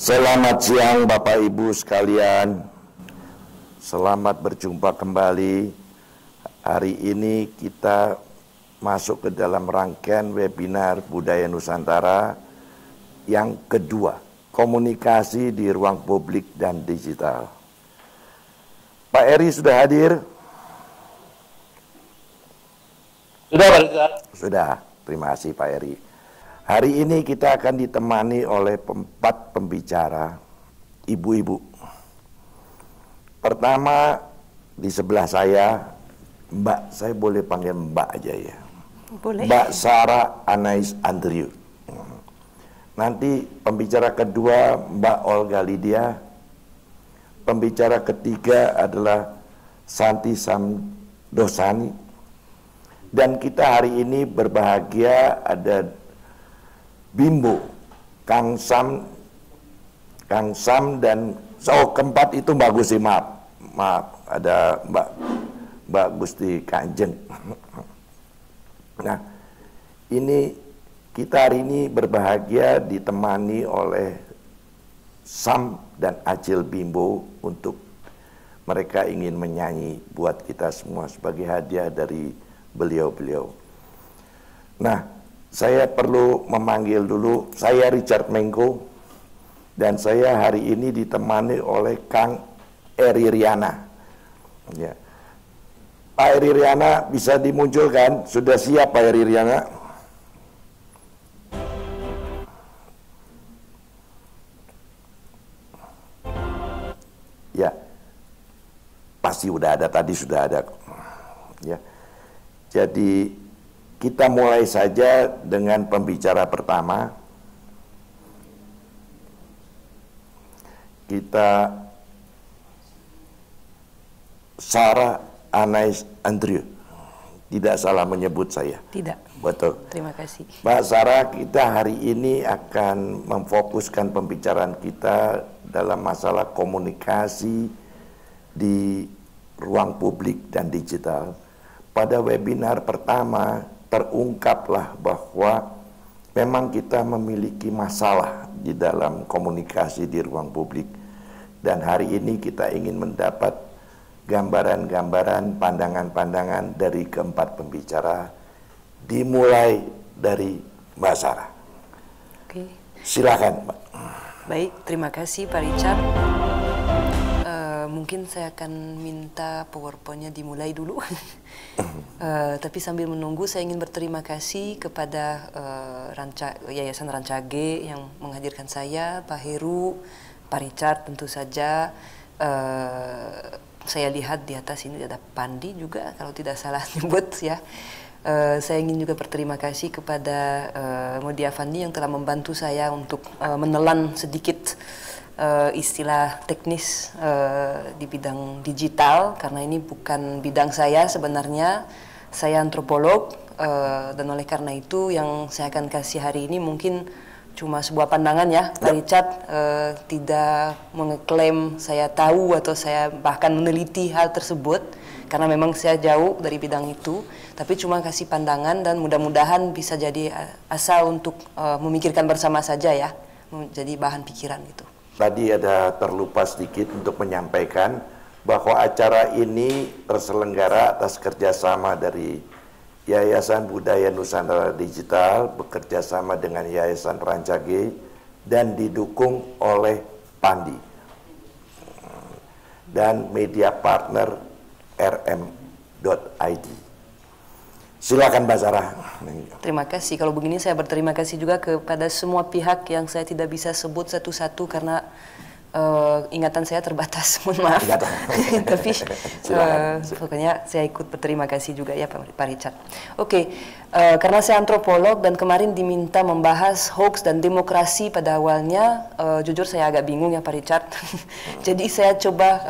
Selamat siang Bapak Ibu sekalian. Selamat berjumpa kembali. Hari ini kita masuk ke dalam rangkaian webinar Budaya Nusantara yang kedua, komunikasi di ruang publik dan digital. Pak Eri sudah hadir? Sudah, Pak Rizal. Sudah, terima kasih Pak Eri. Hari ini kita akan ditemani oleh 4 pembicara, ibu-ibu. Pertama, di sebelah saya, Mbak, saya boleh panggil Mbak aja ya. Boleh. Mbak Sarah Anais Andrew. Nanti pembicara kedua Mbak Olga Lydia. Pembicara ketiga adalah Santi Samdosani. Dan kita hari ini berbahagia ada Bimbo, Kang Sam dan keempat itu Mbak Gusti, maaf ada Mbak Gusti Kanjeng. Nah, ini kita hari ini berbahagia ditemani oleh Sam dan Acil Bimbo untuk mereka ingin menyanyi buat kita semua sebagai hadiah dari beliau-beliau. Nah, saya perlu memanggil dulu, saya Richard Mengko, dan saya hari ini ditemani oleh Kang Eri Riana. Ya. Pak Eri Riana bisa dimunculkan? Sudah siap Pak Eri Riana? Ya, pasti udah ada, tadi sudah ada. Ya, jadi kita mulai saja dengan pembicara pertama. Kita Sarah Anais Andrew. Tidak salah menyebut saya. Tidak. Betul. Terima kasih. Mbak Sarah, kita hari ini akan memfokuskan pembicaraan kita dalam masalah komunikasi di ruang publik dan digital. Pada webinar pertama terungkaplah bahwa memang kita memiliki masalah di dalam komunikasi di ruang publik, dan hari ini kita ingin mendapat gambaran-gambaran, pandangan-pandangan dari keempat pembicara, dimulai dari Mbak Sarah. Oke. Silakan, Mbak. Baik, terima kasih Pak Richard. Mungkin saya akan minta PowerPoint-nya dimulai dulu. Tapi sambil menunggu, saya ingin berterima kasih kepada Yayasan Rancage yang menghadirkan saya, Pak Heru, Pak Richard tentu saja. Saya lihat di atas ini ada Pandi juga, kalau tidak salah nyebut ya. Saya ingin juga berterima kasih kepada Modia Fandi yang telah membantu saya untuk menelan sedikit istilah teknis di bidang digital, karena ini bukan bidang saya sebenarnya. Saya antropolog, dan oleh karena itu yang saya akan kasih hari ini mungkin cuma sebuah pandangan ya, Pak Richard. Tidak mengeklaim saya tahu atau saya bahkan meneliti hal tersebut, karena memang saya jauh dari bidang itu, tapi cuma kasih pandangan dan mudah-mudahan bisa jadi asal untuk memikirkan bersama saja ya, menjadi bahan pikiran gitu. Tadi ada terlupa sedikit untuk menyampaikan bahwa acara ini terselenggara atas kerjasama dari Yayasan Budaya Nusantara Digital bekerjasama dengan Yayasan Rancage dan didukung oleh Pandi dan media partner rm.id. Silakan Mbak Sarah. Terima kasih. Kalau begini saya berterima kasih juga kepada semua pihak yang saya tidak bisa sebut satu-satu karena ingatan saya terbatas. Mohon maaf. Tapi pokoknya saya ikut berterima kasih juga ya Pak Richard. Oke, karena saya antropolog dan kemarin diminta membahas hoax dan demokrasi pada awalnya, jujur saya agak bingung ya Pak Richard. Jadi saya coba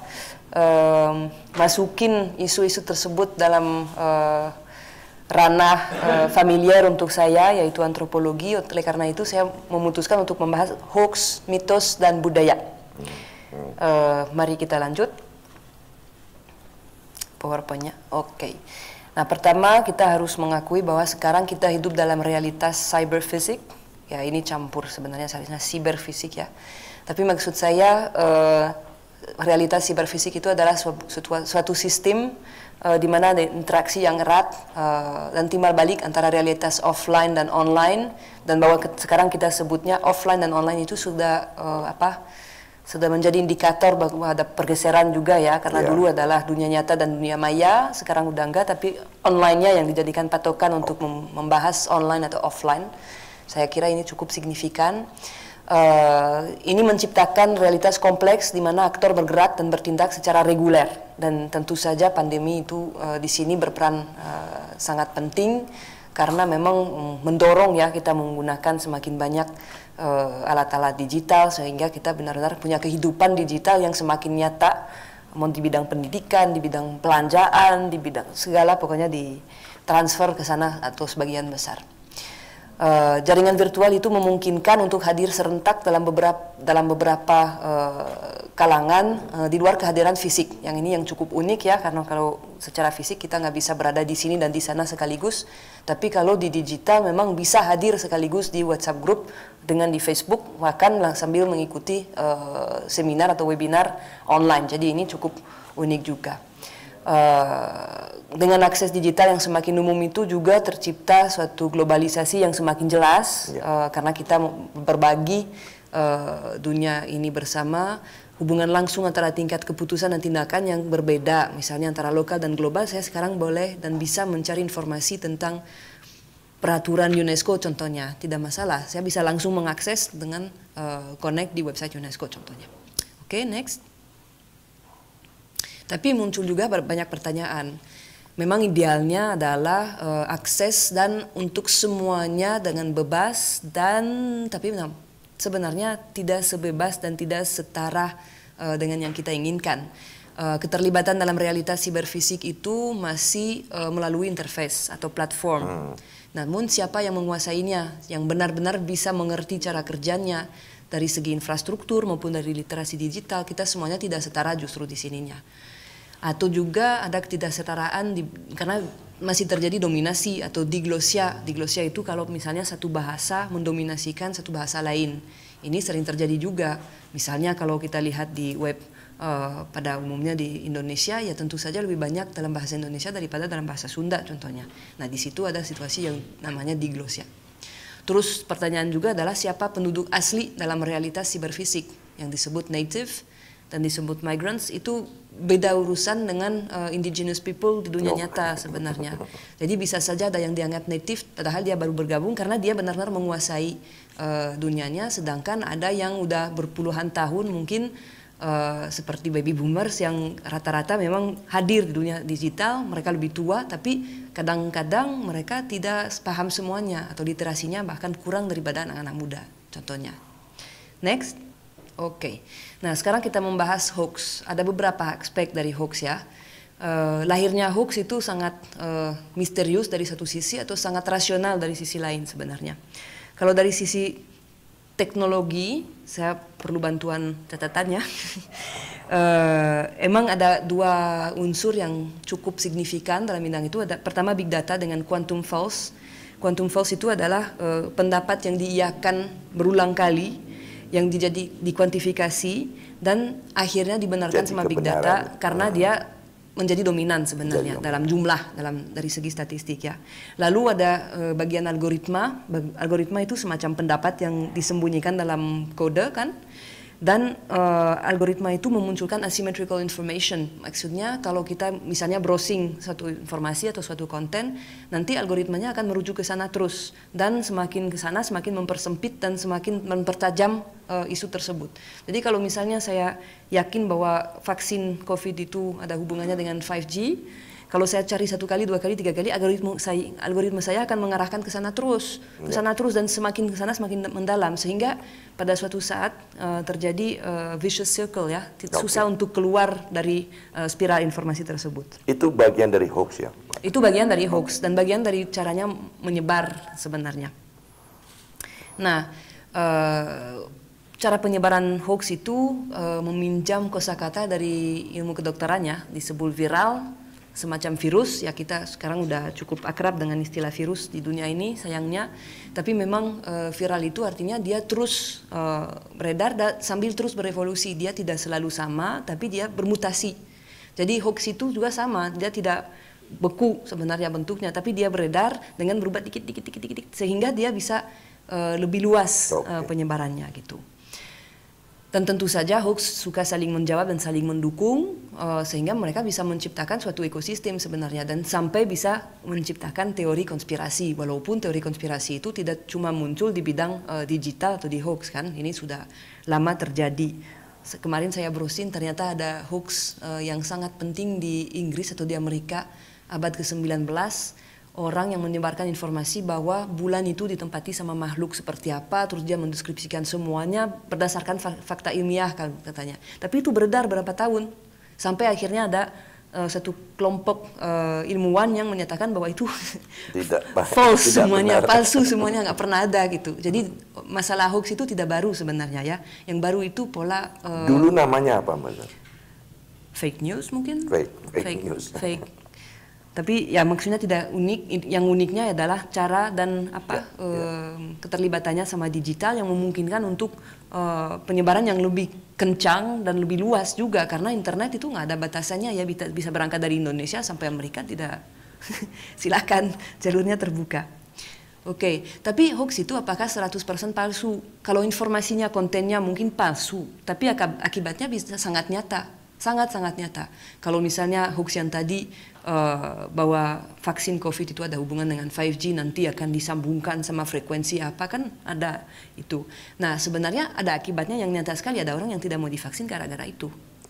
masukin isu-isu tersebut dalam ranah familiar untuk saya, yaitu antropologi. Oleh karena itu saya memutuskan untuk membahas hoax, mitos, dan budaya. Mari kita lanjut. PowerPoint-nya. Oke. Nah, pertama kita harus mengakui bahwa sekarang kita hidup dalam realitas cyber fisik, ya ini campur sebenarnya seharusnya siberfisik ya. Tapi maksud saya realitas siberfisik itu adalah suatu sistem di mana ada interaksi yang erat dan timbal balik antara realitas offline dan online, dan bahwa sekarang kita sebutnya offline dan online itu sudah sudah menjadi indikator bahwa ada pergeseran juga ya, karena dulu adalah dunia nyata dan dunia maya, sekarang udah enggak, tapi online-nya yang dijadikan patokan untuk membahas online atau offline. Saya kira ini cukup signifikan. Ini menciptakan realitas kompleks di mana aktor bergerak dan bertindak secara reguler, dan tentu saja pandemi itu di sini berperan sangat penting karena memang mendorong ya kita menggunakan semakin banyak alat-alat digital, sehingga kita benar-benar punya kehidupan digital yang semakin nyata, mau di bidang pendidikan, di bidang pelanjaan, di bidang segala, pokoknya ditransfer ke sana atau sebagian besar. Jaringan virtual itu memungkinkan untuk hadir serentak dalam beberapa kalangan di luar kehadiran fisik. Yang ini yang cukup unik ya, karena kalau secara fisik kita nggak bisa berada di sini dan di sana sekaligus. Tapi kalau di digital memang bisa hadir sekaligus di WhatsApp group dengan di Facebook, bahkan sambil mengikuti seminar atau webinar online. Jadi ini cukup unik juga. Dengan akses digital yang semakin umum itu juga tercipta suatu globalisasi yang semakin jelas karena kita berbagi dunia ini bersama. Hubungan langsung antara tingkat keputusan dan tindakan yang berbeda, misalnya antara lokal dan global, saya sekarang boleh dan bisa mencari informasi tentang peraturan UNESCO contohnya, tidak masalah, saya bisa langsung mengakses dengan connect di website UNESCO contohnya. Oke, next. Tapi muncul juga banyak pertanyaan. Memang idealnya adalah akses dan untuk semuanya dengan bebas, tapi sebenarnya tidak sebebas dan tidak setara dengan yang kita inginkan. Keterlibatan dalam realitas siberfisik itu masih melalui interface atau platform. Namun siapa yang menguasainya, yang benar-benar bisa mengerti cara kerjanya dari segi infrastruktur maupun dari literasi digital, kita semuanya tidak setara justru di sininya. Atau juga ada ketidaksetaraan karena masih terjadi dominasi atau diglosia. Diglosia itu kalau misalnya satu bahasa mendominasikan satu bahasa lain. Ini sering terjadi juga. Misalnya kalau kita lihat di web pada umumnya di Indonesia, ya tentu saja lebih banyak dalam bahasa Indonesia daripada dalam bahasa Sunda contohnya. Nah di situ ada situasi yang namanya diglosia. Terus pertanyaan juga adalah siapa penduduk asli dalam realitas siberfisik yang disebut native dan disebut migrants. Itu beda urusan dengan indigenous people di dunia nyata sebenarnya. Jadi bisa saja ada yang dianggap native padahal dia baru bergabung karena dia benar-benar menguasai dunianya, sedangkan ada yang udah berpuluhan tahun mungkin seperti baby boomers yang rata-rata memang hadir di dunia digital, mereka lebih tua tapi kadang-kadang mereka tidak paham semuanya atau literasinya bahkan kurang daripada anak-anak muda contohnya. Next. Oke, nah sekarang kita membahas hoax. Ada beberapa aspek dari hoax ya. Lahirnya hoax itu sangat misterius dari satu sisi atau sangat rasional dari sisi lain sebenarnya. Kalau dari sisi teknologi, saya perlu bantuan catatannya. Emang ada dua unsur yang cukup signifikan dalam bidang itu. Pertama big data dengan quantum false. Quantum false itu adalah pendapat yang diiyakan berulang kali, yang dikuantifikasi dan akhirnya dibenarkan sama big data karena dia menjadi dominan sebenarnya dalam jumlah, dari segi statistik ya. Lalu ada bagian algoritma. Algoritma itu semacam pendapat yang disembunyikan dalam kode kan. Dan algoritma itu memunculkan asymmetrical information. Maksudnya kalau kita misalnya browsing suatu informasi atau suatu konten, nanti algoritmanya akan merujuk ke sana terus. Dan semakin ke sana semakin mempersempit dan semakin mempertajam isu tersebut. Jadi kalau misalnya saya yakin bahwa vaksin COVID itu ada hubungannya dengan 5G, kalau saya cari 1 kali, 2 kali, 3 kali, algoritma saya akan mengarahkan ke sana terus, dan semakin ke sana semakin mendalam, sehingga pada suatu saat terjadi vicious circle ya, susah untuk keluar dari spiral informasi tersebut. Itu bagian dari hoax ya? Itu bagian dari hoax dan bagian dari caranya menyebar sebenarnya. Nah, cara penyebaran hoax itu meminjam kosakata dari ilmu kedokterannya, disebut viral, semacam virus, ya kita sekarang udah cukup akrab dengan istilah virus di dunia ini sayangnya, tapi memang viral itu artinya dia terus beredar sambil terus berevolusi, dia tidak selalu sama tapi dia bermutasi. Jadi hoax itu juga sama, dia tidak beku sebenarnya bentuknya, tapi dia beredar dengan berubah dikit sehingga dia bisa lebih luas penyebarannya gitu. Dan tentu saja hoax suka saling menjawab dan saling mendukung, sehingga mereka bisa menciptakan suatu ekosistem sebenarnya dan sampai bisa menciptakan teori konspirasi, walaupun teori konspirasi itu tidak cuma muncul di bidang digital atau di hoax kan, ini sudah lama terjadi. Kemarin saya browsing ternyata ada hoax yang sangat penting di Inggris atau di Amerika abad ke-19, orang yang menyebarkan informasi bahwa bulan itu ditempati sama makhluk seperti apa, terus dia mendeskripsikan semuanya berdasarkan fakta ilmiah katanya. Tapi itu beredar berapa tahun, sampai akhirnya ada satu kelompok ilmuwan yang menyatakan bahwa itu false, semuanya palsu, semuanya nggak pernah ada gitu. Jadi masalah hoax itu tidak baru sebenarnya ya. Yang baru itu pola dulu namanya apa, Mbak? Fake news mungkin. Fake news. Fake. Tapi ya maksudnya tidak unik, yang uniknya adalah cara dan keterlibatannya sama digital yang memungkinkan untuk penyebaran yang lebih kencang dan lebih luas juga, karena internet itu nggak ada batasannya ya, bisa berangkat dari Indonesia sampai Amerika, tidak silakan, jalurnya terbuka. Oke, tapi hoax itu apakah 100% palsu? Kalau informasinya, kontennya mungkin palsu, tapi akibatnya bisa sangat nyata. Sangat-sangat nyata. Kalau misalnya hoax yang tadi bahwa vaksin COVID itu ada hubungan dengan 5G, nanti akan disambungkan sama frekuensi apa, kan ada itu. Nah sebenarnya ada akibatnya yang nyata sekali, ada orang yang tidak mau divaksin gara-gara itu.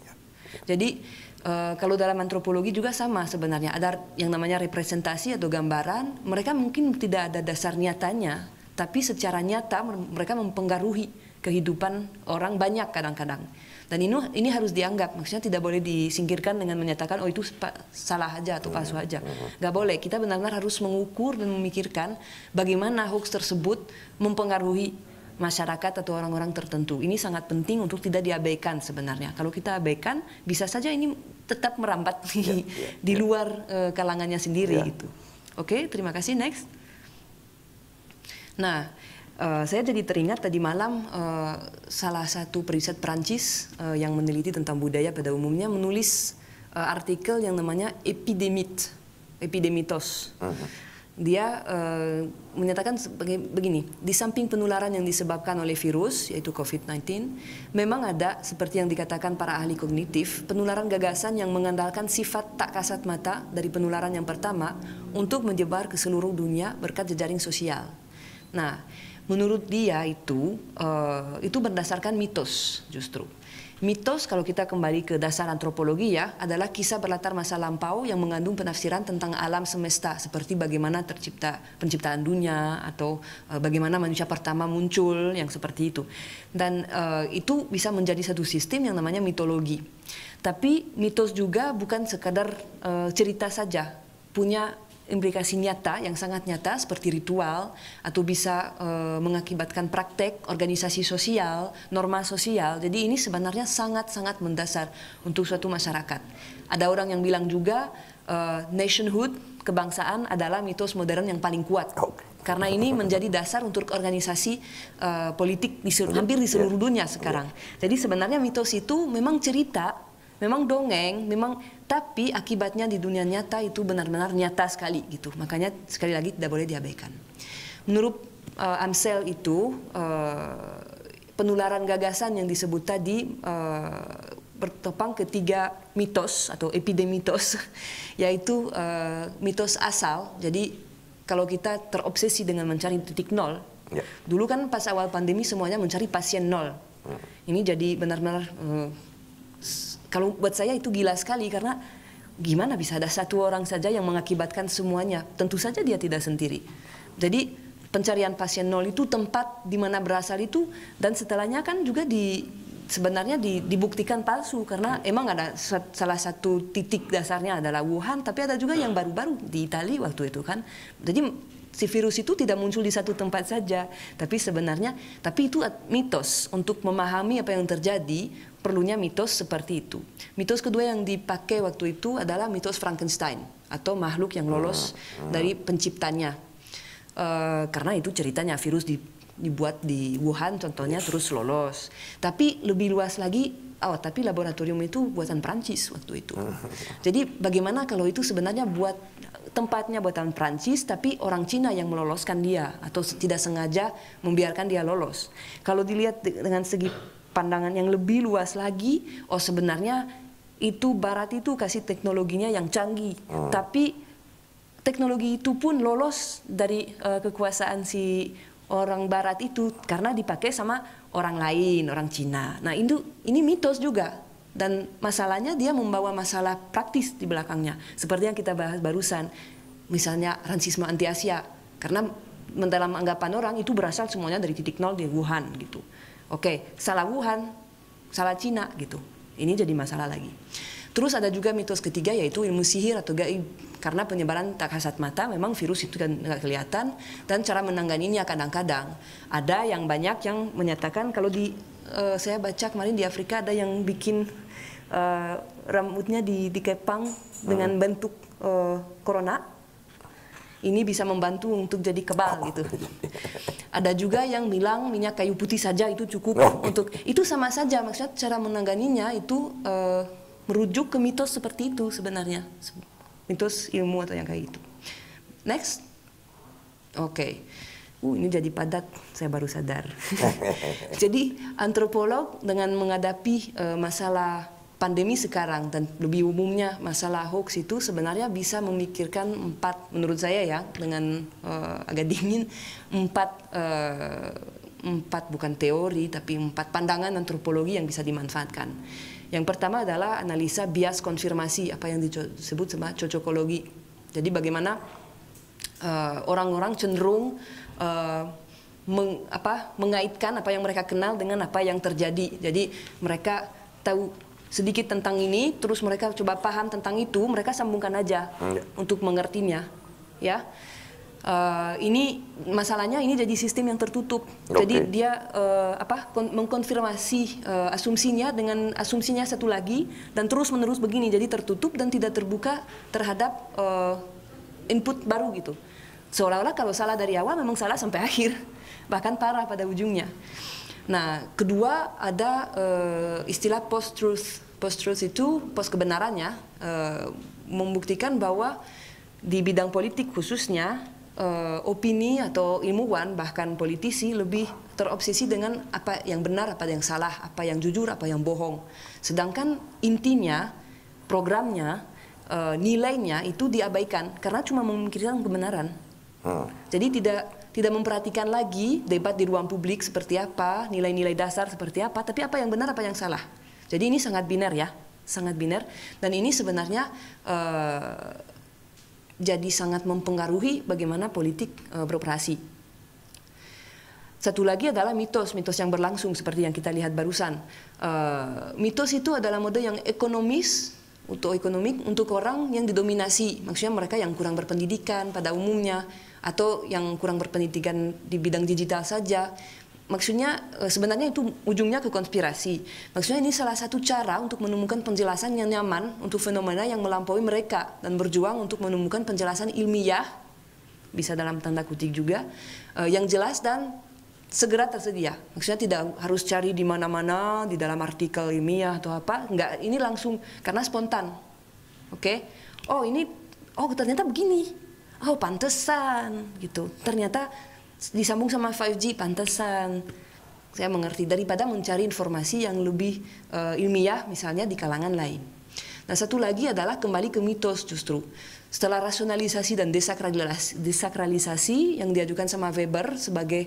Jadi kalau dalam antropologi juga sama sebenarnya, ada yang namanya representasi atau gambaran, mereka mungkin tidak ada dasar nyatanya, tapi secara nyata mereka mempengaruhi kehidupan orang banyak kadang-kadang. Dan ini harus dianggap, maksudnya tidak boleh disingkirkan dengan menyatakan oh itu salah aja atau palsu aja. Nggak boleh, kita benar-benar harus mengukur dan memikirkan bagaimana hoax tersebut mempengaruhi masyarakat atau orang-orang tertentu. Ini sangat penting untuk tidak diabaikan sebenarnya. Kalau kita abaikan, bisa saja ini tetap merambat di luar kalangannya sendiri gitu. Oke, terima kasih. Next. Nah, saya jadi teringat tadi malam salah satu periset Perancis yang meneliti tentang budaya pada umumnya menulis artikel yang namanya epidemitos. Dia menyatakan begini, di samping penularan yang disebabkan oleh virus, yaitu COVID-19, memang ada, seperti yang dikatakan para ahli kognitif, penularan gagasan yang mengandalkan sifat tak kasat mata dari penularan yang pertama untuk menyebar ke seluruh dunia berkat jejaring sosial. Nah, menurut dia itu berdasarkan mitos justru. Mitos, kalau kita kembali ke dasar antropologi ya, adalah kisah berlatar masa lampau yang mengandung penafsiran tentang alam semesta, seperti bagaimana penciptaan dunia atau bagaimana manusia pertama muncul, yang seperti itu. Dan itu bisa menjadi satu sistem yang namanya mitologi. Tapi mitos juga bukan sekadar cerita saja, punya implikasi nyata yang sangat nyata seperti ritual atau bisa mengakibatkan praktek organisasi sosial, norma sosial. Jadi ini sebenarnya sangat-sangat mendasar untuk suatu masyarakat. Ada orang yang bilang juga nationhood, kebangsaan adalah mitos modern yang paling kuat. Karena ini menjadi dasar untuk organisasi politik hampir di seluruh dunia sekarang. Jadi sebenarnya mitos itu memang cerita, memang dongeng, tapi akibatnya di dunia nyata itu benar-benar nyata sekali gitu. Makanya sekali lagi tidak boleh diabaikan. Menurut Amsel itu penularan gagasan yang disebut tadi bertopang ketiga mitos atau epidemitos, yaitu mitos asal. Jadi kalau kita terobsesi dengan mencari titik nol, dulu kan pas awal pandemi semuanya mencari pasien nol. Ini jadi benar-benar kalau buat saya itu gila sekali, karena gimana bisa ada satu orang saja yang mengakibatkan semuanya? Tentu saja dia tidak sendiri. Jadi pencarian pasien nol itu tempat di mana berasal itu, dan setelahnya kan juga sebenarnya dibuktikan palsu, karena emang ada salah satu titik dasarnya adalah Wuhan, tapi ada juga yang baru-baru di Italia waktu itu kan. Jadi si virus itu tidak muncul di satu tempat saja, tapi sebenarnya, tapi itu mitos. Untuk memahami apa yang terjadi, perlunya mitos seperti itu. Mitos kedua yang dipakai waktu itu adalah mitos Frankenstein, atau makhluk yang lolos dari penciptanya. Karena itu ceritanya virus dibuat di Wuhan contohnya terus lolos. Tapi lebih luas lagi, tapi laboratorium itu buatan Prancis waktu itu. Jadi bagaimana kalau itu sebenarnya tempatnya buatan Prancis, tapi orang Cina yang meloloskan dia atau tidak sengaja membiarkan dia lolos. Kalau dilihat dengan segi pandangan yang lebih luas lagi, sebenarnya itu Barat itu kasih teknologinya yang canggih, tapi teknologi itu pun lolos dari kekuasaan si orang Barat itu karena dipakai sama orang lain, orang Cina. Nah ini mitos juga, dan masalahnya dia membawa masalah praktis di belakangnya. Seperti yang kita bahas barusan, misalnya rasisme anti-Asia, karena dalam anggapan orang itu berasal semuanya dari titik nol di Wuhan gitu. Oke, salah Wuhan, salah Cina gitu. Ini jadi masalah lagi. Terus ada juga mitos ketiga yaitu ilmu sihir atau gaib. Karena penyebaran tak kasat mata memang virus itu kan nggak kelihatan, dan cara menanganinya kadang-kadang ada yang banyak yang menyatakan kalau saya baca kemarin di Afrika ada yang bikin rambutnya dikepang dengan bentuk corona. Ini bisa membantu untuk jadi kebal gitu. Ada juga yang bilang minyak kayu putih saja itu cukup untuk itu, sama saja maksudnya cara menanganinya itu merujuk ke mitos seperti itu sebenarnya, mitos ilmu atau yang kayak gitu. Next, oke. Ini jadi padat, saya baru sadar. Jadi antropolog dengan menghadapi masalah pandemi sekarang dan lebih umumnya masalah hoax itu sebenarnya bisa memikirkan menurut saya ya, dengan agak dingin, empat bukan teori tapi 4 pandangan antropologi yang bisa dimanfaatkan. Yang pertama adalah analisa bias konfirmasi, apa yang disebut sama cocokologi. Jadi bagaimana orang-orang cenderung mengaitkan apa yang mereka kenal dengan apa yang terjadi. Jadi mereka tahu sedikit tentang ini, terus mereka coba paham tentang itu, mereka sambungkan aja untuk mengertinya, ya. Ini masalahnya ini jadi sistem yang tertutup. Jadi dia mengkonfirmasi asumsinya dengan asumsinya satu lagi dan terus menerus begini, jadi tertutup dan tidak terbuka terhadap input baru gitu. Seolah-olah kalau salah dari awal memang salah sampai akhir, bahkan parah pada ujungnya. Nah, kedua ada istilah post-truth. Post-truth itu post kebenarannya membuktikan bahwa di bidang politik khususnya opini atau ilmuwan bahkan politisi lebih terobsesi dengan apa yang benar, apa yang salah, apa yang jujur, apa yang bohong. Sedangkan intinya, programnya, nilainya itu diabaikan karena cuma memikirkan kebenaran. Jadi tidak memperhatikan lagi debat di ruang publik seperti apa, nilai-nilai dasar seperti apa, tapi apa yang benar, apa yang salah. Jadi ini sangat biner ya, sangat biner, dan ini sebenarnya jadi sangat mempengaruhi bagaimana politik beroperasi. Satu lagi adalah mitos yang berlangsung seperti yang kita lihat barusan. Mitos itu adalah mode yang ekonomis, ekonomik untuk orang yang didominasi, maksudnya mereka yang kurang berpendidikan pada umumnya, atau yang kurang berpendidikan di bidang digital saja. Maksudnya sebenarnya itu ujungnya ke konspirasi. Maksudnya ini salah satu cara untuk menemukan penjelasan yang nyaman untuk fenomena yang melampaui mereka dan berjuang untuk menemukan penjelasan ilmiah, bisa dalam tanda kutip juga, yang jelas dan segera tersedia. Maksudnya tidak harus cari di mana-mana di dalam artikel ilmiah atau apa, enggak, ini langsung karena spontan. Oke? Ternyata begini. Pantesan gitu. Ternyata disambung sama 5G, pantesan. Saya mengerti, daripada mencari informasi yang lebih ilmiah misalnya di kalangan lain. Nah, satu lagi adalah kembali ke mitos justru. Setelah rasionalisasi dan desakralisasi yang diajukan sama Weber sebagai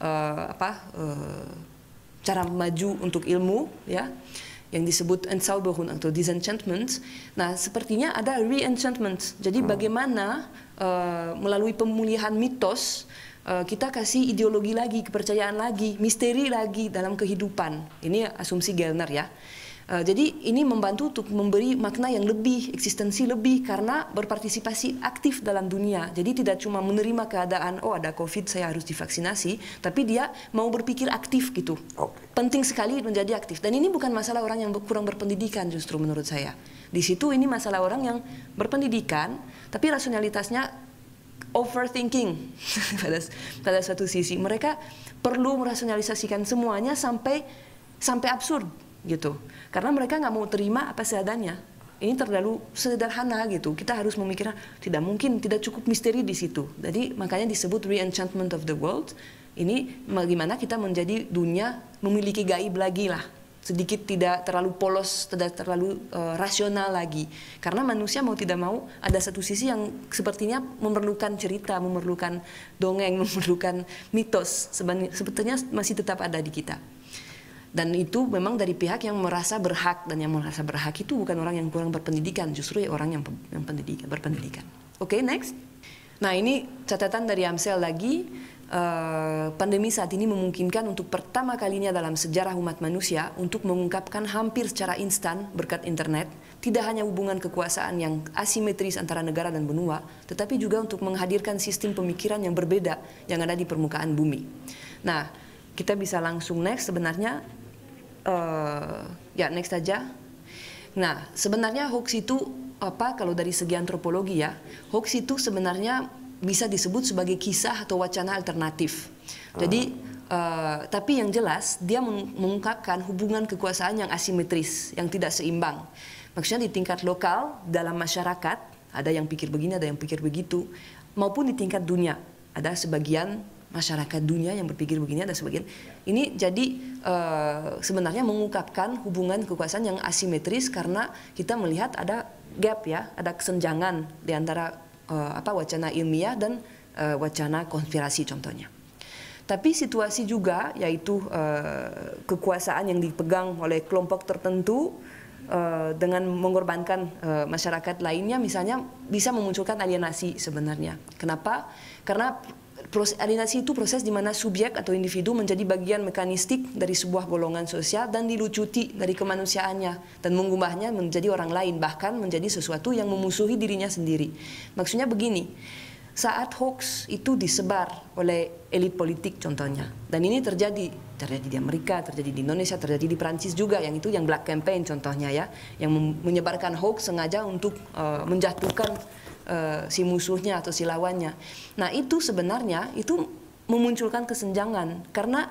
cara maju untuk ilmu, ya, yang disebut Entzauberung atau disenchantment. Nah, sepertinya ada re-enchantment. Jadi bagaimana melalui pemulihan mitos kita kasih ideologi lagi, kepercayaan lagi, misteri lagi dalam kehidupan. Ini asumsi Gellner ya. Jadi ini membantu untuk memberi makna yang lebih, eksistensi lebih, karena berpartisipasi aktif dalam dunia. Jadi tidak cuma menerima keadaan, oh ada COVID saya harus divaksinasi, tapi dia mau berpikir aktif gitu. Penting sekali menjadi aktif. Dan ini bukan masalah orang yang kurang berpendidikan justru menurut saya. Di situ ini masalah orang yang berpendidikan, tapi rasionalitasnya overthinking pada suatu sisi. Mereka perlu merasionalisasikan semuanya sampai absurd gitu. Karena mereka nggak mau terima apa seadanya. Ini terlalu sederhana gitu. Kita harus memikirkan tidak mungkin, tidak cukup misteri di situ. Jadi makanya disebut re-enchantment of the world. Ini bagaimana kita menjadi dunia memiliki gaib lagi lah. Sedikit tidak terlalu polos, tidak terlalu rasional lagi. Karena manusia mau tidak mau ada satu sisi yang sepertinya memerlukan cerita, memerlukan dongeng, memerlukan mitos. Sebetulnya masih tetap ada di kita. Dan itu memang dari pihak yang merasa berhak, dan yang merasa berhak itu bukan orang yang kurang berpendidikan, justru orang yang berpendidikan. Oke, next. Nah, ini catatan dari Amsel lagi. Pandemi saat ini memungkinkan untuk pertama kalinya dalam sejarah umat manusia untuk mengungkapkan hampir secara instan berkat internet tidak hanya hubungan kekuasaan yang asimetris antara negara dan benua, tetapi juga untuk menghadirkan sistem pemikiran yang berbeda yang ada di permukaan bumi. Nah, kita bisa langsung next sebenarnya. Ya, next saja. Nah, sebenarnya hoax itu apa kalau dari segi antropologi ya? Hoax itu sebenarnya bisa disebut sebagai kisah atau wacana alternatif. Jadi, tapi yang jelas dia mengungkapkan hubungan kekuasaan yang asimetris, yang tidak seimbang. Maksudnya di tingkat lokal dalam masyarakat ada yang pikir begini, ada yang pikir begitu, maupun di tingkat dunia ada sebagian masyarakat dunia yang berpikir begini, ada sebagian. Ini jadi sebenarnya mengungkapkan hubungan kekuasaan yang asimetris karena kita melihat ada gap ya, ada kesenjangan di antara wacana ilmiah dan wacana konspirasi contohnya. Tapi situasi juga yaitu kekuasaan yang dipegang oleh kelompok tertentu dengan mengorbankan masyarakat lainnya misalnya bisa memunculkan alienasi sebenarnya. Kenapa? Karena alienasi itu proses di mana subjek atau individu menjadi bagian mekanistik dari sebuah golongan sosial dan dilucuti dari kemanusiaannya dan mengubahnya menjadi orang lain, bahkan menjadi sesuatu yang memusuhi dirinya sendiri. Maksudnya begini, saat hoax itu disebar oleh elit politik contohnya, dan ini terjadi di Amerika, terjadi di Indonesia, terjadi di Prancis juga, yang itu yang Black Campaign contohnya ya, yang menyebarkan hoax sengaja untuk menjatuhkan si musuhnya atau si lawannya. Nah, itu sebenarnya itu memunculkan kesenjangan karena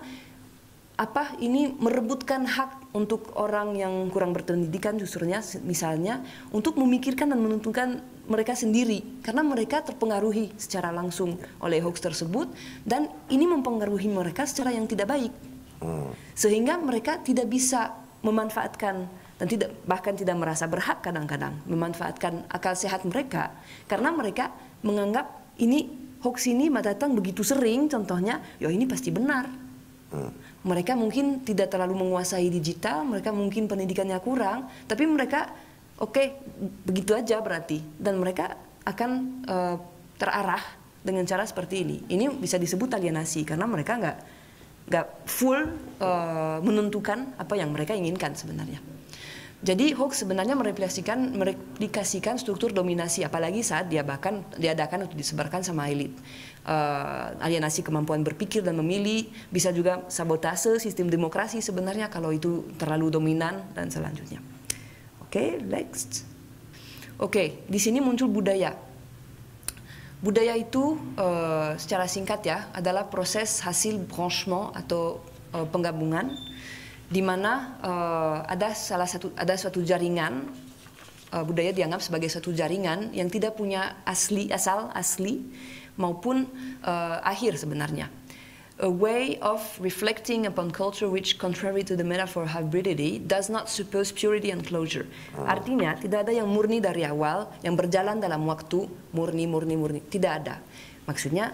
ini merebutkan hak untuk orang yang kurang berpendidikan justrunya misalnya untuk memikirkan dan menentukan mereka sendiri karena mereka terpengaruhi secara langsung oleh hoax tersebut dan ini mempengaruhi mereka secara yang tidak baik. Sehingga mereka tidak bisa memanfaatkan dan bahkan tidak merasa berhak kadang-kadang memanfaatkan akal sehat mereka karena mereka menganggap ini hoax ini datang begitu sering contohnya, ya ini pasti benar. Mereka mungkin tidak terlalu menguasai digital, mereka mungkin pendidikannya kurang, tapi mereka begitu aja berarti dan mereka akan terarah dengan cara seperti ini. Ini bisa disebut alienasi karena mereka nggak full menentukan apa yang mereka inginkan sebenarnya. Jadi hoax sebenarnya mereplikasikan struktur dominasi, apalagi saat dia bahkan diadakan atau disebarkan sama elit. Alienasi kemampuan berpikir dan memilih, bisa juga sabotase sistem demokrasi sebenarnya kalau itu terlalu dominan dan selanjutnya. Oke, next. Oke, di sini muncul budaya. Budaya itu secara singkat ya adalah proses hasil branchement atau penggabungan di mana ada suatu jaringan budaya dianggap sebagai suatu jaringan yang tidak punya asal asli maupun akhir sebenarnya. A way of reflecting upon culture which, contrary to the metaphor hybridity, does not suppose purity and closure. Artinya tidak ada yang murni dari awal, yang berjalan dalam waktu murni. Tidak ada. Maksudnya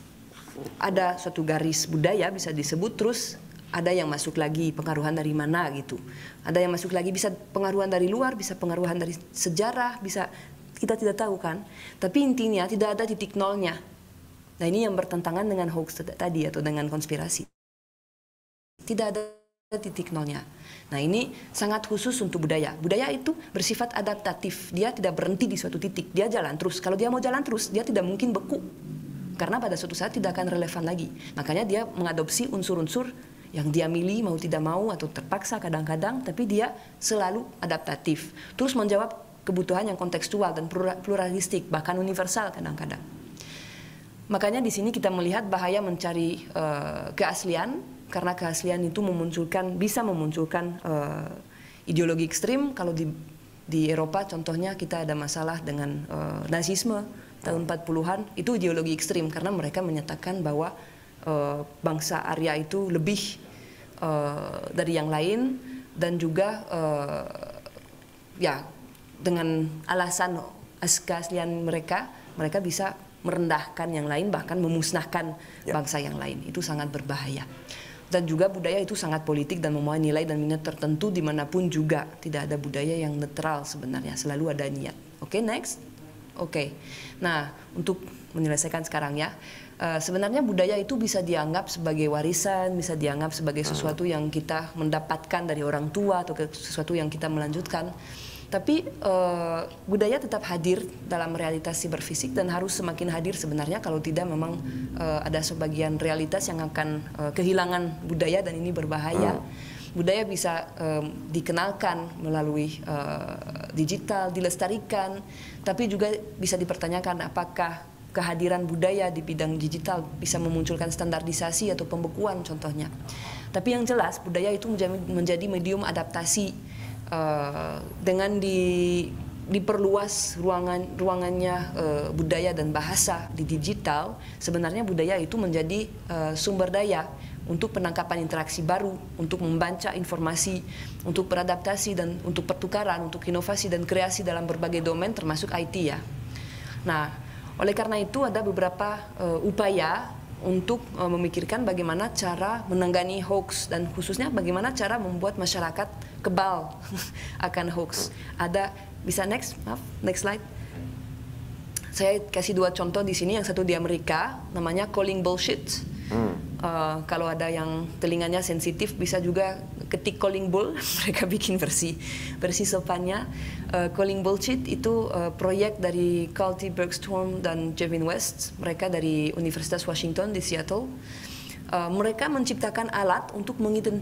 ada suatu garis budaya bisa disebut terus. Ada yang masuk lagi pengaruhan dari mana gitu. Ada yang masuk lagi bisa pengaruhan dari luar, bisa pengaruhan dari sejarah, bisa kita tidak tahu kan. Tapi intinya tidak ada titik nolnya. Nah ini yang bertentangan dengan hoax tadi atau dengan konspirasi. Tidak ada titik nolnya. Nah ini sangat khusus untuk budaya. Budaya itu bersifat adaptatif. Dia tidak berhenti di suatu titik. Dia jalan terus. Kalau dia mau jalan terus, dia tidak mungkin beku. Karena pada suatu saat tidak akan relevan lagi. Makanya dia mengadopsi unsur-unsur yang dia milih mau tidak mau atau terpaksa kadang-kadang. Tapi dia selalu adaptatif. Terus menjawab kebutuhan yang kontekstual dan pluralistik. Bahkan universal kadang-kadang. Makanya di sini kita melihat bahaya mencari keaslian. Karena keaslian itu bisa memunculkan ideologi ekstrim. Kalau di Eropa contohnya kita ada masalah dengan Nazisme tahun 40-an, itu ideologi ekstrim karena mereka menyatakan bahwa bangsa Arya itu lebih dari yang lain dan juga ya dengan alasan keaslian mereka bisa merendahkan yang lain bahkan memusnahkan bangsa yang lain. Itu sangat berbahaya. Dan juga budaya itu sangat politik dan memuai nilai dan minat tertentu dimanapun juga. Tidak ada budaya yang netral sebenarnya, selalu ada niat. Oke, next. Oke. Nah, untuk menyelesaikan sekarang ya, sebenarnya budaya itu bisa dianggap sebagai warisan, bisa dianggap sebagai sesuatu yang kita mendapatkan dari orang tua atau sesuatu yang kita melanjutkan. Tapi budaya tetap hadir dalam realitas siberfisik dan harus semakin hadir sebenarnya, kalau tidak memang ada sebagian realitas yang akan kehilangan budaya dan ini berbahaya. Budaya bisa dikenalkan melalui digital, dilestarikan, tapi juga bisa dipertanyakan apakah kehadiran budaya di bidang digital bisa memunculkan standarisasi atau pembekuan contohnya. Tapi yang jelas budaya itu menjadi medium adaptasi. Dengan diperluas ruangannya budaya dan bahasa di digital, sebenarnya budaya itu menjadi sumber daya untuk penangkapan interaksi baru, untuk membaca informasi, untuk beradaptasi dan untuk pertukaran, untuk inovasi dan kreasi dalam berbagai domain termasuk IT ya. Nah, oleh karena itu ada beberapa upaya untuk memikirkan bagaimana cara menangani hoax dan khususnya bagaimana cara membuat masyarakat kebal akan hoax. Ada, bisa next slide. Saya kasih dua contoh di sini, yang satu di Amerika namanya calling bullshit. Kalau ada yang telinganya sensitif bisa juga ketik calling bull, mereka bikin versi sopannya. Calling bullshit itu proyek dari Culty Bergstrom dan Jevin West, mereka dari Universitas Washington di Seattle. Mereka menciptakan alat untuk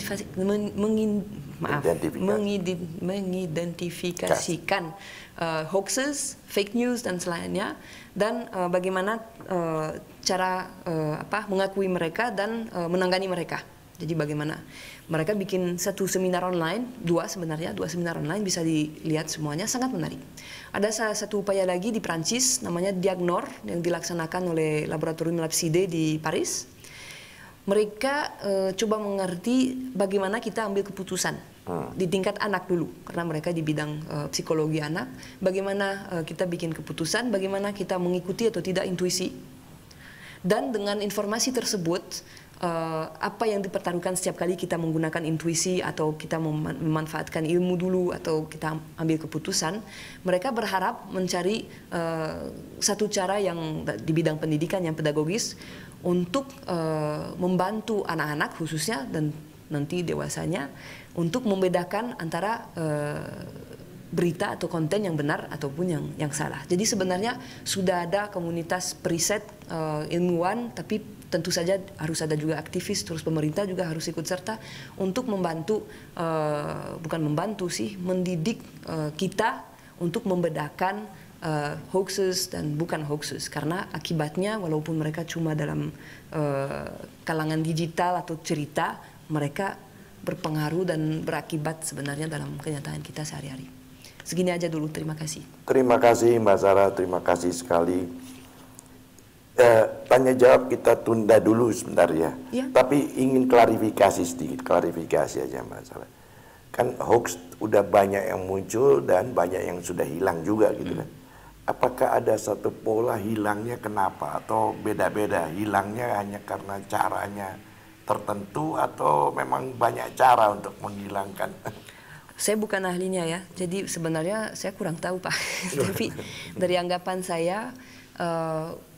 mengidentifikasikan hoaxes, fake news dan selainnya, dan bagaimana cara mengakui mereka dan menangani mereka. Jadi bagaimana mereka bikin satu seminar online, dua seminar online bisa dilihat semuanya, sangat menarik. Ada salah satu upaya lagi di Prancis namanya Diagnor yang dilaksanakan oleh Laboratorium Lapside di Paris. Mereka coba mengerti bagaimana kita ambil keputusan di tingkat anak dulu, karena mereka di bidang psikologi anak. Bagaimana kita bikin keputusan, bagaimana kita mengikuti atau tidak intuisi. Dan dengan informasi tersebut, apa yang dipertaruhkan setiap kali kita menggunakan intuisi atau kita memanfaatkan ilmu dulu atau kita ambil keputusan, mereka berharap mencari satu cara yang di bidang pendidikan yang pedagogis untuk membantu anak-anak khususnya dan nanti dewasanya untuk membedakan antara berita atau konten yang benar ataupun yang salah. Jadi sebenarnya sudah ada komunitas periset ilmuwan, tapi tentu saja harus ada juga aktivis, terus pemerintah juga harus ikut serta untuk membantu, bukan membantu sih, mendidik kita untuk membedakan hoaxes dan bukan hoaxes, karena akibatnya walaupun mereka cuma dalam kalangan digital atau cerita, mereka berpengaruh dan berakibat sebenarnya dalam kenyataan kita sehari-hari. Segini aja dulu, terima kasih. Terima kasih Mbak Sarah, terima kasih sekali. Tanya jawab kita tunda dulu sebentar ya. Tapi ingin klarifikasi sedikit, klarifikasi aja Mbak Sarah. Kan hoax udah banyak yang muncul dan banyak yang sudah hilang juga gitu kan. Apakah ada satu pola hilangnya kenapa atau beda-beda hilangnya hanya karena caranya tertentu atau memang banyak cara untuk menghilangkan? Saya bukan ahlinya ya, jadi sebenarnya saya kurang tahu Pak. Tapi dari anggapan saya,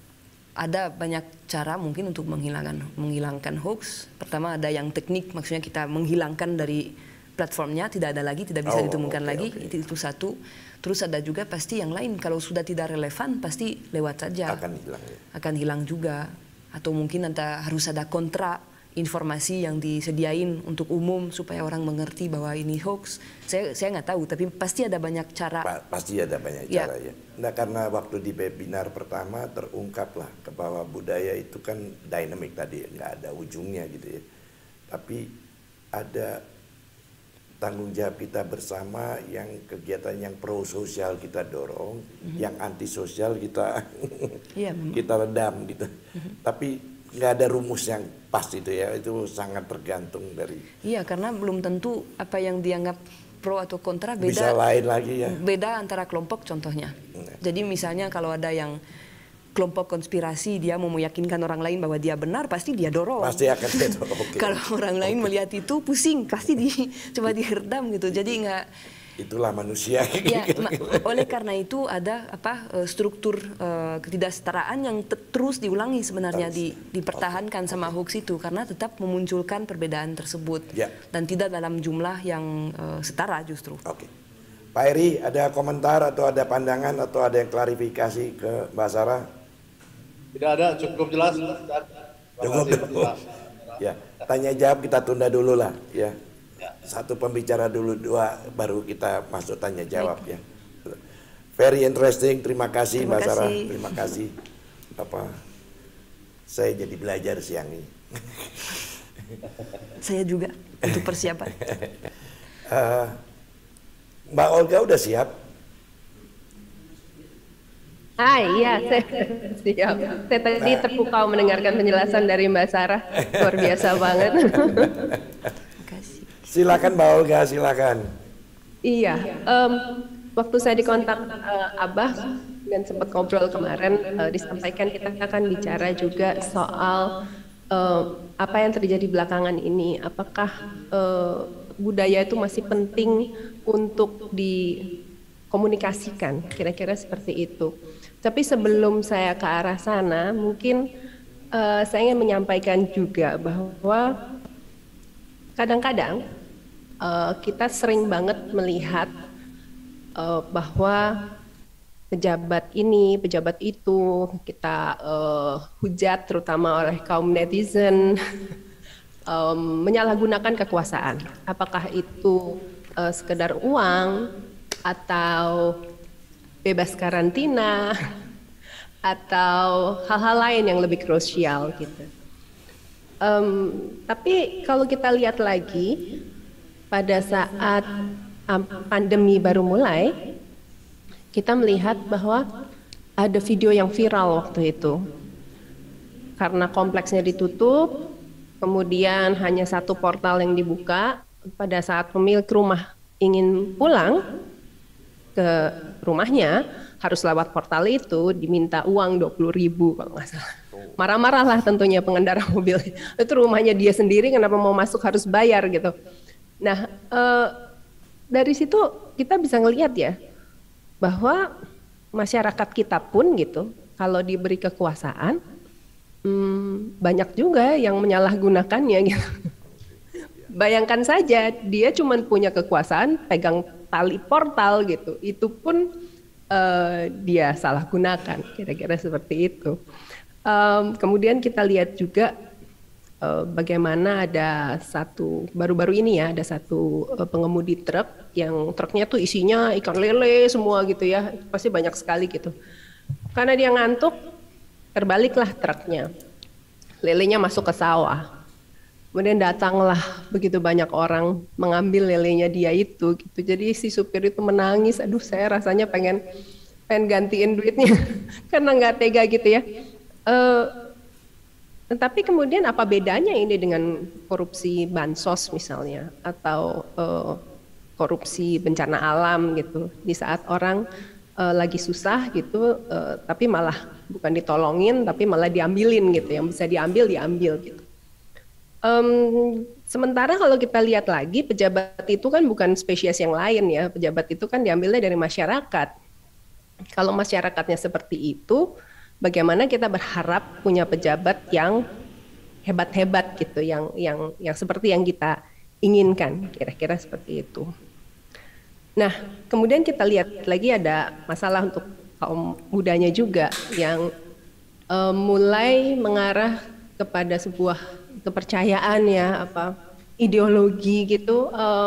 ada banyak cara mungkin untuk menghilangkan hoax. Pertama ada yang teknik, maksudnya kita menghilangkan dari platformnya, tidak ada lagi, tidak bisa ditemukan lagi. Itu satu. Terus ada juga pasti yang lain, kalau sudah tidak relevan pasti lewat saja. Akan hilang ya. Akan hilang juga. Atau mungkin harus ada kontra informasi yang disediain untuk umum supaya orang mengerti bahwa ini hoax. Saya nggak tahu, tapi pasti ada banyak cara. Pasti ada banyak cara ya. Nah, karena waktu di webinar pertama terungkaplah bahwa budaya itu kan dynamic tadi, nggak ada ujungnya gitu ya. Tapi ada tanggung jawab kita bersama, yang kegiatan yang pro sosial kita dorong, yang anti sosial kita kita redam gitu. Tapi nggak ada rumus yang pas itu ya, itu sangat tergantung dari. Iya, karena belum tentu apa yang dianggap pro atau kontra beda. Bisa lain lagi ya. Beda antara kelompok contohnya. Jadi misalnya kalau ada yang kelompok konspirasi, dia mau meyakinkan orang lain bahwa dia benar, pasti dia dorong. Pasti akan dia dorong. Kalau orang lain melihat itu pusing, pasti coba diredam gitu. Jadi nggak. Itulah manusia. Ya, oleh karena itu ada struktur ketidaksetaraan yang terus diulangi sebenarnya dipertahankan sama hoax itu, karena tetap memunculkan perbedaan tersebut dan tidak dalam jumlah yang setara justru. Oke. Pak Eri, ada komentar atau ada pandangan atau ada yang klarifikasi ke Mbak Sarah? Tidak ada, cukup jelas. Cukup. Ya, tanya jawab kita tunda dulu lah ya. Satu pembicara dulu, dua baru kita masuk tanya jawab ya. Very interesting, terima kasih Mbak Sarah, terima kasih. Saya jadi belajar siang ini. Saya juga untuk persiapan. Mbak Olga udah siap? Iya, saya siap. Saya tadi terpukau mendengarkan penjelasan dari Mbak Sarah, luar biasa banget. Silakan Mbak Olga, silakan. Iya, waktu saya dikontak Abah dan sempat ngobrol kemarin, disampaikan kita akan bicara juga soal apa yang terjadi belakangan ini. Apakah budaya itu masih penting untuk dikomunikasikan? Kira-kira seperti itu. Tapi sebelum saya ke arah sana, mungkin saya ingin menyampaikan juga bahwa kadang-kadang kita sering banget melihat bahwa pejabat ini, pejabat itu, kita hujat terutama oleh kaum netizen, menyalahgunakan kekuasaan. Apakah itu sekedar uang atau bebas karantina atau hal-hal lain yang lebih krusial gitu. Tapi kalau kita lihat lagi, pada saat pandemi baru mulai, kita melihat bahwa ada video yang viral waktu itu. Karena kompleksnya ditutup, kemudian hanya satu portal yang dibuka. Pada saat pemilik rumah ingin pulang ke rumahnya, harus lewat portal itu, diminta uang 20.000 kalau nggak salah. Marah-marah lah tentunya pengendara mobil. Itu rumahnya dia sendiri, kenapa mau masuk harus bayar gitu. Nah, dari situ kita bisa ngelihat ya, bahwa masyarakat kita pun gitu, kalau diberi kekuasaan, banyak juga yang menyalahgunakannya gitu. Bayangkan saja, dia cuma punya kekuasaan, pegang tali portal gitu, itu pun dia salah gunakan, kira-kira seperti itu. Kemudian kita lihat juga bagaimana ada satu, baru-baru ini ya, ada satu pengemudi truk yang truknya tuh isinya ikan lele semua gitu ya, pasti banyak sekali gitu. Karena dia ngantuk, terbaliklah truknya, lelenya masuk ke sawah. Kemudian datanglah begitu banyak orang mengambil lelenya dia itu gitu. Jadi si supir itu menangis, aduh saya rasanya pengen gantiin duitnya karena nggak tega gitu ya. Tapi kemudian apa bedanya ini dengan korupsi bansos misalnya, atau korupsi bencana alam gitu, di saat orang lagi susah gitu, tapi malah bukan ditolongin, tapi malah diambilin gitu, yang bisa diambil gitu. Sementara kalau kita lihat lagi, pejabat itu kan bukan spesies yang lain ya, pejabat itu kan diambilnya dari masyarakat. Kalau masyarakatnya seperti itu, bagaimana kita berharap punya pejabat yang hebat-hebat gitu, yang seperti yang kita inginkan, kira-kira seperti itu. Nah, kemudian kita lihat lagi ada masalah untuk kaum mudanya juga yang mulai mengarah kepada sebuah kepercayaan ya, ideologi gitu,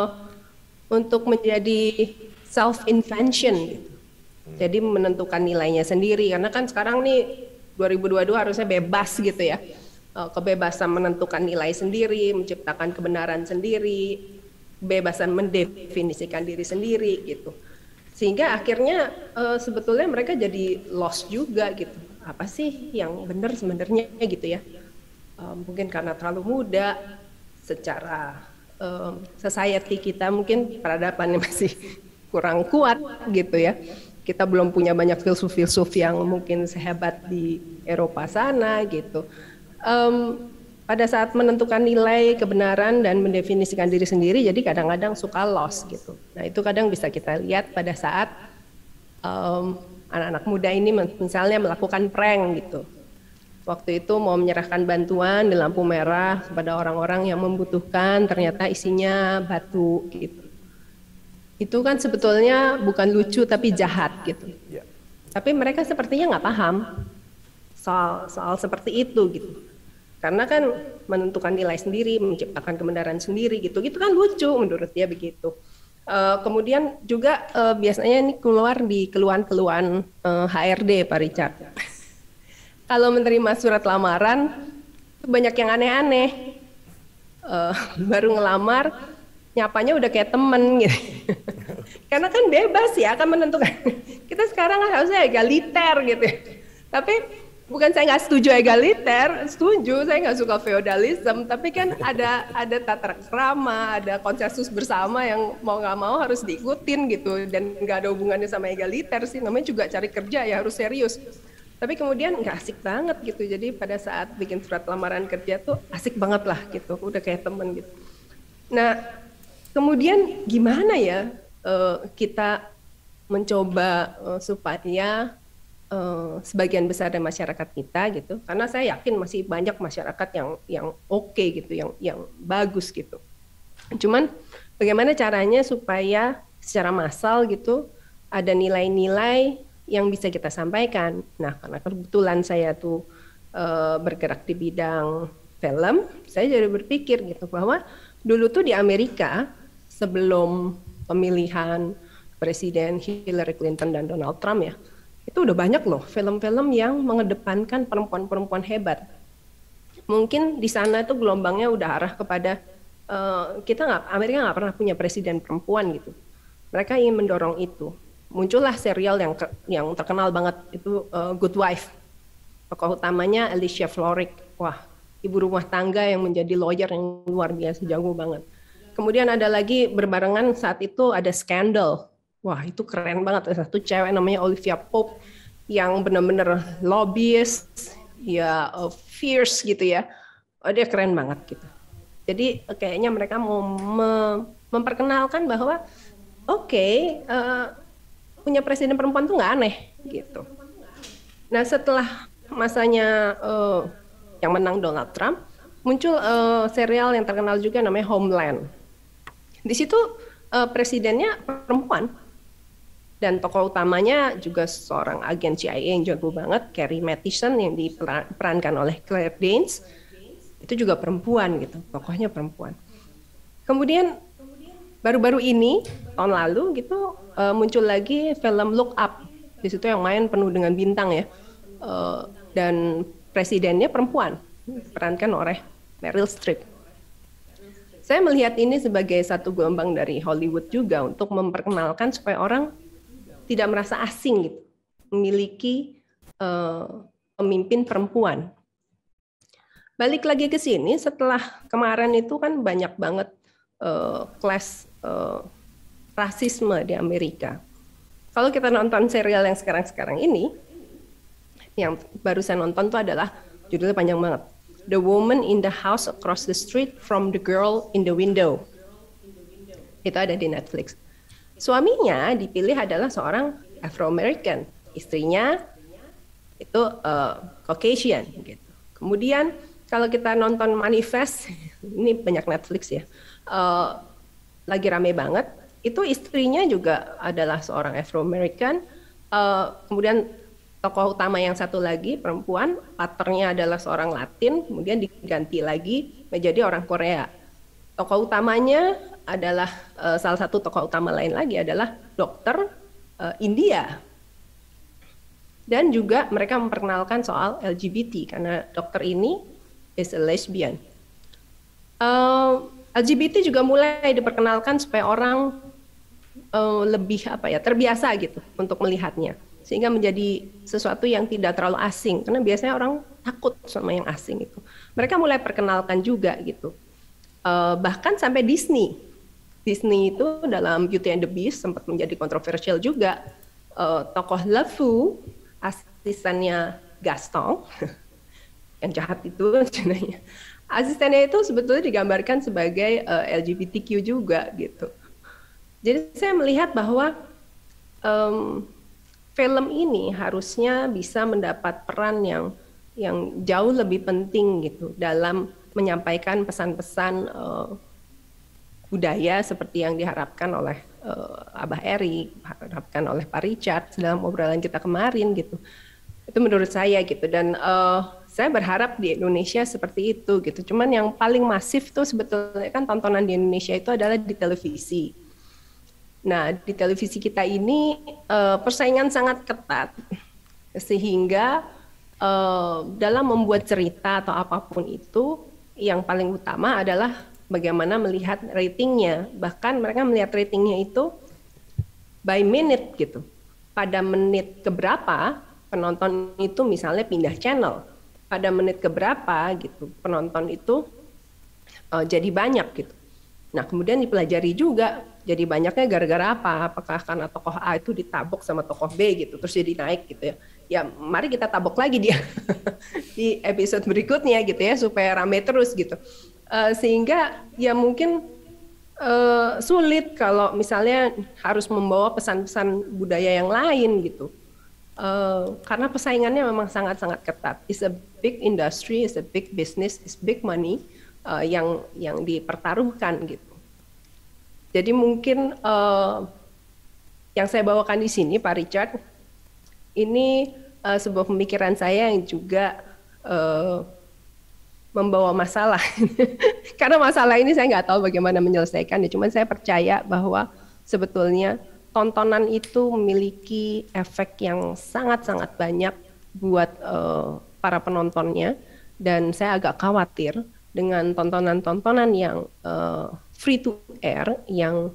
untuk menjadi self-invention gitu. Jadi menentukan nilainya sendiri, karena kan sekarang nih 2022 harusnya bebas gitu ya, kebebasan menentukan nilai sendiri, menciptakan kebenaran sendiri, kebebasan mendefinisikan diri sendiri gitu. Sehingga akhirnya sebetulnya mereka jadi lost juga gitu. Apa sih yang benar sebenarnya gitu ya? Mungkin karena terlalu muda, secara society kita mungkin peradabannya masih kurang kuat gitu ya. Kita belum punya banyak filsuf-filsuf yang mungkin sehebat di Eropa sana gitu. Pada saat menentukan nilai kebenaran dan mendefinisikan diri sendiri, jadi kadang-kadang suka lost gitu. Nah itu kadang bisa kita lihat pada saat anak-anak muda ini misalnya melakukan prank gitu. Waktu itu mau menyerahkan bantuan di lampu merah kepada orang-orang yang membutuhkan, ternyata isinya batu gitu. Itu kan sebetulnya bukan lucu tapi jahat gitu. Yeah. Tapi mereka sepertinya nggak paham soal seperti itu gitu. Karena kan menentukan nilai sendiri, menciptakan kebenaran sendiri gitu kan lucu menurut dia begitu. Kemudian juga biasanya ini keluar di keluhan-keluhan HRD Pak Richard. Kalau menerima surat lamaran banyak yang aneh-aneh. Baru ngelamar nyapanya udah kayak temen gitu. Karena kan bebas ya, akan menentukan. Kita sekarang harusnya egaliter gitu. Tapi bukan saya nggak setuju egaliter, setuju, saya nggak suka feodalisme. Tapi kan ada tata krama, ada konsensus bersama yang mau nggak mau harus diikutin gitu. Dan nggak ada hubungannya sama egaliter sih, namanya juga cari kerja ya harus serius. Tapi kemudian nggak asik banget gitu. Jadi pada saat bikin surat lamaran kerja tuh asik banget lah gitu, udah kayak temen gitu. Nah, kemudian gimana ya kita mencoba supaya sebagian besar dari masyarakat kita gitu, karena saya yakin masih banyak masyarakat yang oke gitu, yang bagus gitu. Cuman bagaimana caranya supaya secara massal gitu ada nilai-nilai yang bisa kita sampaikan. Nah, karena kebetulan saya tuh bergerak di bidang film, saya jadi berpikir gitu bahwa dulu tuh di Amerika sebelum pemilihan Presiden Hillary Clinton dan Donald Trump ya, itu udah banyak loh film-film yang mengedepankan perempuan-perempuan hebat. Mungkin di sana itu gelombangnya udah arah kepada Amerika nggak pernah punya presiden perempuan gitu. Mereka ingin mendorong itu. Muncullah serial yang terkenal banget itu Good Wife. Tokoh utamanya Alicia Florrick. Wah, ibu rumah tangga yang menjadi lawyer yang luar biasa jago banget. Kemudian ada lagi berbarengan saat itu ada Scandal. Wah, itu keren banget. Ada satu cewek namanya Olivia Pope yang benar-benar lobbyist, ya fierce gitu ya. Dia keren banget gitu. Jadi kayaknya mereka mau memperkenalkan bahwa punya presiden perempuan tuh nggak aneh gitu. Nah setelah masanya yang menang Donald Trump, muncul serial yang terkenal juga namanya Homeland. Di situ presidennya perempuan dan tokoh utamanya juga seorang agen CIA yang jago banget, Carrie Mathison yang diperankan oleh Claire Danes. Itu juga perempuan gitu, tokohnya perempuan. Kemudian baru-baru ini tahun lalu gitu muncul lagi film Look Up. Di situ yang main penuh dengan bintang ya. Dan presidennya perempuan, diperankan oleh Meryl Streep. Saya melihat ini sebagai satu gelombang dari Hollywood juga untuk memperkenalkan supaya orang tidak merasa asing gitu, memiliki pemimpin perempuan. Balik lagi ke sini, setelah kemarin itu kan banyak banget clash rasisme di Amerika. Kalau kita nonton serial yang sekarang-sekarang ini, yang baru saya nonton itu adalah judulnya panjang banget. The Woman in the House Across the Street from the Girl in the Window. Itu ada di Netflix. Suaminya dipilih adalah seorang Afro-American. Istrinya itu Caucasian gitu. Kemudian kalau kita nonton Manifest, ini banyak Netflix ya, lagi rame banget. Itu istrinya juga adalah seorang Afro-American. Kemudian tokoh utama yang satu lagi perempuan, partnernya adalah seorang Latin, kemudian diganti lagi menjadi orang Korea. Tokoh utamanya adalah salah satu tokoh utama lain lagi adalah dokter India. Dan juga mereka memperkenalkan soal LGBT karena dokter ini is a lesbian. LGBT juga mulai diperkenalkan supaya orang lebih terbiasa gitu untuk melihatnya, sehingga menjadi sesuatu yang tidak terlalu asing karena biasanya orang takut sama yang asing itu. Mereka mulai perkenalkan juga gitu. Bahkan sampai Disney itu dalam Beauty and the Beast sempat menjadi kontroversial juga. Tokoh LeFou, asistennya Gaston yang jahat itu sebenarnya, asistennya itu sebetulnya digambarkan sebagai LGBTQ juga gitu. Jadi saya melihat bahwa film ini harusnya bisa mendapat peran yang jauh lebih penting gitu dalam menyampaikan pesan-pesan budaya seperti yang diharapkan oleh Abah Eri, diharapkan oleh Pak Richard dalam obrolan kita kemarin gitu. Itu menurut saya gitu, dan saya berharap di Indonesia seperti itu gitu. Cuman yang paling masif tuh sebetulnya kan tontonan di Indonesia itu adalah di televisi. Nah, di televisi kita ini persaingan sangat ketat, sehingga dalam membuat cerita atau apapun itu, yang paling utama adalah bagaimana melihat ratingnya. Bahkan mereka melihat ratingnya itu by minute gitu. Pada menit keberapa penonton itu misalnya pindah channel. Pada menit keberapa gitu penonton itu jadi banyak gitu. Nah, kemudian dipelajari juga jadi banyaknya gara-gara apa? Apakah karena tokoh A itu ditabok sama tokoh B gitu, terus jadi naik gitu ya. Ya, mari kita tabok lagi dia di episode berikutnya gitu ya, supaya rame terus gitu. Sehingga ya mungkin sulit kalau misalnya harus membawa pesan-pesan budaya yang lain gitu. Karena persaingannya memang sangat-sangat ketat. It's a big industry, it's a big business, it's big money. Yang dipertaruhkan gitu. Jadi mungkin yang saya bawakan di sini, Pak Richard, ini sebuah pemikiran saya yang juga membawa masalah. Karena masalah ini saya nggak tahu bagaimana menyelesaikannya. Cuman saya percaya bahwa sebetulnya tontonan itu memiliki efek yang sangat-sangat banyak buat para penontonnya, dan saya agak khawatir dengan tontonan-tontonan yang free to air yang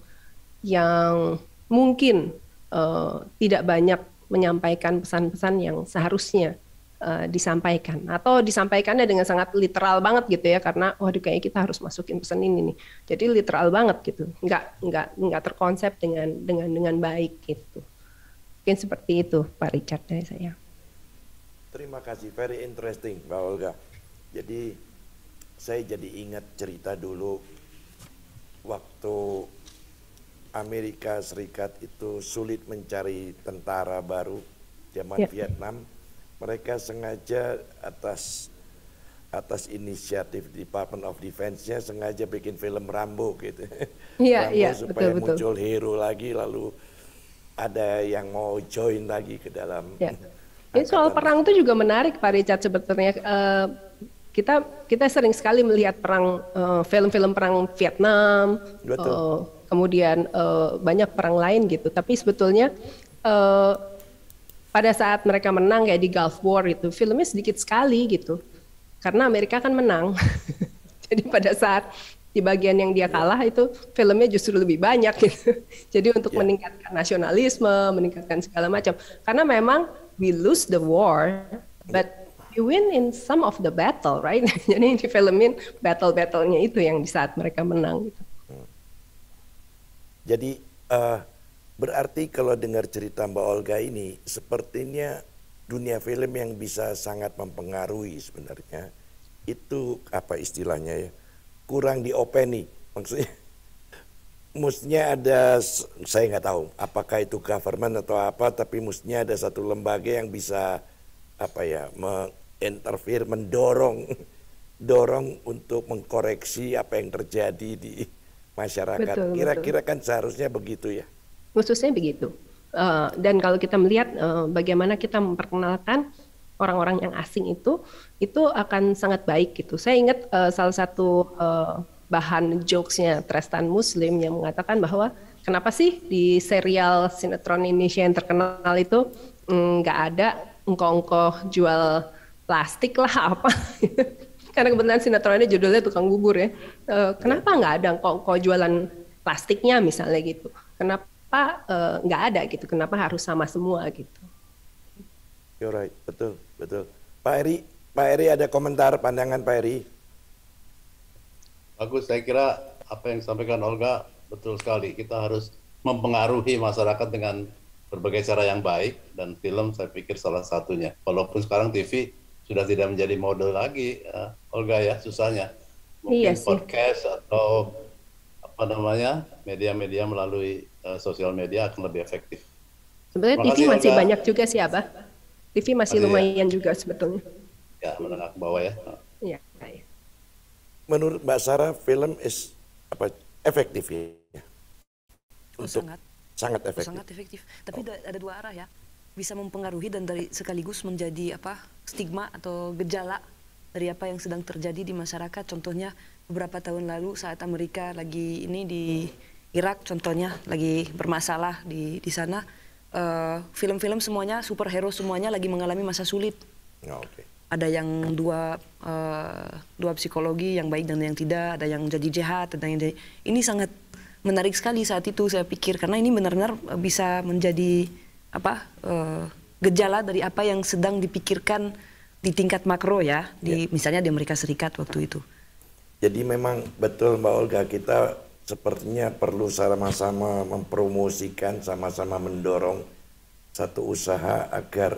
mungkin tidak banyak menyampaikan pesan-pesan yang seharusnya disampaikan, atau disampaikannya dengan sangat literal banget gitu ya, karena waduh kayaknya kita harus masukin pesan ini nih, jadi literal banget gitu, nggak terkonsep dengan baik gitu. Mungkin seperti itu Pak Richard dari saya. Terima kasih, very interesting Mbak Olga. Jadi saya jadi ingat cerita dulu waktu Amerika Serikat itu sulit mencari tentara baru zaman Vietnam. Mereka sengaja atas inisiatif Department of Defense-nya sengaja bikin film Rambo gitu. Rambo supaya betul. Muncul hero lagi, lalu ada yang mau join lagi ke dalam. Ini soal perang itu juga menarik Pak Richard sebetulnya. Kita sering sekali melihat perang, film-film perang Vietnam, kemudian banyak perang lain gitu. Tapi sebetulnya pada saat mereka menang kayak di Gulf War itu, filmnya sedikit sekali gitu, karena Amerika kan menang. Jadi pada saat di bagian yang dia kalah itu filmnya justru lebih banyak gitu. Jadi untuk meningkatkan nasionalisme, meningkatkan segala macam. Karena memang we lose the war, but we win in some of the battle, right? Jadi difilmin battle-battlenya itu yang di saat mereka menang gitu. Jadi berarti kalau dengar cerita Mbak Olga ini, sepertinya dunia film yang bisa sangat mempengaruhi sebenarnya itu apa istilahnya ya, kurang diopeni, maksudnya mestinya ada, saya nggak tahu apakah itu government atau apa, tapi mestinya ada satu lembaga yang bisa apa ya, menginterfere, dorong untuk mengkoreksi apa yang terjadi di masyarakat. Betul, Kira-kira kan seharusnya begitu ya. Khususnya begitu. Dan kalau kita melihat bagaimana kita memperkenalkan orang-orang yang asing itu akan sangat baik gitu. Saya ingat salah satu bahan jokesnya Trestan Muslim yang mengatakan bahwa kenapa sih di serial sinetron Indonesia yang terkenal itu nggak ada engkau-engkau jual plastik lah apa. Karena kebetulan sinetronnya judulnya Tukang Bubur ya. Kenapa nggak ada engkau-engkau jualan plastiknya misalnya gitu. Kenapa nggak ada gitu, kenapa harus sama semua gitu. You're right, betul. Pak Eri ada komentar, pandangan Pak Eri? Bagus, saya kira apa yang disampaikan Olga betul sekali. Kita harus mempengaruhi masyarakat dengan berbagai cara yang baik, dan film saya pikir salah satunya. Walaupun sekarang TV sudah tidak menjadi model lagi, Olga ya, susahnya. Mungkin podcast atau apa namanya, media-media melalui sosial media akan lebih efektif. Sebenarnya TV masih Olga. Banyak juga sih Abah. TV masih lumayan juga sebetulnya. Ya, menengah ke bawah ya. Iya. Menurut Mbak Sarah, film efektif ya? Sangat efektif. Sangat efektif. Tapi ada dua arah ya. Bisa mempengaruhi dan sekaligus menjadi stigma atau gejala dari apa yang sedang terjadi di masyarakat. Contohnya beberapa tahun lalu saat Amerika lagi di Irak, contohnya lagi bermasalah di sana, film-film semuanya, superhero semuanya lagi mengalami masa sulit. Ada yang dua psikologi, yang baik dan yang tidak, ada yang jadi jahat, ada yang jadi... Ini sangat menarik sekali saat itu saya pikir, karena ini benar-benar bisa menjadi gejala dari apa yang sedang dipikirkan di tingkat makro ya, misalnya di Amerika Serikat waktu itu. Jadi memang betul Mbak Olga, kita sepertinya perlu sama-sama mempromosikan, sama-sama mendorong satu usaha agar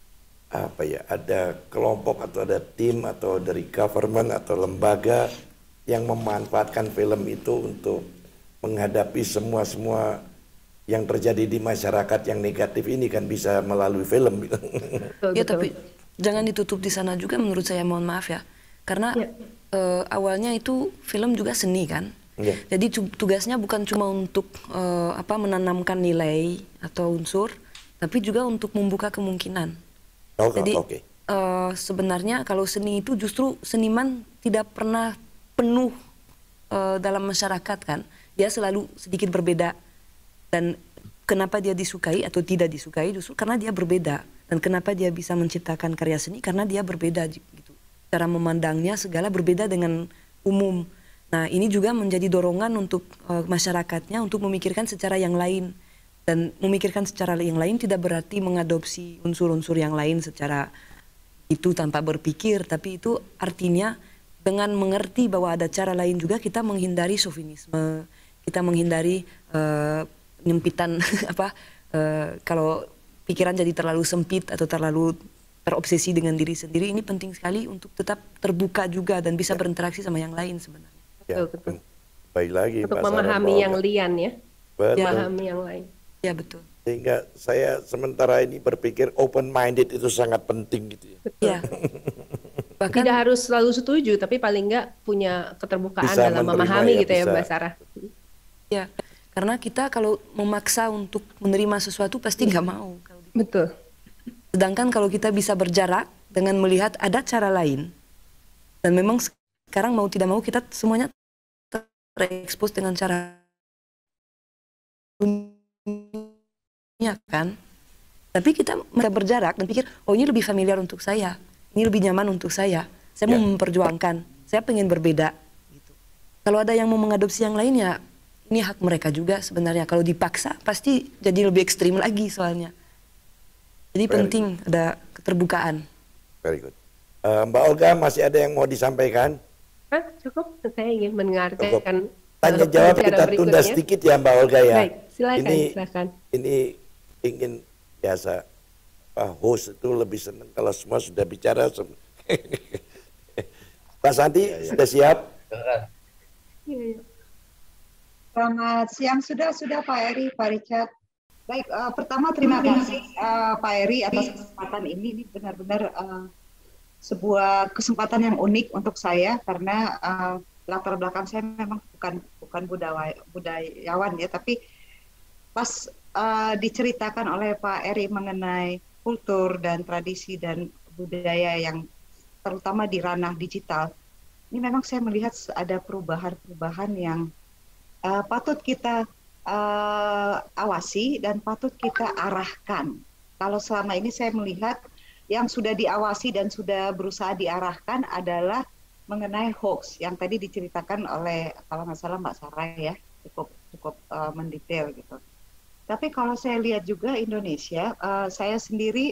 ada kelompok atau ada tim atau dari government atau lembaga yang memanfaatkan film itu untuk menghadapi semua yang terjadi di masyarakat yang negatif ini kan bisa melalui film. Ya, tapi jangan ditutup di sana juga menurut saya, mohon maaf ya. Karena awalnya itu film juga seni kan. Jadi tugasnya bukan cuma untuk menanamkan nilai atau unsur, tapi juga untuk membuka kemungkinan. Jadi sebenarnya kalau seni itu justru seniman tidak pernah penuh dalam masyarakat kan. Dia selalu sedikit berbeda. Dan kenapa dia disukai atau tidak disukai justru karena dia berbeda. Dan kenapa dia bisa menciptakan karya seni karena dia berbeda gitu. Cara memandangnya segala berbeda dengan umum. Nah, ini juga menjadi dorongan untuk masyarakatnya untuk memikirkan secara yang lain. Dan memikirkan secara yang lain tidak berarti mengadopsi unsur-unsur yang lain secara itu tanpa berpikir. Tapi itu artinya dengan mengerti bahwa ada cara lain juga kita menghindari sofinisme. Kita menghindari penyempitan kalau pikiran jadi terlalu sempit atau terlalu terobsesi dengan diri sendiri. Ini penting sekali untuk tetap terbuka juga dan bisa berinteraksi sama yang lain sebenarnya. Betul. Baik lagi untuk memahami yang lian ya. Memahami yang lain. Ya betul. Sehingga saya sementara ini berpikir open minded itu sangat penting gitu ya. Ya. Bahkan tidak harus selalu setuju, tapi paling enggak punya keterbukaan dalam memahami gitu ya Mbak Sarah. Ya, karena kita kalau memaksa untuk menerima sesuatu pasti nggak mau. Betul. Sedangkan kalau kita bisa berjarak dengan melihat ada cara lain, dan memang sekarang mau tidak mau kita semuanya terekspos dengan cara dunia kan. Tapi kita berjarak dan pikir, oh ini lebih familiar untuk saya, ini lebih nyaman untuk saya mau memperjuangkan, saya pengen berbeda. Gitu. Kalau ada yang mau mengadopsi yang lain ya, ini hak mereka juga sebenarnya. Kalau dipaksa pasti jadi lebih ekstrim lagi soalnya. Jadi penting ada keterbukaan. Very good. Mbak Olga masih ada yang mau disampaikan? Cukup, saya ingin mendengarkan. Tanya jawab kita tunda sedikit ya Mbak Olga ya. Baik, silakan. Ini ingin biasa host itu lebih senang kalau semua sudah bicara. Pak Santi sudah siap? Selamat siang sudah Pak Eri, Pak Richard. Baik, pertama terima kasih Pak Eri atas kesempatan ini. Ini benar-benar sebuah kesempatan yang unik untuk saya karena latar belakang saya memang bukan budayawan ya, tapi pas diceritakan oleh Pak Eri mengenai kultur dan tradisi dan budaya yang terutama di ranah digital, ini memang saya melihat ada perubahan-perubahan yang patut kita awasi dan patut kita arahkan. Kalau selama ini saya melihat yang sudah diawasi dan sudah berusaha diarahkan adalah mengenai hoax yang tadi diceritakan oleh kalau nggak salah Mbak Sarah ya, cukup mendetail gitu. Tapi kalau saya lihat juga Indonesia, saya sendiri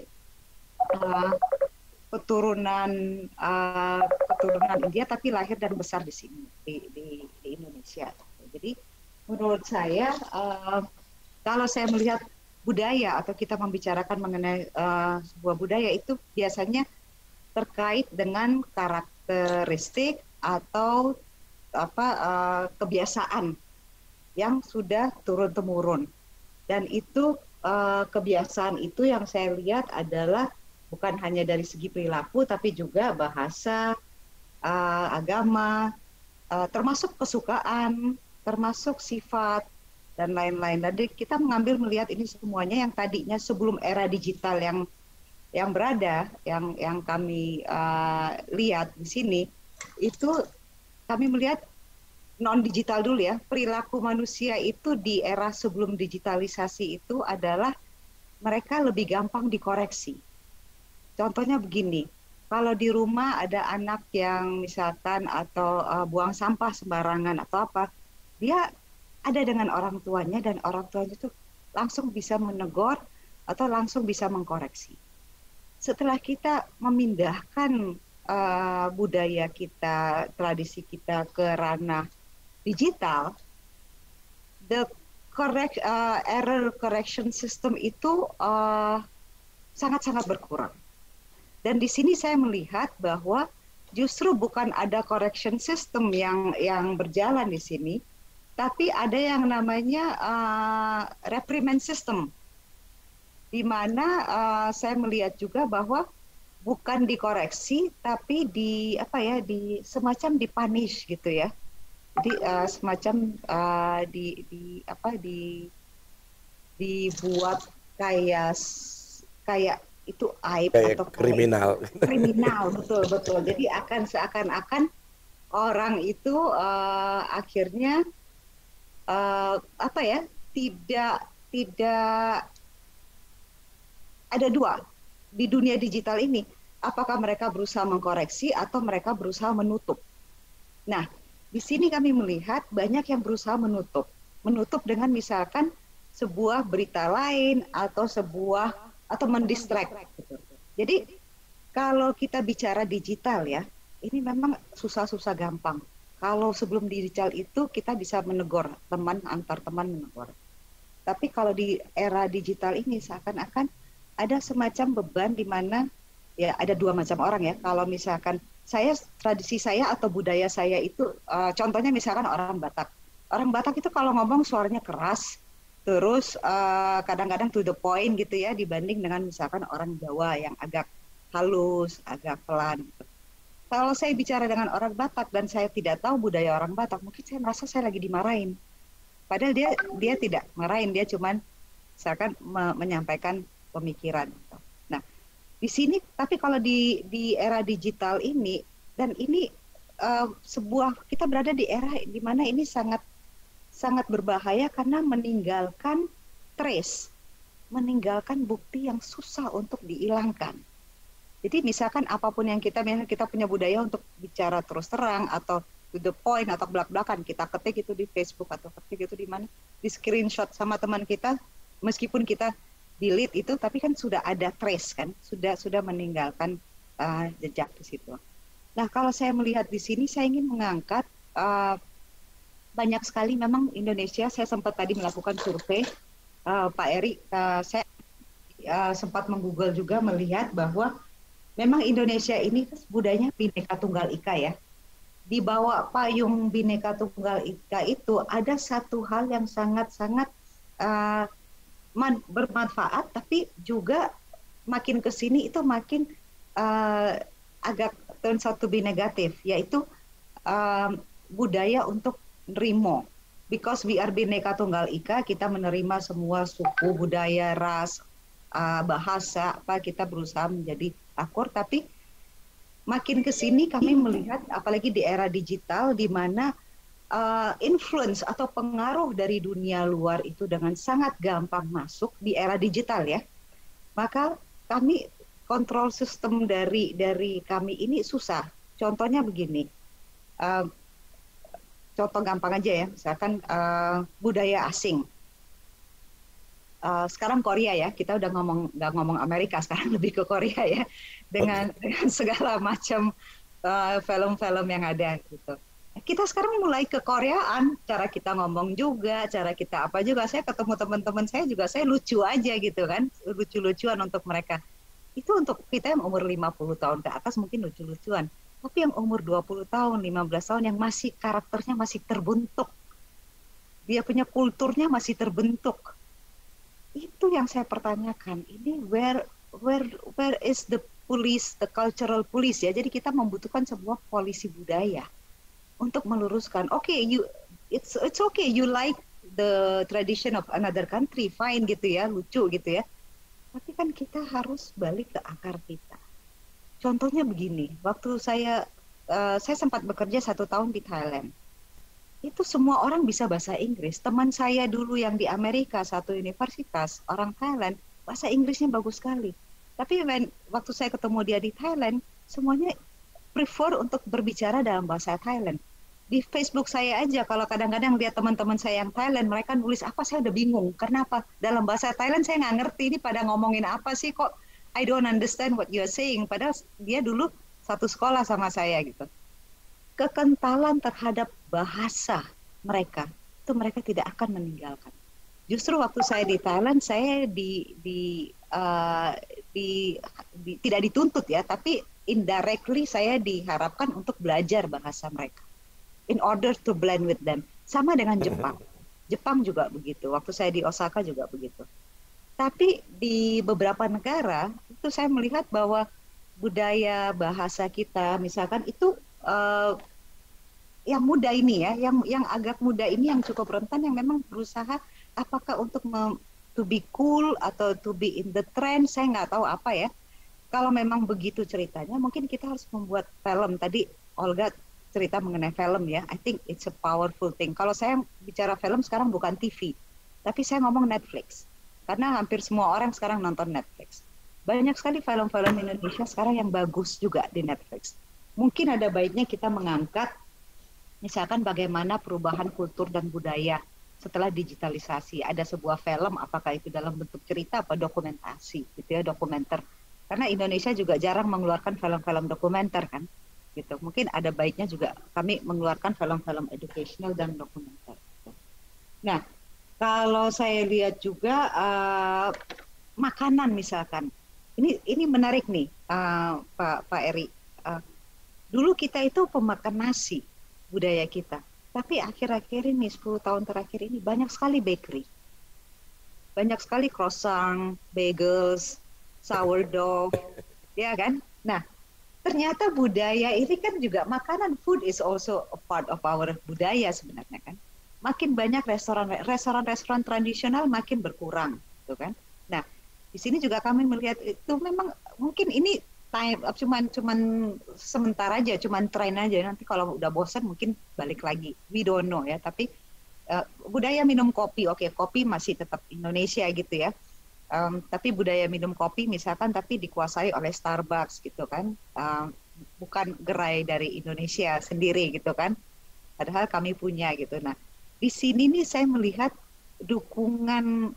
keturunan India tapi lahir dan besar di sini di Indonesia. Jadi menurut saya kalau saya melihat budaya atau kita membicarakan mengenai sebuah budaya itu biasanya terkait dengan karakteristik atau kebiasaan yang sudah turun-temurun. Dan itu kebiasaan itu yang saya lihat adalah bukan hanya dari segi perilaku tapi juga bahasa, agama, termasuk kesukaan, termasuk sifat dan lain-lain. Jadi kita mengambil melihat ini semuanya yang tadinya sebelum era digital yang berada, yang kami lihat di sini, itu kami melihat non digital dulu ya, perilaku manusia itu di era sebelum digitalisasi itu adalah mereka lebih gampang dikoreksi. Contohnya begini, kalau di rumah ada anak yang misalkan atau buang sampah sembarangan atau apa, dia ada dengan orang tuanya dan orang tuanya itu langsung bisa menegur atau langsung bisa mengkoreksi. Setelah kita memindahkan budaya kita, tradisi kita ke ranah digital, the error correction system itu sangat-sangat berkurang. Dan di sini saya melihat bahwa justru bukan ada correction system yang berjalan di sini, tapi ada yang namanya reprimand system, di mana saya melihat juga bahwa bukan dikoreksi, tapi di semacam dipunish gitu ya. Jadi semacam dibuat kayak itu aib kayak atau kriminal. Kriminal betul. Jadi akan seakan-akan orang itu akhirnya tidak ada dua di dunia digital ini. Apakah mereka berusaha mengkoreksi atau mereka berusaha menutup? Nah, di sini kami melihat banyak yang berusaha menutup dengan misalkan sebuah berita lain atau mendistract. Gitu. Jadi kalau kita bicara digital ya, ini memang susah-susah gampang. Kalau sebelum digital itu kita bisa menegur antar teman menegur. Tapi kalau di era digital ini seakan-akan ada semacam beban di mana ya ada dua macam orang ya. Kalau misalkan tradisi saya atau budaya saya itu contohnya misalkan orang Batak. Orang Batak itu kalau ngomong suaranya keras, terus kadang-kadang to the point gitu ya, dibanding dengan misalkan orang Jawa yang agak halus, agak pelan. Gitu. Kalau saya bicara dengan orang Batak dan saya tidak tahu budaya orang Batak, mungkin saya merasa saya lagi dimarahin. Padahal dia tidak marahin, dia cuman misalkan menyampaikan pemikiran. Gitu. Nah, di sini tapi kalau di era digital ini dan ini kita berada di era di mana ini sangat berbahaya karena meninggalkan trace, meninggalkan bukti yang susah untuk dihilangkan. Jadi misalkan apapun yang kita punya budaya untuk bicara terus terang atau to the point atau belak-belakan, kita ketik itu di Facebook atau ketik itu di mana, di screenshot sama teman kita, meskipun kita delete itu, tapi kan sudah ada trace kan, sudah meninggalkan jejak di situ. Nah kalau saya melihat di sini, saya ingin mengangkat banyak sekali memang Indonesia. Saya sempat tadi melakukan survei, Pak Eri, saya sempat menggoogle juga melihat bahwa memang Indonesia ini budayanya Bhinneka Tunggal Ika ya. Di bawah payung Bhinneka Tunggal Ika itu ada satu hal yang sangat-sangat bermanfaat, tapi juga makin ke sini itu makin agak turns out to be negatif, yaitu budaya untuk nerimo. Because we are Bhinneka Tunggal Ika, kita menerima semua suku, budaya, ras, bahasa, kita berusaha menjadi akur, tapi makin ke sini kami melihat, apalagi di era digital, di mana influence atau pengaruh dari dunia luar itu dengan sangat gampang masuk di era digital ya. Maka kami kontrol sistem dari kami ini susah. Contohnya begini, contoh gampang aja ya, misalkan budaya asing. Sekarang Korea ya, kita udah nggak ngomong Amerika, sekarang lebih ke Korea ya, dengan segala macam film-film yang ada gitu. Kita sekarang mulai ke Koreaan, cara kita ngomong juga, cara kita apa juga. Saya ketemu teman-teman saya juga, saya lucu aja gitu kan, lucu-lucuan untuk mereka. Itu untuk kita yang umur 50 tahun ke atas mungkin lucu-lucuan. Tapi yang umur 20 tahun, 15 tahun yang masih karakternya masih terbentuk. Dia punya kulturnya masih terbentuk. Itu yang saya pertanyakan. Ini where is the police, the cultural police ya. Jadi kita membutuhkan sebuah polisi budaya untuk meluruskan. Oke, it's okay you like the tradition of another country, fine gitu ya, lucu gitu ya. Tapi kan kita harus balik ke akar kita. Contohnya begini, waktu saya sempat bekerja 1 tahun di Thailand. Itu semua orang bisa bahasa Inggris. Teman saya dulu yang di Amerika, satu universitas, orang Thailand, bahasa Inggrisnya bagus sekali. Tapi waktu saya ketemu dia di Thailand, semuanya prefer untuk berbicara dalam bahasa Thailand. Di Facebook saya aja, kalau kadang-kadang lihat teman-teman saya yang Thailand, mereka nulis apa, saya udah bingung. Kenapa? Dalam bahasa Thailand saya nggak ngerti, ini pada ngomongin apa sih, kok I don't understand what you're saying. Padahal dia dulu satu sekolah sama saya gitu. Kekentalan terhadap bahasa mereka, itu mereka tidak akan meninggalkan. Justru waktu saya di Thailand, saya tidak dituntut ya, tapi indirectly saya diharapkan untuk belajar bahasa mereka in order to blend with them. Sama dengan Jepang. Jepang juga begitu. Waktu saya di Osaka juga begitu. Tapi di beberapa negara itu saya melihat bahwa budaya bahasa kita, misalkan itu yang muda ini ya, yang agak muda ini yang cukup rentan, yang memang berusaha apakah untuk to be cool atau to be in the trend, saya nggak tahu apa ya. Kalau memang begitu ceritanya, mungkin kita harus membuat film. Tadi Olga cerita mengenai film ya, I think it's a powerful thing. Kalau saya bicara film sekarang bukan TV, tapi saya ngomong Netflix. Karena hampir semua orang sekarang nonton Netflix. Banyak sekali film-film Indonesia sekarang yang bagus juga di Netflix. Mungkin ada baiknya kita mengangkat misalkan bagaimana perubahan kultur dan budaya setelah digitalisasi. Ada sebuah film, apakah itu dalam bentuk cerita apa dokumentasi, gitu ya, dokumenter. Karena Indonesia juga jarang mengeluarkan film-film dokumenter kan, gitu. Mungkin ada baiknya juga kami mengeluarkan film-film educational dan dokumenter. Nah, kalau saya lihat juga makanan misalkan, ini menarik nih, Pak Eri. Dulu kita itu pemakan nasi, budaya kita. Tapi akhir-akhir ini, 10 tahun terakhir ini, banyak sekali bakery. Banyak sekali croissant, bagels, sourdough, ya kan? Nah, ternyata budaya ini kan juga makanan, food is also a part of our budaya sebenarnya kan. Makin banyak restoran tradisional makin berkurang, gitu kan? Nah, di sini juga kami melihat itu memang mungkin ini cuman sementara aja, cuman tren aja. Nanti kalau udah bosan mungkin balik lagi. We don't know ya. Tapi budaya minum kopi, oke, kopi masih tetap Indonesia gitu ya. Tapi budaya minum kopi misalkan tapi dikuasai oleh Starbucks gitu kan. Bukan gerai dari Indonesia sendiri gitu kan. Padahal kami punya gitu. Nah, di sini nih saya melihat dukungan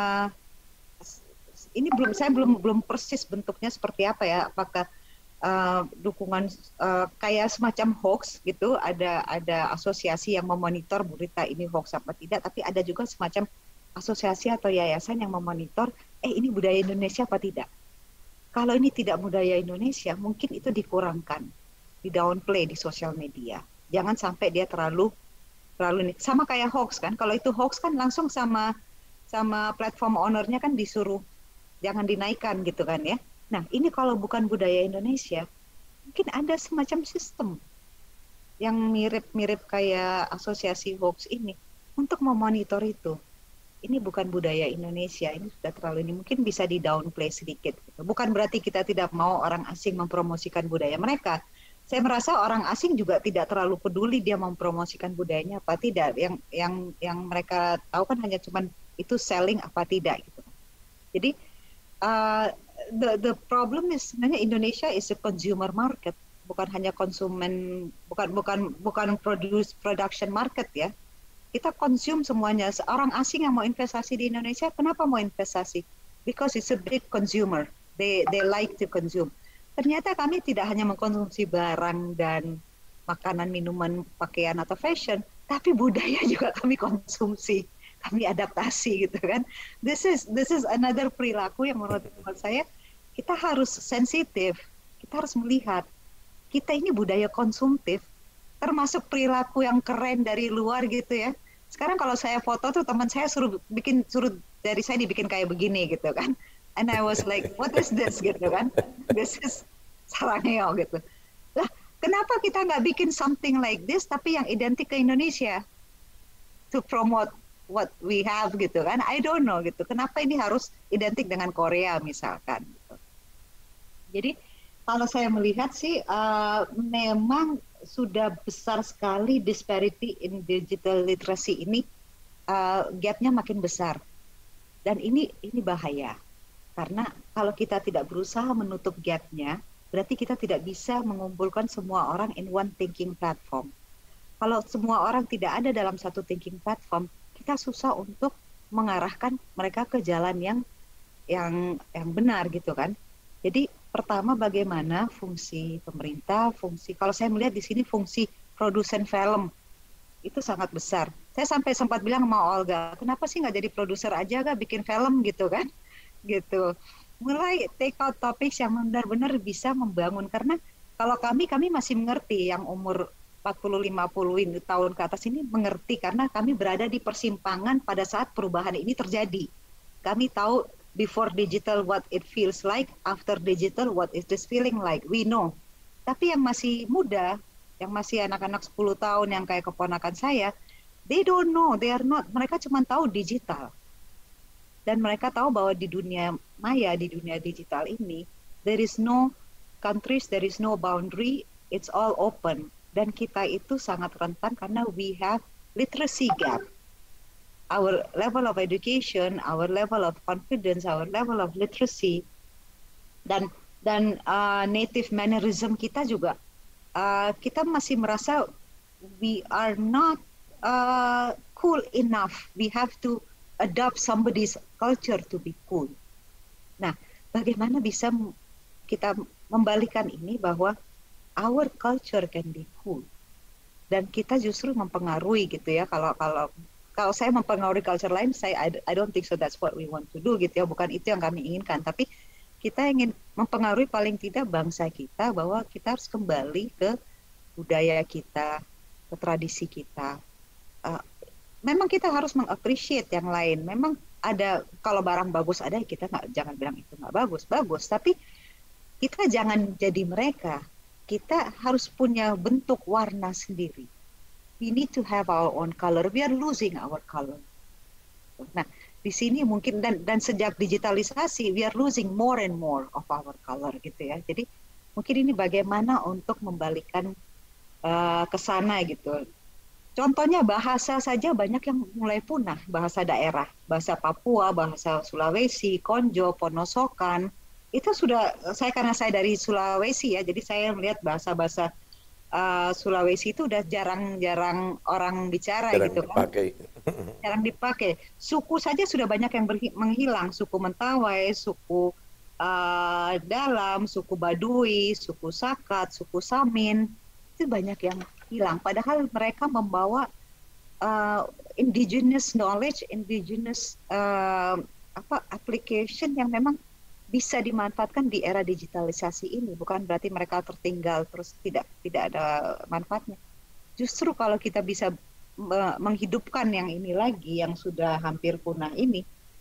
ini saya belum persis bentuknya seperti apa ya, apakah dukungan kayak semacam hoax gitu, ada asosiasi yang memonitor berita ini hoax apa tidak, tapi ada juga semacam asosiasi atau yayasan yang memonitor ini budaya Indonesia apa tidak. Kalau ini tidak budaya Indonesia, mungkin itu dikurangkan, di downplay di sosial media. Jangan sampai dia terlalu sama kayak hoax kan. Kalau itu hoax kan langsung sama sama platform ownernya kan disuruh jangan dinaikkan gitu kan ya. Nah, ini kalau bukan budaya Indonesia, mungkin ada semacam sistem yang mirip-mirip kayak asosiasi hoax ini untuk memonitor itu. Ini bukan budaya Indonesia, ini sudah terlalu ini mungkin bisa di downplay sedikit. Gitu. Bukan berarti kita tidak mau orang asing mempromosikan budaya mereka. Saya merasa orang asing juga tidak terlalu peduli dia mempromosikan budayanya apa tidak. Yang mereka tahu kan hanya cuman itu selling apa tidak gitu. Jadi the problem is sebenarnya Indonesia is a consumer market, bukan hanya konsumen, bukan production market ya. Kita konsum semuanya. Orang asing yang mau investasi di Indonesia, kenapa mau investasi? Because it's a big consumer. They like to consume. Ternyata kami tidak hanya mengkonsumsi barang dan makanan, minuman, pakaian atau fashion, tapi budaya juga kami konsumsi, kami adaptasi gitu kan. This is another perilaku yang menurut saya kita harus sensitif. Kita harus melihat kita ini budaya konsumtif, termasuk perilaku yang keren dari luar gitu ya. Sekarang kalau saya foto tuh teman saya suruh dari saya dibikin kayak begini gitu kan. And I was like, what is this gitu kan? This is sarangeo gitu. Lah, kenapa kita nggak bikin something like this tapi yang identik ke Indonesia to promote what we have gitu kan? I don't know gitu. Kenapa ini harus identik dengan Korea misalkan? Gitu. Jadi kalau saya melihat sih memang sudah besar sekali disparity in digital literacy ini, gapnya makin besar dan ini bahaya karena kalau kita tidak berusaha menutup gapnya berarti kita tidak bisa mengumpulkan semua orang in one thinking platform. Kalau semua orang tidak ada dalam satu thinking platform, kita susah untuk mengarahkan mereka ke jalan yang benar gitu kan. Jadi pertama bagaimana fungsi pemerintah, kalau saya melihat di sini fungsi produsen film itu sangat besar. Saya sampai sempat bilang sama Olga, kenapa sih nggak jadi produser aja, nggak bikin film gitu kan? Gitu. Mulai take out topics yang benar-benar bisa membangun karena kalau kami masih mengerti yang umur 40-50 tahun ke atas ini mengerti karena kami berada di persimpangan pada saat perubahan ini terjadi. Kami tahu before digital what it feels like, after digital what is this feeling like, we know. Tapi yang masih muda, yang masih anak-anak 10 tahun yang kayak keponakan saya, they don't know, they are not, mereka cuma tahu digital. Dan mereka tahu bahwa di dunia maya, di dunia digital ini, there is no countries, there is no boundary, it's all open. Dan kita itu sangat rentan karena we have literacy gap. Our level of education, our level of confidence, our level of literacy, dan native mannerism kita juga, kita masih merasa we are not cool enough. We have to adopt somebody's culture to be cool. Nah, bagaimana bisa kita membalikan ini bahwa our culture can be cool, dan kita justru mempengaruhi gitu ya. Kalau saya mempengaruhi culture lain, I don't think so that's what we want to do gitu ya. Bukan itu yang kami inginkan, tapi kita ingin mempengaruhi paling tidak bangsa kita bahwa kita harus kembali ke budaya kita, ke tradisi kita. Memang kita harus meng-appreciate yang lain. Memang ada, kalau barang bagus ada, kita jangan bilang itu nggak bagus, tapi kita jangan jadi mereka. Kita harus punya bentuk warna sendiri. We need to have our own color. We are losing our color. Nah, di sini mungkin dan sejak digitalisasi, we are losing more and more of our color gitu ya. Jadi mungkin ini bagaimana untuk membalikan ke sana gitu. Contohnya bahasa saja banyak yang mulai punah, bahasa daerah, bahasa Papua, bahasa Sulawesi, Konjo, Ponosokan. Itu sudah karena saya dari Sulawesi ya, jadi saya melihat bahasa-bahasa Sulawesi itu udah jarang orang bicara gitu kan. Jarang dipakai. Suku saja sudah banyak yang menghilang. Suku Mentawai, suku Dalam, suku Baduy, suku Sakat, suku Samin, itu banyak yang hilang. Padahal mereka membawa indigenous knowledge, indigenous application yang memang bisa dimanfaatkan di era digitalisasi ini. Bukan berarti mereka tertinggal terus tidak ada manfaatnya. Justru kalau kita bisa menghidupkan yang ini lagi, yang sudah hampir punah ini,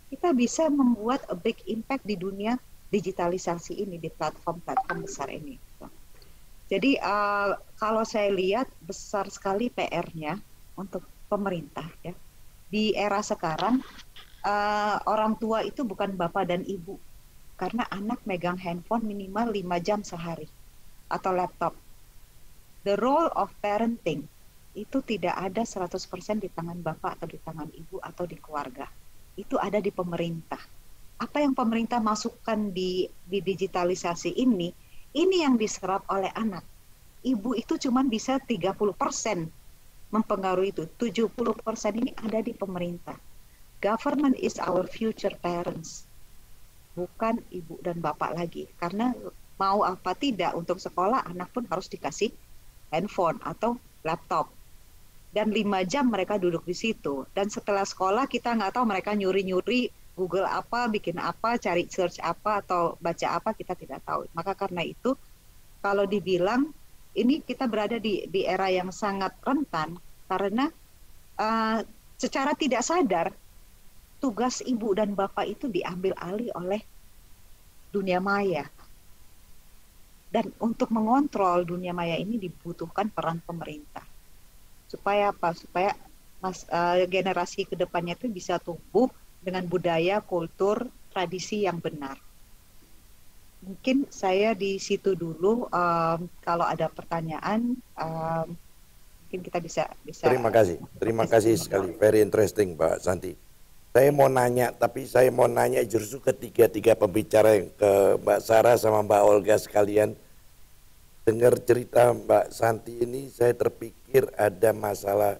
kita bisa membuat a big impact di dunia digitalisasi ini, di platform-platform besar ini. Jadi kalau saya lihat besar sekali PR-nya untuk pemerintah ya. Di era sekarang orang tua itu bukan bapak dan ibu, karena anak megang handphone minimal 5 jam sehari atau laptop. The role of parenting itu tidak ada 100% di tangan bapak atau di tangan ibu atau di keluarga. Itu ada di pemerintah. Apa yang pemerintah masukkan di digitalisasi ini yang diserap oleh anak. Ibu itu cuma bisa 30% mempengaruhi itu. 70% ini ada di pemerintah. Government is our future parents. Bukan ibu dan bapak lagi. Karena mau apa tidak untuk sekolah, anak pun harus dikasih handphone atau laptop. Dan 5 jam mereka duduk di situ. Dan setelah sekolah kita nggak tahu mereka nyuri-nyuri Google apa, bikin apa, cari search apa, atau baca apa, kita tidak tahu. Maka karena itu, kalau dibilang, ini kita berada di era yang sangat rentan, karena secara tidak sadar, tugas ibu dan bapak itu diambil alih oleh dunia maya. Dan untuk mengontrol dunia maya ini dibutuhkan peran pemerintah. Supaya apa? Supaya generasi kedepannya itu bisa tumbuh dengan budaya, kultur, tradisi yang benar. Mungkin saya di situ dulu. Kalau ada pertanyaan, mungkin kita bisa. Terima kasih sekali. Very interesting, Mbak Santi. Saya mau nanya, tapi saya mau nanya justru ketiga pembicara yang ke Mbak Sarah sama Mbak Olga sekalian. Dengar cerita Mbak Santi ini, saya terpikir ada masalah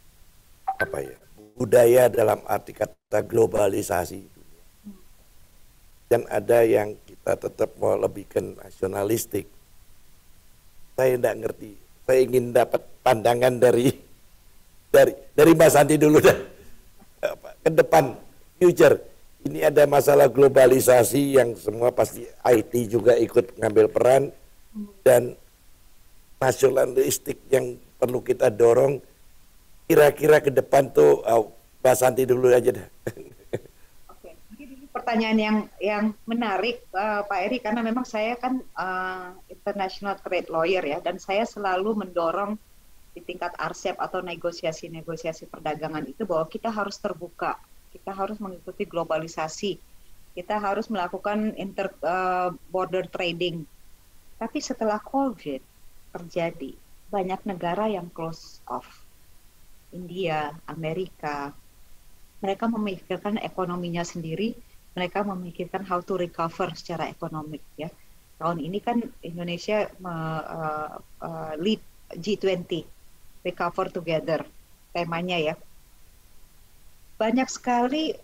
budaya dalam arti kata globalisasi, dan ada yang kita tetap mau lebihkan nasionalistik. Saya tidak ngerti. Saya ingin dapat pandangan dari Mbak Santi dulu dah. Ke depan future ini ada masalah globalisasi yang semua pasti IT juga ikut mengambil peran, dan nasionalistik yang perlu kita dorong. Kira-kira ke depan tuh Mbak Santi dulu aja dah. Oke, ini pertanyaan yang menarik Pak Eri, karena memang saya kan international trade lawyer ya, dan saya selalu mendorong di tingkat RCEP atau negosiasi perdagangan itu bahwa kita harus terbuka, kita harus mengikuti globalisasi, kita harus melakukan border trading. Tapi setelah COVID terjadi, banyak negara yang close off. India, Amerika, mereka memikirkan ekonominya sendiri, mereka memikirkan how to recover secara ekonomi ya. Tahun ini kan Indonesia lead G20, Recover Together, temanya ya. Banyak sekali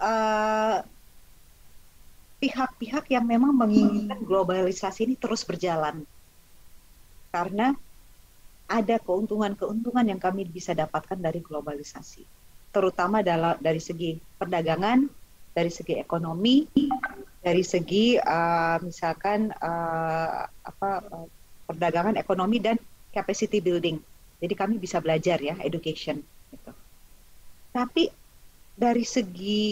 pihak-pihak yang memang menginginkan globalisasi ini terus berjalan. Karena ada keuntungan-keuntungan yang kami bisa dapatkan dari globalisasi. Terutama dari segi perdagangan, dari segi ekonomi, dari segi misalkan perdagangan, ekonomi, dan capacity building. Jadi kami bisa belajar ya, education. Gitu. Tapi dari segi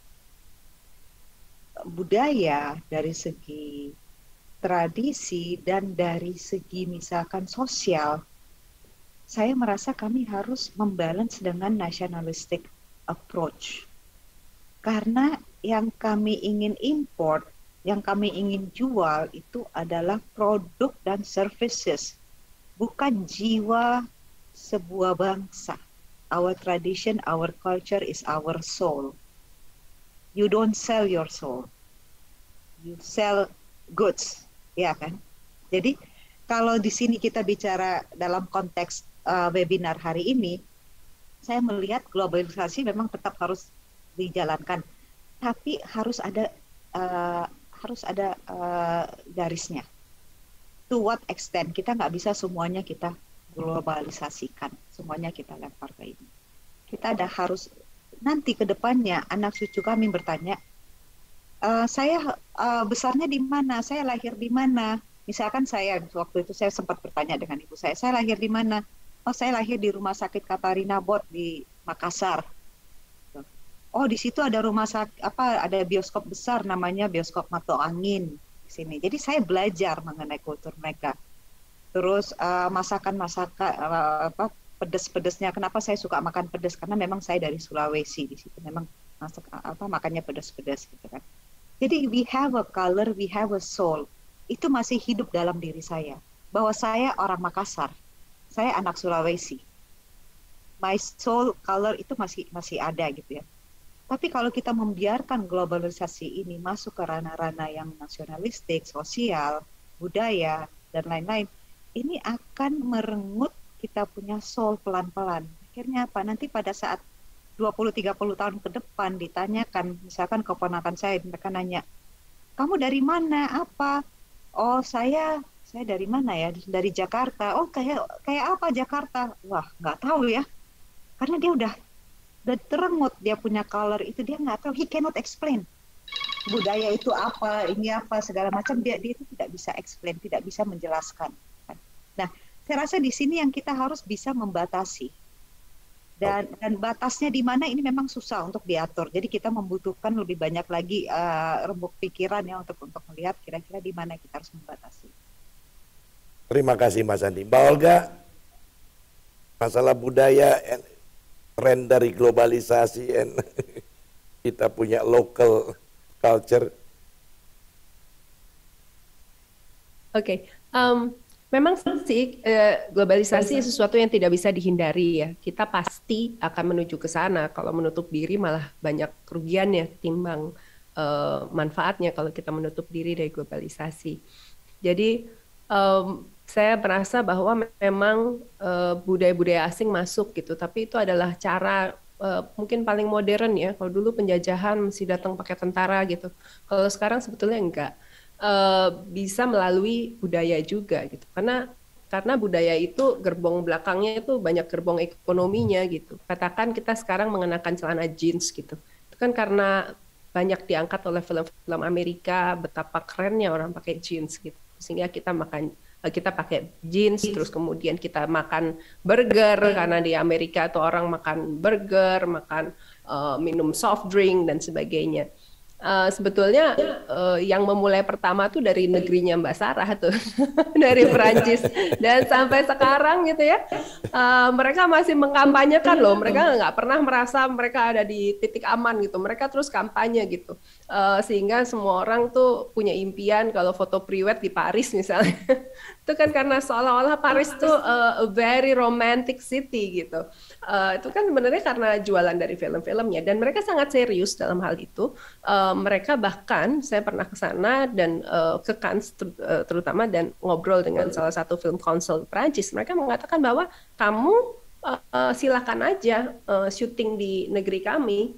budaya, dari segi tradisi, dan dari segi misalkan sosial, saya merasa kami harus membalance dengan nationalistic approach. Karena yang kami ingin import, yang kami ingin jual itu adalah produk dan services, bukan jiwa sebuah bangsa. Our tradition, our culture is our soul. You don't sell your soul. You sell goods, ya kan? Jadi kalau di sini kita bicara dalam konteks webinar hari ini, saya melihat globalisasi memang tetap harus dijalankan, tapi harus ada garisnya. To what extent? Kita nggak bisa semuanya kita globalisasikan, semuanya kita lempar ke ini. Kita harus nanti ke depannya anak cucu kami bertanya, saya besarnya di mana? Saya lahir di mana? Misalkan saya waktu itu saya sempat bertanya dengan ibu saya lahir di mana? Oh, saya lahir di Rumah Sakit Katarina Bot di Makassar. oh di situ ada rumah sakit apa, ada bioskop besar namanya bioskop Mato Angin di sini. Jadi saya belajar mengenai kultur mereka. Terus masakan-masakan apa pedes-pedesnya. Kenapa saya suka makan pedes? Karena memang saya dari Sulawesi, di situ memang masak apa makannya pedes-pedes gitu kan. Jadi we have a color, we have a soul. Itu masih hidup dalam diri saya. Bahwa saya orang Makassar, saya anak Sulawesi. My soul color itu masih ada gitu ya. Tapi kalau kita membiarkan globalisasi ini masuk ke ranah-ranah yang nasionalistik, sosial, budaya, dan lain-lain, ini akan merenggut kita punya soul pelan-pelan. Akhirnya apa? Nanti pada saat 20-30 tahun ke depan ditanyakan, misalkan keponakan saya, mereka nanya, kamu dari mana? Apa? Oh, saya dari mana ya? Dari Jakarta. Oh, kayak apa Jakarta? Wah, nggak tahu ya. Karena dia udah terengut, dia punya color itu, dia nggak tahu, he cannot explain. Budaya itu apa, ini apa, segala macam, dia itu tidak bisa explain, tidak bisa menjelaskan. Nah, saya rasa di sini yang kita harus bisa membatasi. Dan batasnya di mana ini memang susah untuk diatur. Jadi kita membutuhkan lebih banyak lagi rembuk pikiran ya untuk melihat kira-kira di mana kita harus membatasi. Terima kasih Mas Andi. Mbak Olga, masalah budaya, tren dari globalisasi, kita punya local culture. Oke. Memang sih globalisasi sesuatu yang tidak bisa dihindari ya. Kita pasti akan menuju ke sana. Kalau menutup diri malah banyak kerugiannya timbang manfaatnya kalau kita menutup diri dari globalisasi. Jadi saya merasa bahwa memang budaya-budaya asing masuk gitu. Tapi itu adalah cara mungkin paling modern ya. Kalau dulu penjajahan mesti datang pakai tentara gitu. Kalau sekarang sebetulnya enggak. Bisa melalui budaya juga gitu, karena budaya itu gerbong belakangnya itu banyak gerbong ekonominya gitu. Katakan kita sekarang mengenakan celana jeans gitu, itu kan karena banyak diangkat oleh film-film Amerika betapa kerennya orang pakai jeans gitu, sehingga kita pakai jeans, terus kemudian kita makan burger karena di Amerika tuh orang makan burger, makan minum soft drink dan sebagainya. Sebetulnya yang memulai pertama tuh dari negerinya Mbak Sarah tuh dari Perancis, dan sampai sekarang gitu ya mereka masih mengkampanyekan loh, mereka nggak pernah merasa mereka ada di titik aman gitu, mereka terus kampanye gitu, sehingga semua orang tuh punya impian kalau foto priwet di Paris misalnya itu kan karena seolah-olah Paris tuh a very romantic city gitu. Itu kan sebenarnya karena jualan dari film-filmnya, dan mereka sangat serius dalam hal itu. Mereka bahkan saya pernah ke sana dan ke Cannes terutama, dan ngobrol dengan salah satu film konsul Prancis. Mereka mengatakan bahwa kamu silakan aja syuting di negeri kami,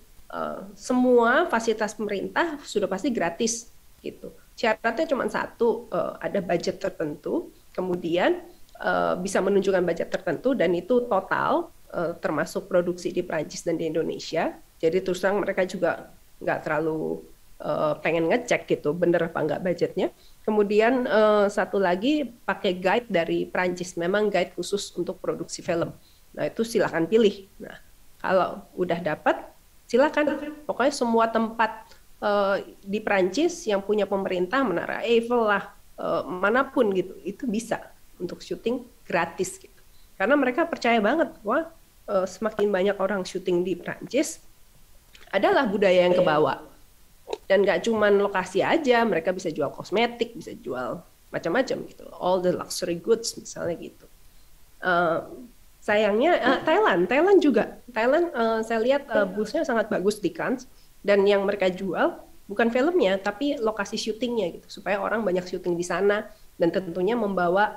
semua fasilitas pemerintah sudah pasti gratis gitu. Syaratnya cuma satu, ada budget tertentu, kemudian bisa menunjukkan budget tertentu, dan itu total termasuk produksi di Prancis dan di Indonesia. Jadi terus terang mereka juga nggak terlalu pengen ngecek gitu bener apa nggak budgetnya. Kemudian satu lagi pakai guide dari Prancis, memang guide khusus untuk produksi film. Nah itu silakan pilih. Nah kalau udah dapat silakan, pokoknya semua tempat di Prancis yang punya pemerintah, Menara Eiffel lah, manapun gitu, itu bisa untuk syuting gratis gitu. Karena mereka percaya banget bahwa semakin banyak orang syuting di Prancis, adalah budaya yang kebawa. Dan nggak cuma lokasi aja, mereka bisa jual kosmetik, bisa jual macam-macam gitu, all the luxury goods misalnya gitu. Sayangnya Thailand juga, saya lihat busnya sangat bagus di Cannes, dan yang mereka jual bukan filmnya tapi lokasi syutingnya gitu, supaya orang banyak syuting di sana, dan tentunya membawa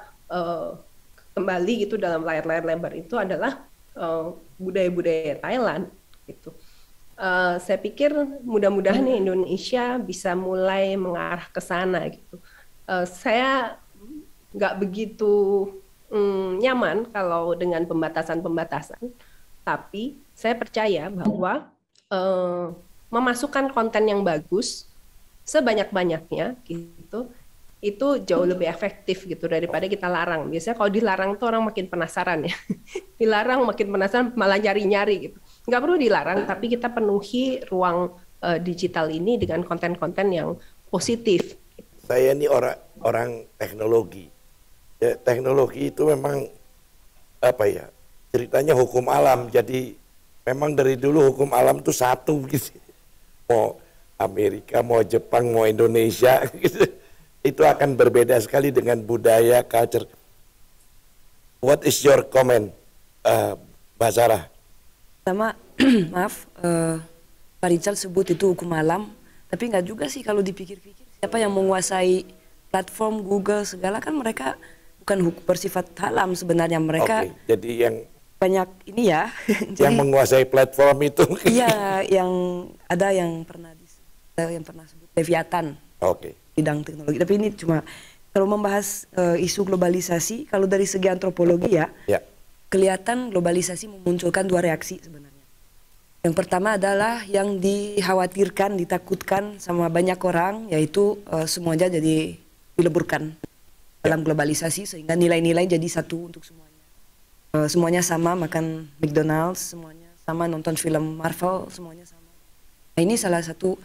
kembali gitu dalam layar-layar lebar itu adalah budaya-budaya Thailand gitu. Saya pikir mudah-mudahan Indonesia bisa mulai mengarah ke sana gitu. Saya nggak begitu nyaman kalau dengan pembatasan-pembatasan, tapi saya percaya bahwa memasukkan konten yang bagus sebanyak-banyaknya gitu, itu jauh lebih efektif gitu daripada kita larang. Biasanya kalau dilarang tuh orang makin penasaran ya, dilarang makin penasaran malah nyari-nyari gitu. nggak perlu dilarang, tapi kita penuhi ruang digital ini dengan konten-konten yang positif. Saya ini orang teknologi. Ya, teknologi itu memang apa ya? Ceritanya hukum alam. Jadi memang dari dulu hukum alam itu satu gitu. Mau Amerika, mau Jepang, mau Indonesia gitu. Itu akan berbeda sekali dengan budaya, culture. What is your comment, Mbak Sarah? Pertama, maaf, Pak Richard sebut itu hukum alam, tapi nggak juga sih kalau dipikir-pikir. Siapa yang menguasai platform Google segala, kan mereka bukan bersifat alam sebenarnya, mereka jadi yang banyak ini ya. Yang menguasai platform itu. Iya, yang ada yang pernah sebut Leviathan. Bidang teknologi. Tapi ini cuma kalau membahas isu globalisasi, kalau dari segi antropologi ya. Kelihatan globalisasi memunculkan dua reaksi sebenarnya. Yang pertama adalah yang dikhawatirkan, ditakutkan sama banyak orang, yaitu semuanya jadi dileburkan dalam globalisasi sehingga nilai-nilai jadi satu untuk semuanya. Semuanya sama makan McDonald's, semuanya sama nonton film Marvel, semuanya sama. Nah, ini salah satu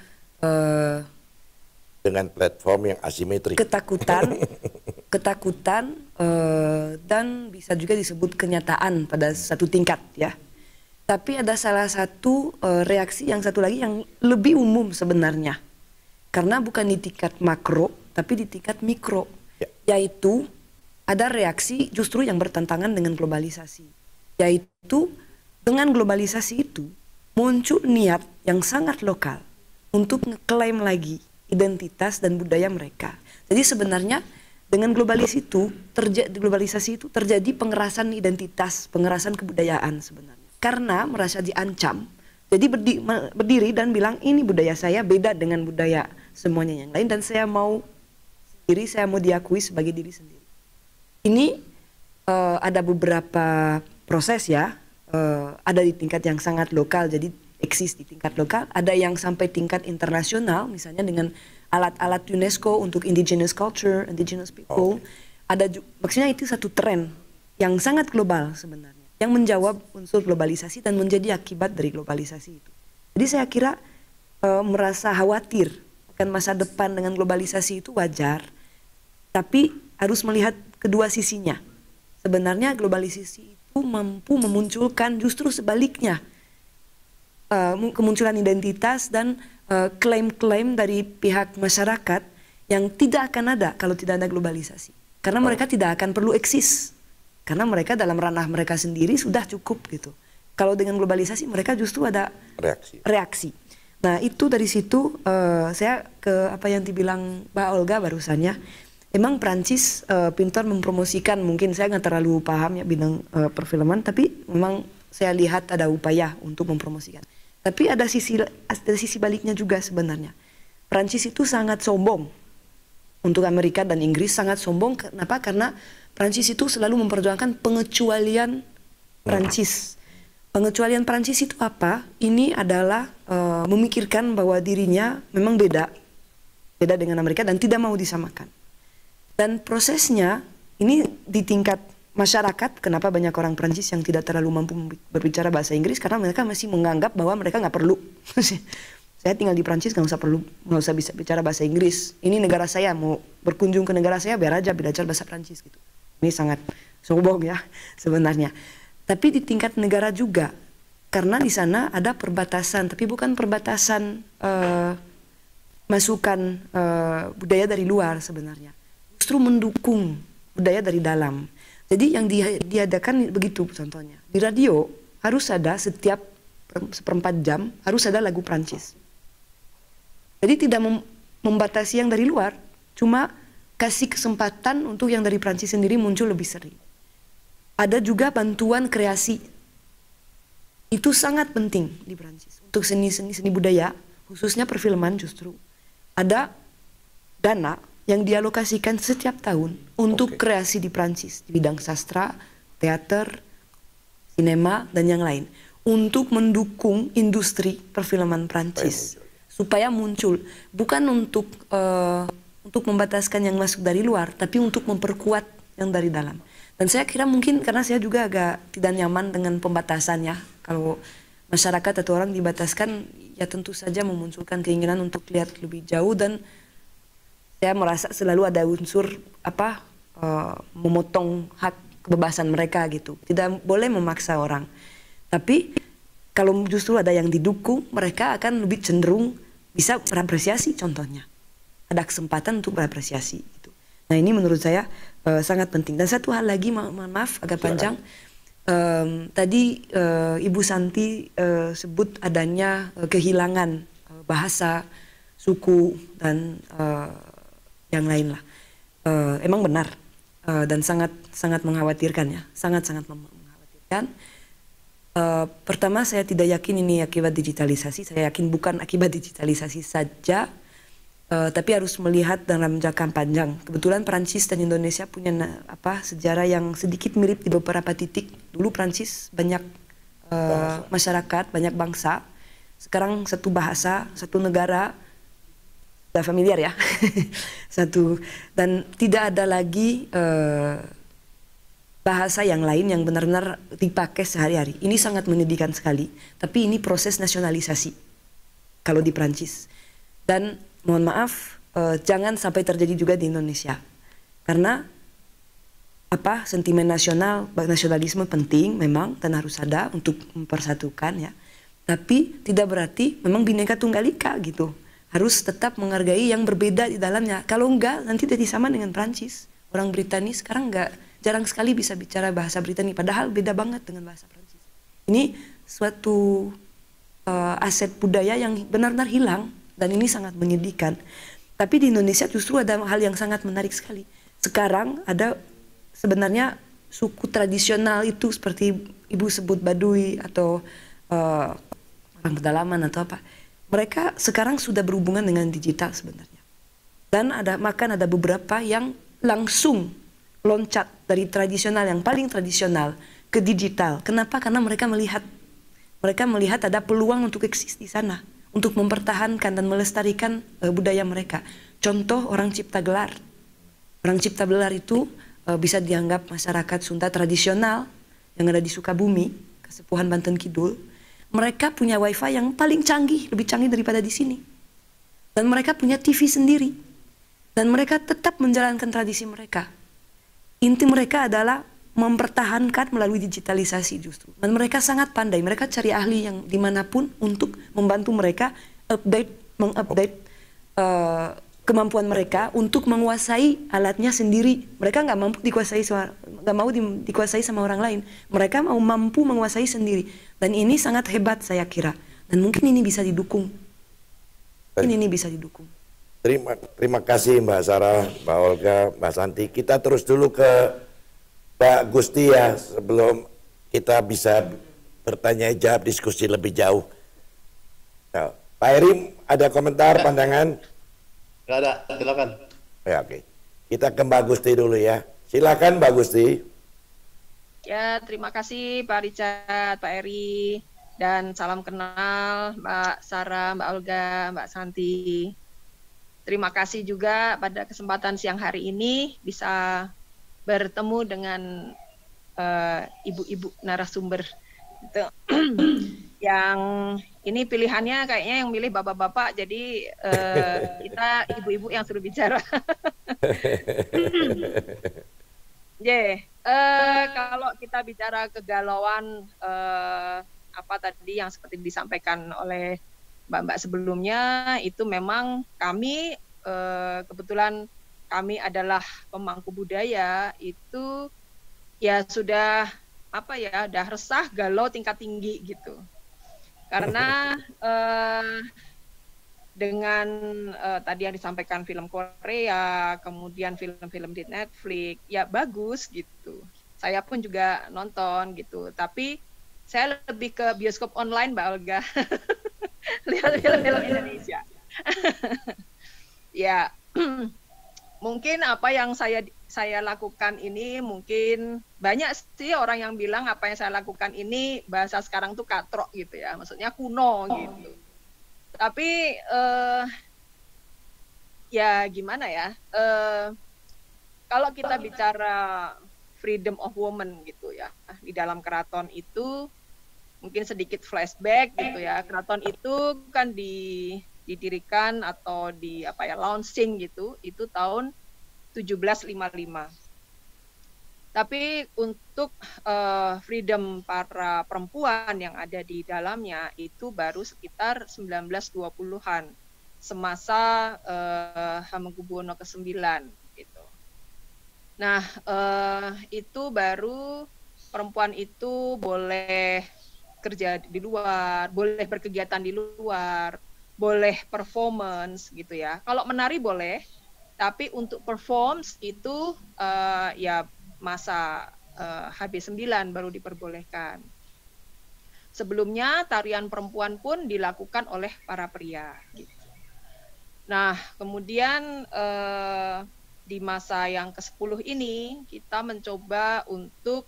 dengan platform yang asimetrik. Ketakutan dan bisa juga disebut kenyataan pada satu tingkat ya. Tapi ada salah satu reaksi yang satu lagi yang lebih umum sebenarnya. Karena bukan di tingkat makro, tapi di tingkat mikro. Yaitu ada reaksi justru yang bertentangan dengan globalisasi. Yaitu dengan globalisasi itu muncul niat yang sangat lokal untuk ngeklaim lagi identitas dan budaya mereka. Jadi sebenarnya dengan globalisasi itu terjadi pengerasan identitas, pengerasan kebudayaan sebenarnya. Karena merasa diancam, jadi berdiri dan bilang ini budaya saya beda dengan budaya semuanya yang lain dan saya mau diakui sebagai diri sendiri. Ini ada beberapa proses ya, ada di tingkat yang sangat lokal, jadi eksis di tingkat lokal, ada yang sampai tingkat internasional, misalnya dengan alat-alat UNESCO untuk indigenous culture, indigenous people. Maksudnya itu satu tren yang sangat global sebenarnya, yang menjawab unsur globalisasi dan menjadi akibat dari globalisasi itu. Jadi saya kira merasa khawatir akan masa depan dengan globalisasi itu wajar, tapi harus melihat kedua sisinya. Sebenarnya globalisasi itu mampu memunculkan justru sebaliknya, kemunculan identitas dan klaim-klaim dari pihak masyarakat yang tidak akan ada kalau tidak ada globalisasi. Karena mereka tidak akan perlu eksis. Karena mereka dalam ranah mereka sendiri sudah cukup gitu. Kalau dengan globalisasi mereka justru ada reaksi. Nah itu dari situ saya ke apa yang dibilang Mbak Olga barusannya. Emang Prancis pintar mempromosikan, mungkin saya nggak terlalu paham ya bidang perfilman, tapi memang saya lihat ada upaya untuk mempromosikan. Tapi ada sisi baliknya juga sebenarnya. Prancis itu sangat sombong untuk Amerika dan Inggris, sangat sombong. Kenapa? Karena Prancis itu selalu memperjuangkan pengecualian Prancis. Pengecualian Prancis itu apa? Ini adalah memikirkan bahwa dirinya memang beda dengan Amerika dan tidak mau disamakan. Dan prosesnya ini di tingkat masyarakat, kenapa banyak orang Prancis yang tidak terlalu mampu berbicara bahasa Inggris, karena mereka masih menganggap bahwa mereka nggak perlu. Saya tinggal di Prancis nggak usah bisa bicara bahasa Inggris. Ini negara saya, mau berkunjung ke negara saya biar aja belajar bahasa Prancis gitu. Ini sangat sombong ya sebenarnya. Tapi di tingkat negara juga, karena di sana ada perbatasan, tapi bukan perbatasan masukan budaya dari luar sebenarnya. Justru mendukung budaya dari dalam. Jadi yang diadakan begitu contohnya. Di radio harus ada setiap seperempat jam harus ada lagu Prancis. Jadi tidak membatasi yang dari luar, cuma kasih kesempatan untuk yang dari Prancis sendiri muncul lebih sering. Ada juga bantuan kreasi. Itu sangat penting di Prancis. Untuk seni budaya, khususnya perfilman justru. Ada dana yang dialokasikan setiap tahun untuk kreasi di Prancis di bidang sastra, teater, sinema dan yang lain untuk mendukung industri perfilman Prancis supaya muncul, bukan untuk membataskan yang masuk dari luar, tapi untuk memperkuat yang dari dalam. Dan saya kira mungkin karena saya juga agak tidak nyaman dengan pembatasannya, kalau masyarakat atau orang dibataskan, ya tentu saja memunculkan keinginan untuk lihat lebih jauh, dan saya merasa selalu ada unsur memotong hak kebebasan mereka gitu. Tidak boleh memaksa orang. Tapi kalau justru ada yang didukung, mereka akan lebih cenderung bisa berapresiasi contohnya. Ada kesempatan untuk berapresiasi gitu. Nah, ini menurut saya sangat penting. Dan satu hal lagi, mohon maaf agak panjang. Tadi Ibu Santi sebut adanya kehilangan bahasa, suku, dan yang lain lah. Emang benar dan sangat mengkhawatirkan ya, sangat mengkhawatirkan. Pertama, saya tidak yakin ini akibat digitalisasi. Saya yakin bukan akibat digitalisasi saja, tapi harus melihat dalam jangka panjang. Kebetulan Prancis dan Indonesia punya sejarah yang sedikit mirip di beberapa titik. Dulu Prancis banyak masyarakat, banyak bangsa. Sekarang satu bahasa, satu negara. Sudah familiar ya. Satu, dan tidak ada lagi bahasa yang lain yang benar-benar dipakai sehari-hari. Ini sangat menyedihkan sekali. Tapi ini proses nasionalisasi kalau di Prancis. Dan mohon maaf, jangan sampai terjadi juga di Indonesia. Karena sentimen nasionalisme penting memang dan harus ada untuk mempersatukan ya. Tapi tidak berarti memang Bhinneka Tunggal Ika gitu. Harus tetap menghargai yang berbeda di dalamnya. Kalau enggak, nanti jadi sama dengan Prancis. Orang Britani sekarang jarang sekali bisa bicara bahasa Britani, padahal beda banget dengan bahasa Prancis. Ini suatu aset budaya yang benar-benar hilang, dan ini sangat menyedihkan. Tapi di Indonesia justru ada hal yang sangat menarik sekali. Sekarang ada sebenarnya suku tradisional itu seperti Ibu sebut Baduy atau orang pedalaman atau apa. Mereka sekarang sudah berhubungan dengan digital sebenarnya. Dan ada beberapa yang langsung loncat dari tradisional, yang paling tradisional ke digital. Kenapa? Karena mereka melihat ada peluang untuk eksis di sana, untuk mempertahankan dan melestarikan budaya mereka. Contoh orang cipta gelar. Orang cipta gelar itu bisa dianggap masyarakat Sunda tradisional yang ada di Sukabumi, Kasepuhan Banten Kidul. Mereka punya wifi yang paling canggih, lebih canggih daripada di sini. Dan mereka punya TV sendiri. Dan mereka tetap menjalankan tradisi mereka. Inti mereka adalah mempertahankan melalui digitalisasi justru. Dan mereka sangat pandai. Mereka cari ahli yang dimanapun untuk membantu mereka mengupdate kemampuan mereka untuk menguasai alatnya sendiri. Mereka nggak mau dikuasai sama orang lain. Mereka mau mampu menguasai sendiri. Dan ini sangat hebat saya kira. Dan mungkin ini bisa didukung. Terima kasih Mbak Sarah, Mbak Olga, Mbak Santi. Kita terus dulu ke Mbak Gusti ya, sebelum kita bisa bertanya jawab, diskusi lebih jauh. Nah, Pak Eri, ada komentar, pandangan? Nggak ada, silakan. Ya, oke. Kita ke Mbak Gusti dulu ya. Silakan Mbak Gusti. Ya, terima kasih Pak Richard, Pak Eri, dan salam kenal Mbak Sarah, Mbak Olga, Mbak Santi. Terima kasih juga pada kesempatan siang hari ini bisa bertemu dengan ibu-ibu narasumber. Gitu. Yang ini pilihannya kayaknya yang milih bapak-bapak, jadi kita ibu-ibu yang suruh bicara. Kalau kita bicara kegalauan apa tadi yang seperti disampaikan oleh mbak-mbak sebelumnya, itu memang kami kebetulan kami adalah pemangku budaya, itu ya sudah udah resah, galau tingkat tinggi gitu. Karena dengan tadi yang disampaikan film Korea, kemudian film-film di Netflix, ya bagus gitu. Saya pun juga nonton gitu, tapi saya lebih ke bioskop online, Mbak Olga. Lihat film-film Indonesia. Ya, mungkin apa yang saya lakukan ini, mungkin banyak sih orang yang bilang apa yang saya lakukan ini bahasa sekarang tuh katrok gitu ya, maksudnya kuno gitu. Tapi ya gimana ya, kalau kita bicara freedom of woman gitu ya, di dalam keraton itu mungkin sedikit flashback gitu ya. Keraton itu kan didirikan atau launching gitu itu tahun 1755. Tapi untuk freedom para perempuan yang ada di dalamnya itu baru sekitar 1920-an semasa Hamengkubuwono ke-9 gitu. Nah, itu baru perempuan itu boleh kerja di luar, boleh berkegiatan di luar, boleh performance gitu ya. Kalau menari boleh, tapi untuk performance itu ya masa HB9 baru diperbolehkan. Sebelumnya tarian perempuan pun dilakukan oleh para pria. Gitu. Nah, kemudian di masa yang ke-10 ini kita mencoba untuk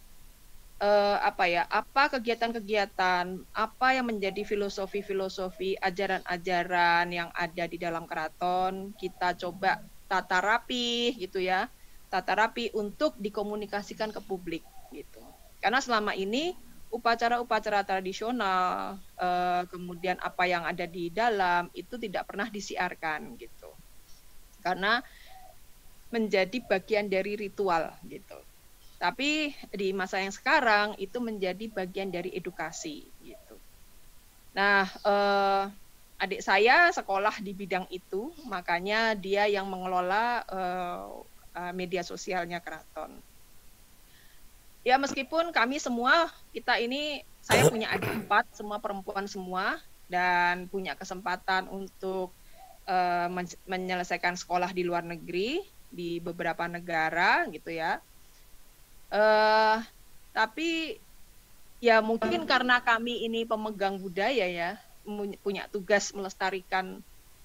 apa kegiatan-kegiatan, apa yang menjadi filosofi-filosofi, ajaran-ajaran yang ada di dalam keraton, kita coba tata rapi gitu ya, tata rapi untuk dikomunikasikan ke publik gitu. Karena selama ini upacara-upacara tradisional, kemudian apa yang ada di dalam itu tidak pernah disiarkan gitu, karena menjadi bagian dari ritual gitu. Tapi di masa yang sekarang itu menjadi bagian dari edukasi gitu. Nah, adik saya sekolah di bidang itu, makanya dia yang mengelola media sosialnya keraton. Ya meskipun kami semua, kita ini, saya punya adik 4, semua perempuan semua, dan punya kesempatan untuk menyelesaikan sekolah di luar negeri, di beberapa negara gitu ya. Tapi ya mungkin karena kami ini pemegang budaya ya, punya tugas melestarikan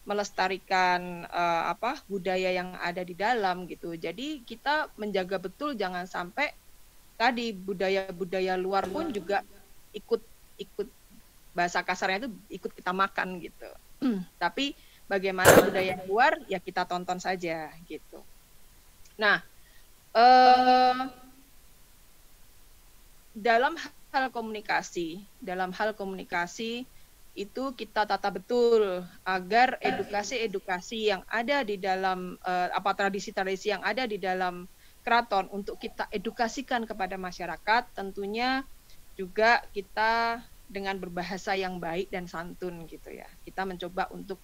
budaya yang ada di dalam gitu. Jadi kita menjaga betul jangan sampai tadi budaya-budaya luar pun juga ikut bahasa kasarnya itu ikut kita makan gitu. Tapi bagaimana budaya luar ya kita tonton saja gitu. Nah, dalam hal komunikasi itu kita tata betul agar edukasi-edukasi yang ada di dalam tradisi-tradisi yang ada di dalam keraton untuk kita edukasikan kepada masyarakat, tentunya juga kita dengan berbahasa yang baik dan santun gitu ya. Kita mencoba untuk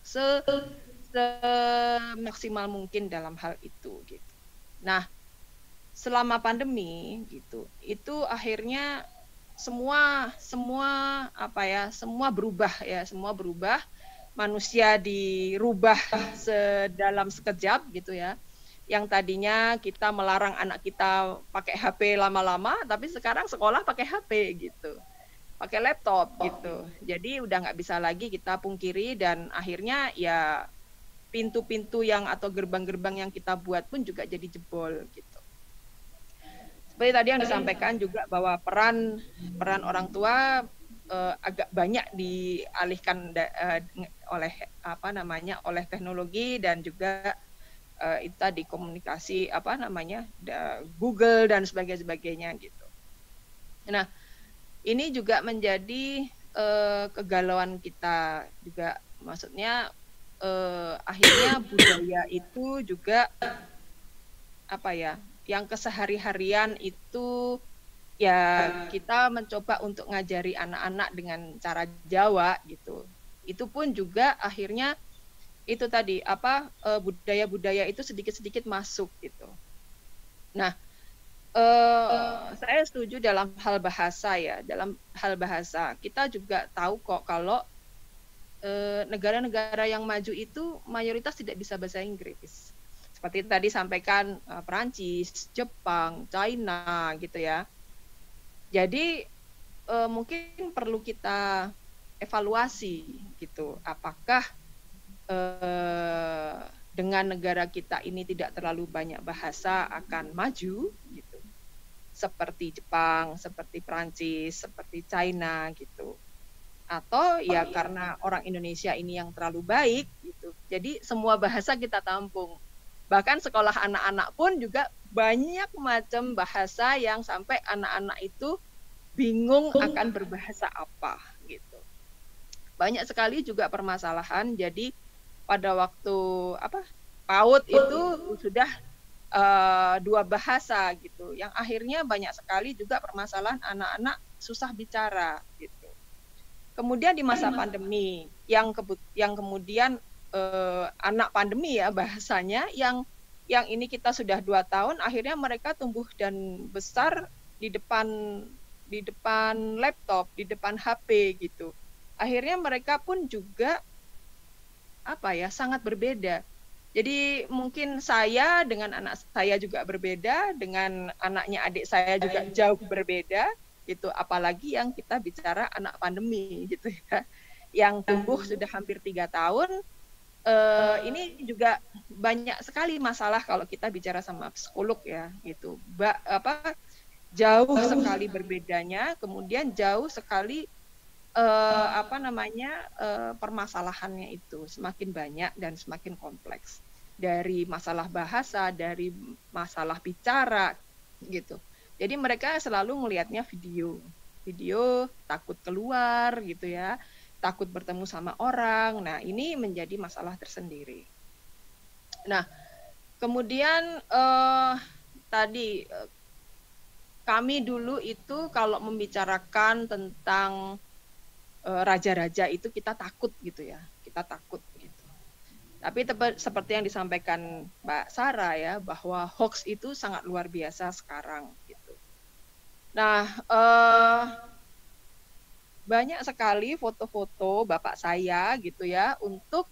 semaksimal mungkin dalam hal itu gitu. Nah, selama pandemi gitu, itu akhirnya semua berubah ya, semua berubah, manusia dirubah dalam sekejap gitu ya. Yang tadinya kita melarang anak kita pakai HP lama-lama, tapi sekarang sekolah pakai HP gitu, pakai laptop gitu. Jadi udah nggak bisa lagi kita pungkiri, dan akhirnya ya pintu-pintu atau gerbang-gerbang yang kita buat pun juga jadi jebol gitu. Seperti tadi yang disampaikan juga bahwa peran orang tua agak banyak dialihkan oleh teknologi, dan juga itu tadi komunikasi Google dan sebagainya gitu. Nah, ini juga menjadi kegalauan kita juga, maksudnya akhirnya budaya itu juga yang kesehari-harian itu ya kita mencoba untuk ngajari anak-anak dengan cara Jawa gitu. Itu pun juga akhirnya itu tadi budaya-budaya itu sedikit-sedikit masuk gitu. Nah, saya setuju dalam hal bahasa ya. Dalam hal bahasa kita juga tahu kok kalau negara-negara yang maju itu mayoritas tidak bisa bahasa Inggris. Seperti tadi sampaikan Perancis, Jepang, China gitu ya. Jadi mungkin perlu kita evaluasi gitu. Apakah dengan negara kita ini tidak terlalu banyak bahasa akan maju gitu. Seperti Jepang, seperti Perancis, seperti China gitu. Atau ya karena orang Indonesia ini yang terlalu baik gitu. Jadi semua bahasa kita tampung. Bahkan sekolah anak-anak pun juga banyak macam bahasa yang sampai anak-anak itu bingung akan berbahasa apa gitu. Banyak sekali juga permasalahan. Jadi pada waktu PAUD itu sudah 2 bahasa gitu, yang akhirnya banyak sekali juga permasalahan anak-anak susah bicara gitu. Kemudian di masa pandemi yang kemudian anak pandemi ya bahasanya, yang ini kita sudah 2 tahun, akhirnya mereka tumbuh dan besar di depan laptop, di depan HP gitu. Akhirnya mereka pun juga sangat berbeda. Jadi mungkin saya dengan anak saya juga berbeda, dengan anaknya adik saya juga jauh berbeda gitu. Apalagi yang kita bicara anak pandemi gitu ya, yang tumbuh sudah hampir 3 tahun. Ini juga banyak sekali masalah kalau kita bicara sama psikolog ya gitu. Jauh sekali berbedanya, kemudian jauh sekali permasalahannya itu semakin banyak dan semakin kompleks, dari masalah bahasa, dari masalah bicara gitu. Jadi mereka selalu melihatnya video takut keluar gitu ya, takut bertemu sama orang. Nah, ini menjadi masalah tersendiri. Nah, kemudian tadi kami dulu itu kalau membicarakan tentang raja-raja itu kita takut gitu ya, kita takut gitu. Tapi seperti yang disampaikan Mbak Sarah ya, bahwa hoax itu sangat luar biasa sekarang gitu. Nah, banyak sekali foto-foto bapak saya gitu ya untuk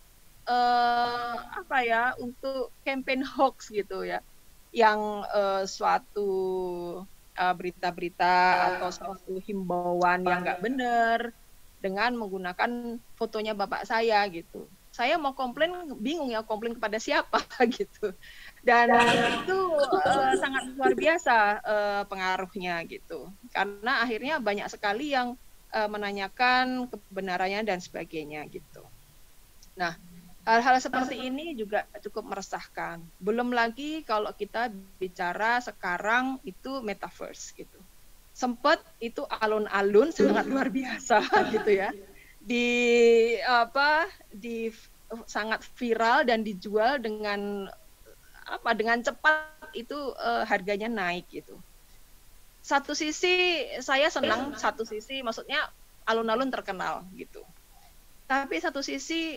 untuk campaign hoax gitu ya, yang suatu berita-berita atau suatu himbauan yang nggak benar dengan menggunakan fotonya bapak saya gitu. Saya mau komplain, bingung ya komplain kepada siapa gitu. Dan itu sangat luar biasa pengaruhnya gitu. Karena akhirnya banyak sekali yang menanyakan kebenarannya dan sebagainya gitu. Nah, hal-hal seperti ini juga cukup meresahkan. Belum lagi kalau kita bicara sekarang itu metaverse gitu. Sempat itu alun-alun sangat luar biasa gitu ya, sangat viral dan dijual dengan cepat, itu harganya naik gitu. Satu sisi saya senang, satu sisi maksudnya alun-alun terkenal gitu, tapi satu sisi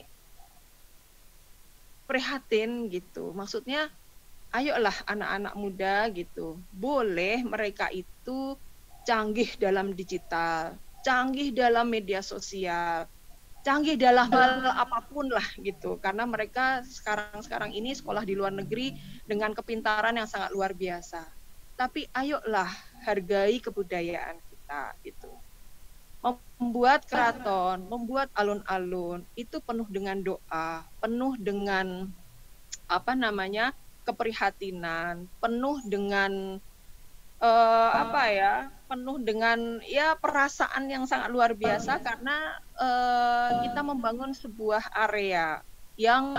prihatin gitu. Maksudnya ayolah anak-anak muda gitu, boleh mereka itu canggih dalam digital, canggih dalam media sosial, canggih dalam hal apapun lah gitu. Karena mereka sekarang ini sekolah di luar negeri dengan kepintaran yang sangat luar biasa. Tapi ayolah hargai kebudayaan kita itu. Membuat keraton, membuat alun-alun itu penuh dengan doa, penuh dengan keprihatinan, penuh dengan penuh dengan perasaan yang sangat luar biasa, karena kita membangun sebuah area yang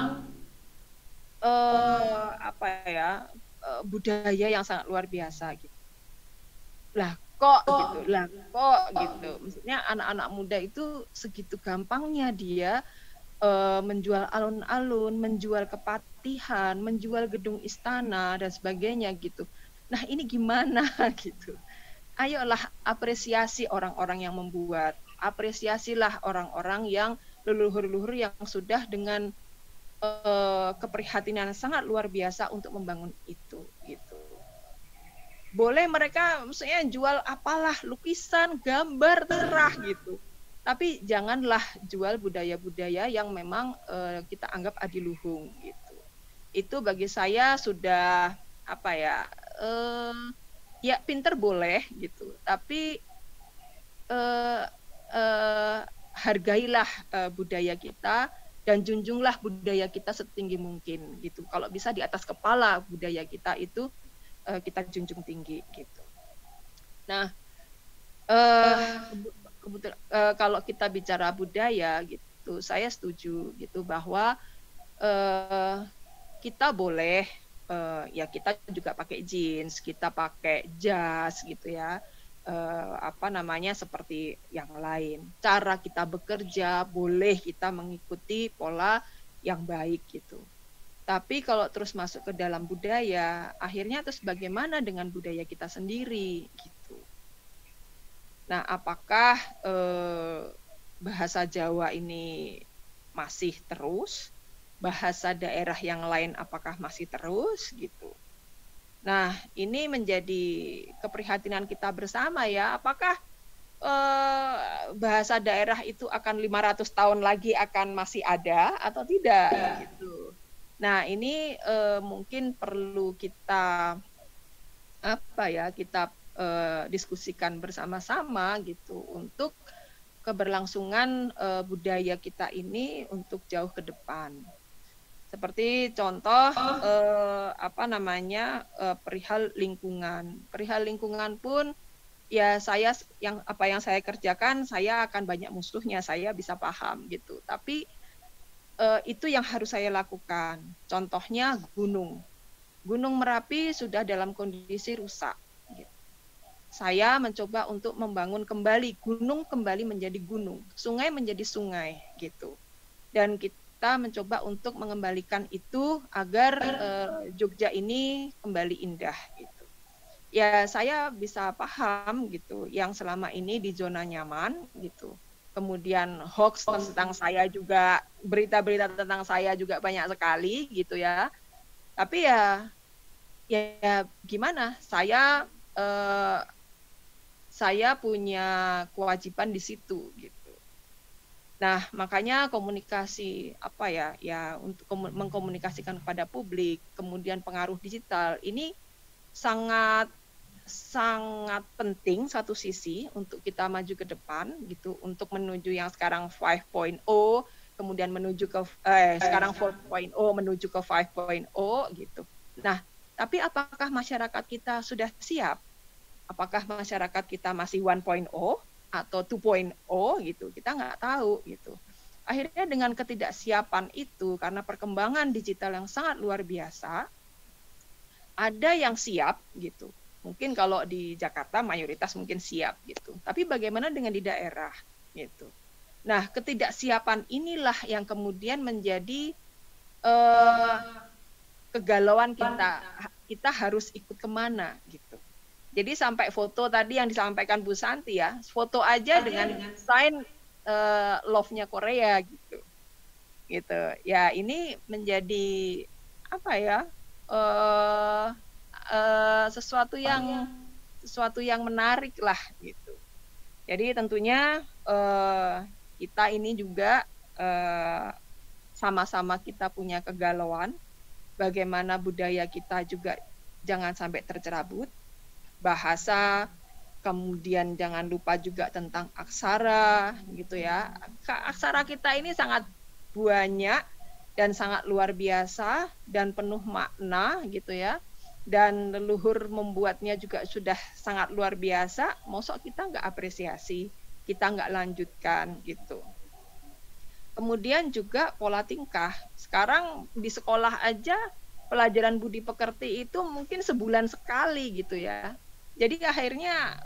budaya yang sangat luar biasa gitu. Lah kok gitu. Maksudnya anak-anak muda itu segitu gampangnya dia menjual alun-alun, menjual kepatihan, menjual gedung istana dan sebagainya gitu. Nah, ini gimana gitu. Ayolah apresiasi orang-orang yang membuat, apresiasilah orang-orang yang leluhur-leluhur yang sudah dengan keprihatinan sangat luar biasa untuk membangun itu gitu. Boleh mereka maksudnya jual apalah, lukisan, gambar, terserah gitu. Tapi janganlah jual budaya-budaya yang memang kita anggap adiluhung gitu. Itu bagi saya sudah pinter boleh gitu, tapi hargailah budaya kita dan junjunglah budaya kita setinggi mungkin gitu. Kalau bisa di atas kepala budaya kita itu kita junjung tinggi gitu. Nah, kalau kita bicara budaya gitu, saya setuju gitu bahwa kita boleh kita juga pakai jeans, kita pakai jas gitu ya. apa namanya seperti yang lain. Cara kita bekerja boleh kita mengikuti pola yang baik gitu. Tapi kalau terus masuk ke dalam budaya, akhirnya terus bagaimana dengan budaya kita sendiri gitu. Nah, apakah bahasa Jawa ini masih terus? Bahasa daerah yang lain apakah masih terus gitu? Nah, ini menjadi keprihatinan kita bersama ya. Apakah bahasa daerah itu akan 500 tahun lagi akan masih ada atau tidak gitu. Nah, ini mungkin perlu kita kita diskusikan bersama-sama gitu untuk keberlangsungan budaya kita ini untuk jauh ke depan. Seperti contoh perihal lingkungan. Perihal lingkungan pun ya apa yang saya kerjakan saya akan banyak musuhnya, saya bisa paham gitu. Tapi itu yang harus saya lakukan. Contohnya Gunung Merapi sudah dalam kondisi rusak. Gitu. Saya mencoba untuk membangun kembali gunung kembali menjadi gunung, sungai menjadi sungai gitu. Dan kita mencoba untuk mengembalikan itu agar Jogja ini kembali indah gitu. Ya saya bisa paham gitu yang selama ini di zona nyaman gitu. Kemudian hoax tentang saya juga, berita-berita tentang saya juga banyak sekali gitu ya. Tapi ya gimana? Saya punya kewajiban di situ gitu. Nah, makanya komunikasi untuk mengkomunikasikan kepada publik, kemudian pengaruh digital ini sangat penting satu sisi untuk kita maju ke depan gitu, untuk menuju yang sekarang 5.0, kemudian menuju ke sekarang 4.0 menuju ke 5.0 gitu. Nah, tapi apakah masyarakat kita sudah siap? Apakah masyarakat kita masih 1.0 atau 2.0 gitu, kita nggak tahu gitu. Akhirnya dengan ketidaksiapan itu, karena perkembangan digital yang sangat luar biasa, ada yang siap gitu. Mungkin kalau di Jakarta mayoritas mungkin siap gitu. Tapi bagaimana dengan di daerah gitu. Nah, ketidaksiapan inilah yang kemudian menjadi kegalauan kita. Kita harus ikut kemana gitu. Jadi sampai foto tadi yang disampaikan Bu Santi ya, foto aja dengan sign love-nya Korea gitu. Gitu. Ya, ini menjadi sesuatu yang menarik lah gitu. Jadi tentunya kita ini juga sama-sama kita punya kegalauan, bagaimana budaya kita juga jangan sampai tercerabut, bahasa, kemudian jangan lupa juga tentang aksara gitu ya. Aksara kita ini sangat banyak dan sangat luar biasa dan penuh makna gitu ya. Dan leluhur membuatnya juga sudah sangat luar biasa, mosok kita nggak apresiasi, kita nggak lanjutkan gitu. Kemudian juga pola tingkah. Sekarang di sekolah aja pelajaran budi pekerti itu mungkin sebulan sekali gitu ya. Jadi akhirnya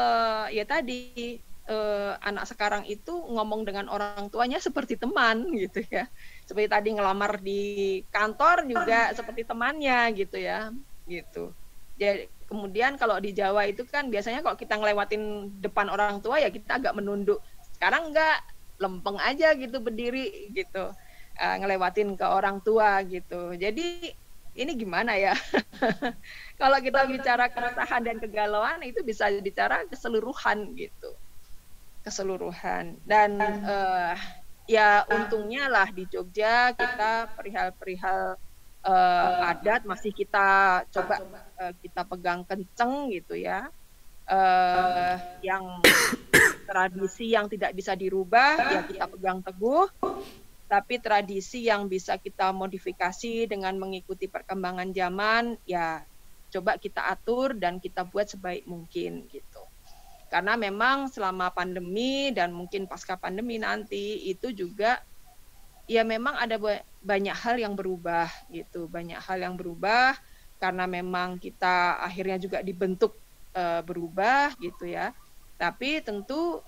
anak sekarang itu ngomong dengan orang tuanya seperti teman gitu ya. Seperti tadi ngelamar di kantor juga seperti temannya gitu ya. Gitu. Jadi kemudian kalau di Jawa itu kan biasanya kalau kita ngelewatin depan orang tua ya kita agak menunduk. Sekarang enggak, lempeng aja gitu berdiri gitu. Ngelewatin ke orang tua gitu. Jadi ini gimana ya? Kalau kita bicara keresahan dan kegalauan itu bisa bicara keseluruhan gitu. Keseluruhan. Dan ya untungnya lah di Jogja kita perihal adat masih kita coba kita pegang kenceng gitu ya. Yang tradisi yang tidak bisa dirubah ya kita pegang teguh. Tapi tradisi yang bisa kita modifikasi dengan mengikuti perkembangan zaman, ya coba kita atur dan kita buat sebaik mungkin gitu. Karena memang selama pandemi dan mungkin pasca pandemi nanti itu juga, ya memang ada banyak hal yang berubah gitu. Banyak hal yang berubah karena memang kita akhirnya juga dibentuk berubah gitu ya. Tapi tentu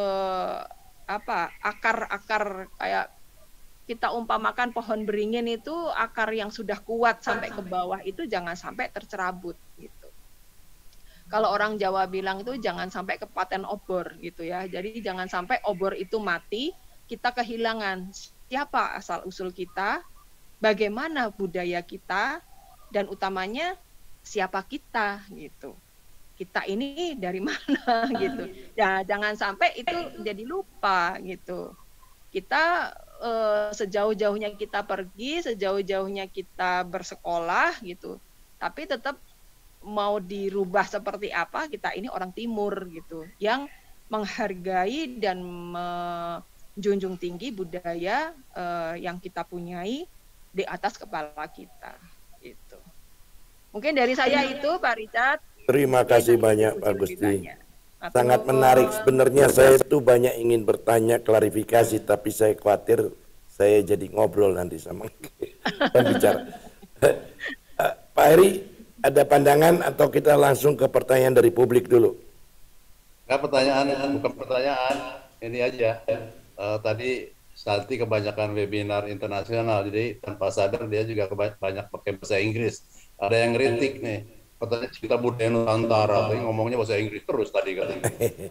akar-akar kayak kita umpamakan pohon beringin itu akar yang sudah kuat sampai ke bawah itu jangan sampai tercerabut gitu. Kalau orang Jawa bilang itu jangan sampai kepaten obor gitu ya. Jadi jangan sampai obor itu mati, kita kehilangan siapa asal usul kita, bagaimana budaya kita, dan utamanya siapa kita gitu. Kita ini dari mana gitu. Ya jangan sampai itu jadi lupa gitu. Kita sejauh-jauhnya kita pergi, sejauh-jauhnya kita bersekolah gitu. Tapi tetap mau dirubah seperti apa, kita ini orang timur gitu, yang menghargai dan menjunjung tinggi budaya yang kita punyai di atas kepala kita gitu. Mungkin dari saya itu Pak Richard. Terima kasih banyak Pak Gusti. Sangat menarik. Sebenarnya saya itu banyak ingin bertanya klarifikasi, tapi saya khawatir saya jadi ngobrol nanti sama pembicara. Pak Heri, ada pandangan atau kita langsung ke pertanyaan dari publik dulu? Nggak, bukan pertanyaan, ini aja. Tadi Santi kebanyakan webinar internasional, jadi tanpa sadar dia juga banyak pakai bahasa Inggris. Ada yang kritik nih. Katanya cerita budaya Nusantara, tapi ngomongnya bahasa Inggris terus tadi katanya.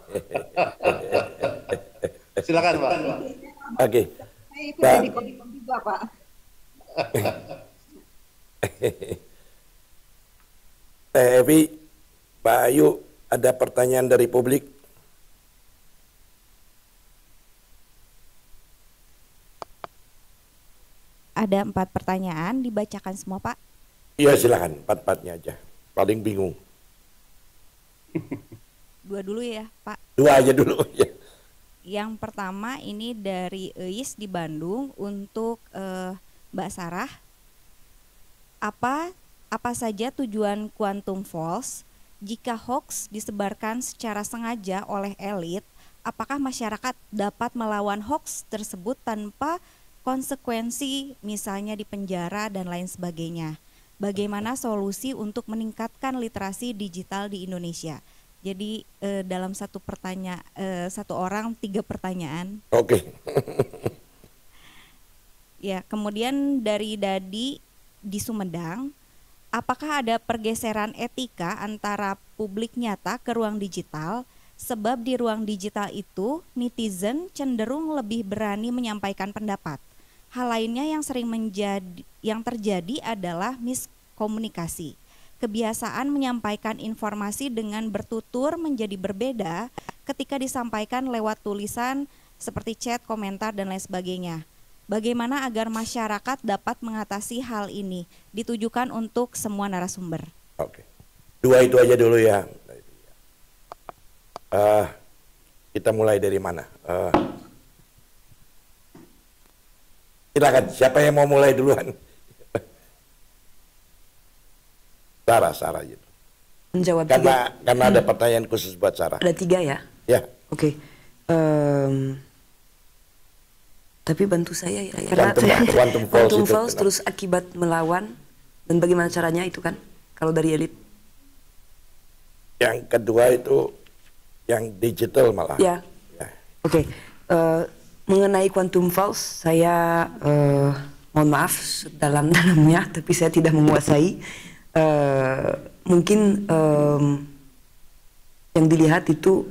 Silakan Pak. Oke. Itu dari komitmen juga Pak. Evi, Pak Ayu, ada pertanyaan dari publik? Ada 4 pertanyaan, dibacakan semua Pak? Iya silakan, 4-4-nya aja. Paling bingung. 2 dulu ya Pak. 2 aja dulu ya. Yang pertama ini dari Eis di Bandung untuk Mbak Sarah. Apa saja tujuan quantum false? Jika hoax disebarkan secara sengaja oleh elit, apakah masyarakat dapat melawan hoax tersebut tanpa konsekuensi, misalnya di penjara dan lain sebagainya? Bagaimana solusi untuk meningkatkan literasi digital di Indonesia? Jadi dalam satu orang 3 pertanyaan. Oke. Ya, kemudian dari Dadi di Sumedang, apakah ada pergeseran etika antara publik nyata ke ruang digital? Sebab di ruang digital itu netizen cenderung lebih berani menyampaikan pendapat. Hal lainnya yang terjadi adalah miskomunikasi. Kebiasaan menyampaikan informasi dengan bertutur menjadi berbeda ketika disampaikan lewat tulisan seperti chat, komentar, dan lain sebagainya. Bagaimana agar masyarakat dapat mengatasi hal ini? Ditujukan untuk semua narasumber. Oke. 2 itu aja dulu ya. Kita mulai dari mana? Silakan, siapa yang mau mulai duluan? Sarah gitu. Menjawab karena ada pertanyaan khusus buat Sarah. Ada 3 ya? Ya. Oke. Tapi bantu saya ya. Karena quantum false terus akibat melawan dan bagaimana caranya itu kan? Kalau dari elit. Yang kedua itu yang digital malah. Ya. Oke. Mengenai quantum false, saya mohon maaf dalamnya, tapi saya tidak menguasai. Mungkin yang dilihat itu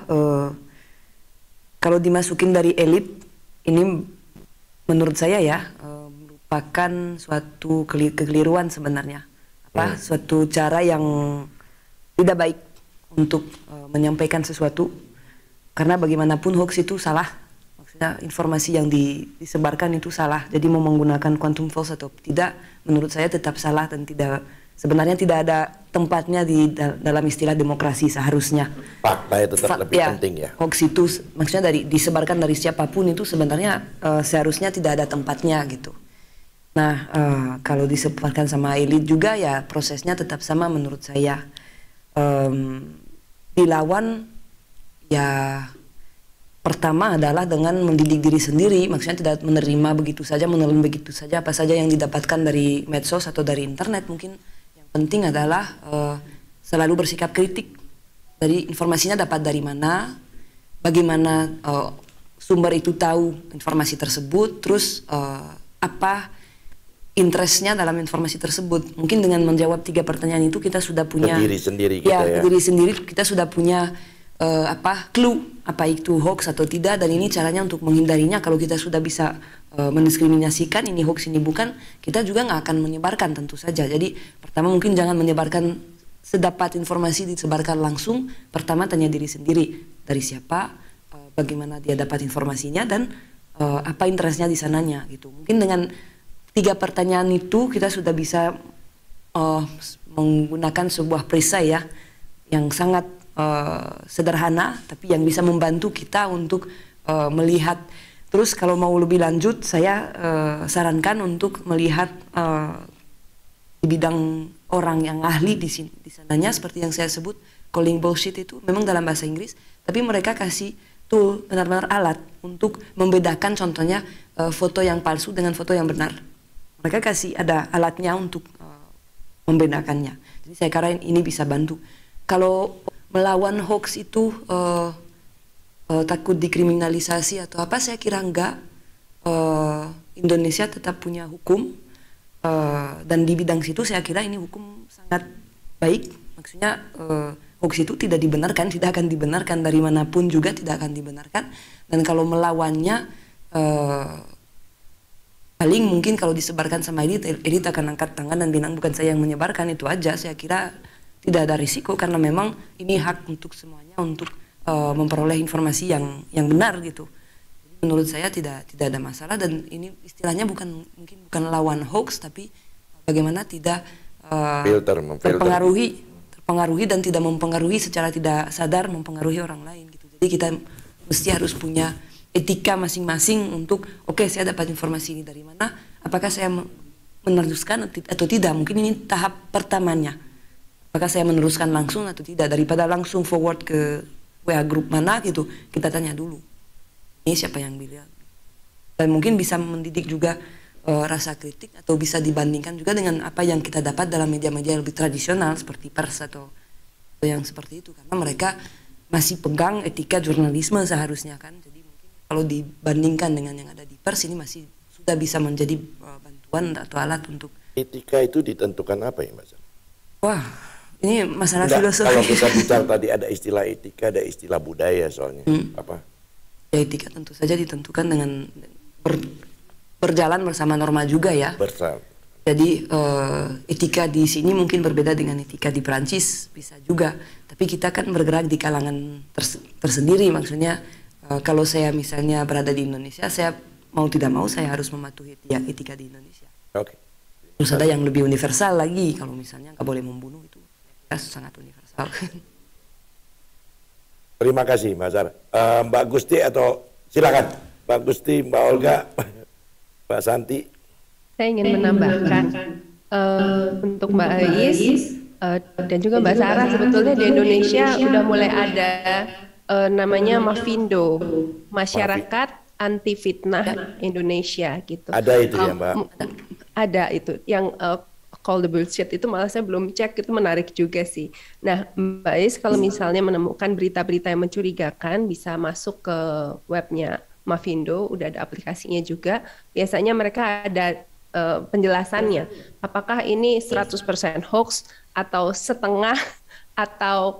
kalau dimasukin dari elit, ini menurut saya ya merupakan suatu kekeliruan sebenarnya. Suatu cara yang tidak baik untuk menyampaikan sesuatu, karena bagaimanapun hoax itu salah. Informasi yang disebarkan itu salah. Jadi mau menggunakan quantum false atau tidak, menurut saya tetap salah dan sebenarnya tidak ada tempatnya dalam istilah demokrasi seharusnya. Fakta itu tetap lebih penting ya. Hoax itu maksudnya disebarkan dari siapapun itu sebenarnya seharusnya tidak ada tempatnya gitu. Nah, kalau disebarkan sama elit juga ya prosesnya tetap sama menurut saya. Dilawan ya pertama adalah dengan mendidik diri sendiri, maksudnya tidak menerima begitu saja, menelan begitu saja apa saja yang didapatkan dari medsos atau dari internet. Mungkin yang penting adalah selalu bersikap kritik dari informasinya dapat dari mana, bagaimana sumber itu tahu informasi tersebut, terus apa interestnya dalam informasi tersebut. Mungkin dengan menjawab 3 pertanyaan itu kita sudah punya diri sendiri kita ya. diri sendiri kita sudah punya clue apa itu hoax atau tidak, dan ini caranya untuk menghindarinya. Kalau kita sudah bisa mendiskriminasikan ini hoax ini bukan, kita juga nggak akan menyebarkan tentu saja. Jadi pertama mungkin jangan menyebarkan sedapat informasi disebarkan langsung. Pertama tanya diri sendiri, dari siapa, bagaimana dia dapat informasinya, dan apa interestnya di sananya gitu. Mungkin dengan 3 pertanyaan itu kita sudah bisa menggunakan sebuah perisai ya yang sangat sederhana tapi yang bisa membantu kita untuk melihat. Terus kalau mau lebih lanjut saya sarankan untuk melihat di bidang orang yang ahli di sananya, seperti yang saya sebut calling bullshit itu memang dalam bahasa Inggris, tapi mereka kasih tool, benar-benar alat untuk membedakan contohnya foto yang palsu dengan foto yang benar. Mereka kasih ada alatnya untuk membedakannya. Jadi saya kira ini bisa bantu. Kalau melawan hoax itu takut dikriminalisasi atau apa, saya kira enggak. Indonesia tetap punya hukum dan di bidang situ saya kira ini hukum sangat baik. Maksudnya hoax itu tidak dibenarkan, tidak akan dibenarkan dari manapun juga, tidak akan dibenarkan. Dan kalau melawannya paling mungkin kalau disebarkan sama Edit akan angkat tangan dan bilang bukan saya yang menyebarkan, itu aja. Saya kira tidak ada risiko karena memang ini hak untuk semuanya untuk memperoleh informasi yang benar gitu. Menurut saya tidak ada masalah, dan ini istilahnya mungkin bukan lawan hoax, tapi bagaimana tidak terpengaruhi dan tidak mempengaruhi secara tidak sadar mempengaruhi orang lain gitu. Jadi kita mesti harus punya etika masing-masing untuk oke, saya dapat informasi ini dari mana, apakah saya meneruskan atau tidak. Mungkin ini tahap pertamanya, apakah saya meneruskan langsung atau tidak, daripada langsung forward ke WA grup mana gitu. Kita tanya dulu ini siapa yang bilang, dan mungkin bisa mendidik juga rasa kritik, atau bisa dibandingkan juga dengan apa yang kita dapat dalam media-media lebih tradisional seperti pers atau yang seperti itu, karena mereka masih pegang etika jurnalisme seharusnya kan. Jadi kalau dibandingkan dengan yang ada di pers, ini masih sudah bisa menjadi bantuan atau alat untuk. Etika itu ditentukan apa ya Mbak? Wah, ini masalah filosofi. Kalau kita bicara tadi ada istilah etika, ada istilah budaya soalnya. Apa? Ya, etika tentu saja ditentukan dengan berjalan bersama norma juga ya. Bersama. Jadi etika di sini mungkin berbeda dengan etika di Perancis, bisa juga. Tapi kita kan bergerak di kalangan tersendiri, maksudnya. Kalau saya misalnya berada di Indonesia, saya mau tidak mau saya harus mematuhi etika di Indonesia. Oke. Terus ada yang lebih universal lagi, kalau misalnya nggak boleh membunuh, itu sangat universal. Terima kasih Mbak Sarah. Mbak Gusti atau silakan Mbak Gusti, Mbak Olga, Mbak Santi. Saya ingin menambahkan untuk Mbak Ais dan juga Mbak Sarah, sebetulnya di Indonesia sudah mulai ada namanya Mafindo, Masyarakat Anti Fitnah Indonesia gitu. Ada itu ya Mbak? Ada itu, yang call the bullshit itu malah saya belum cek, itu menarik juga sih. Nah Mbak Ais kalau misalnya menemukan berita-berita yang mencurigakan, bisa masuk ke webnya Mafindo, udah ada aplikasinya juga. Biasanya mereka ada penjelasannya, apakah ini 100% hoax atau setengah atau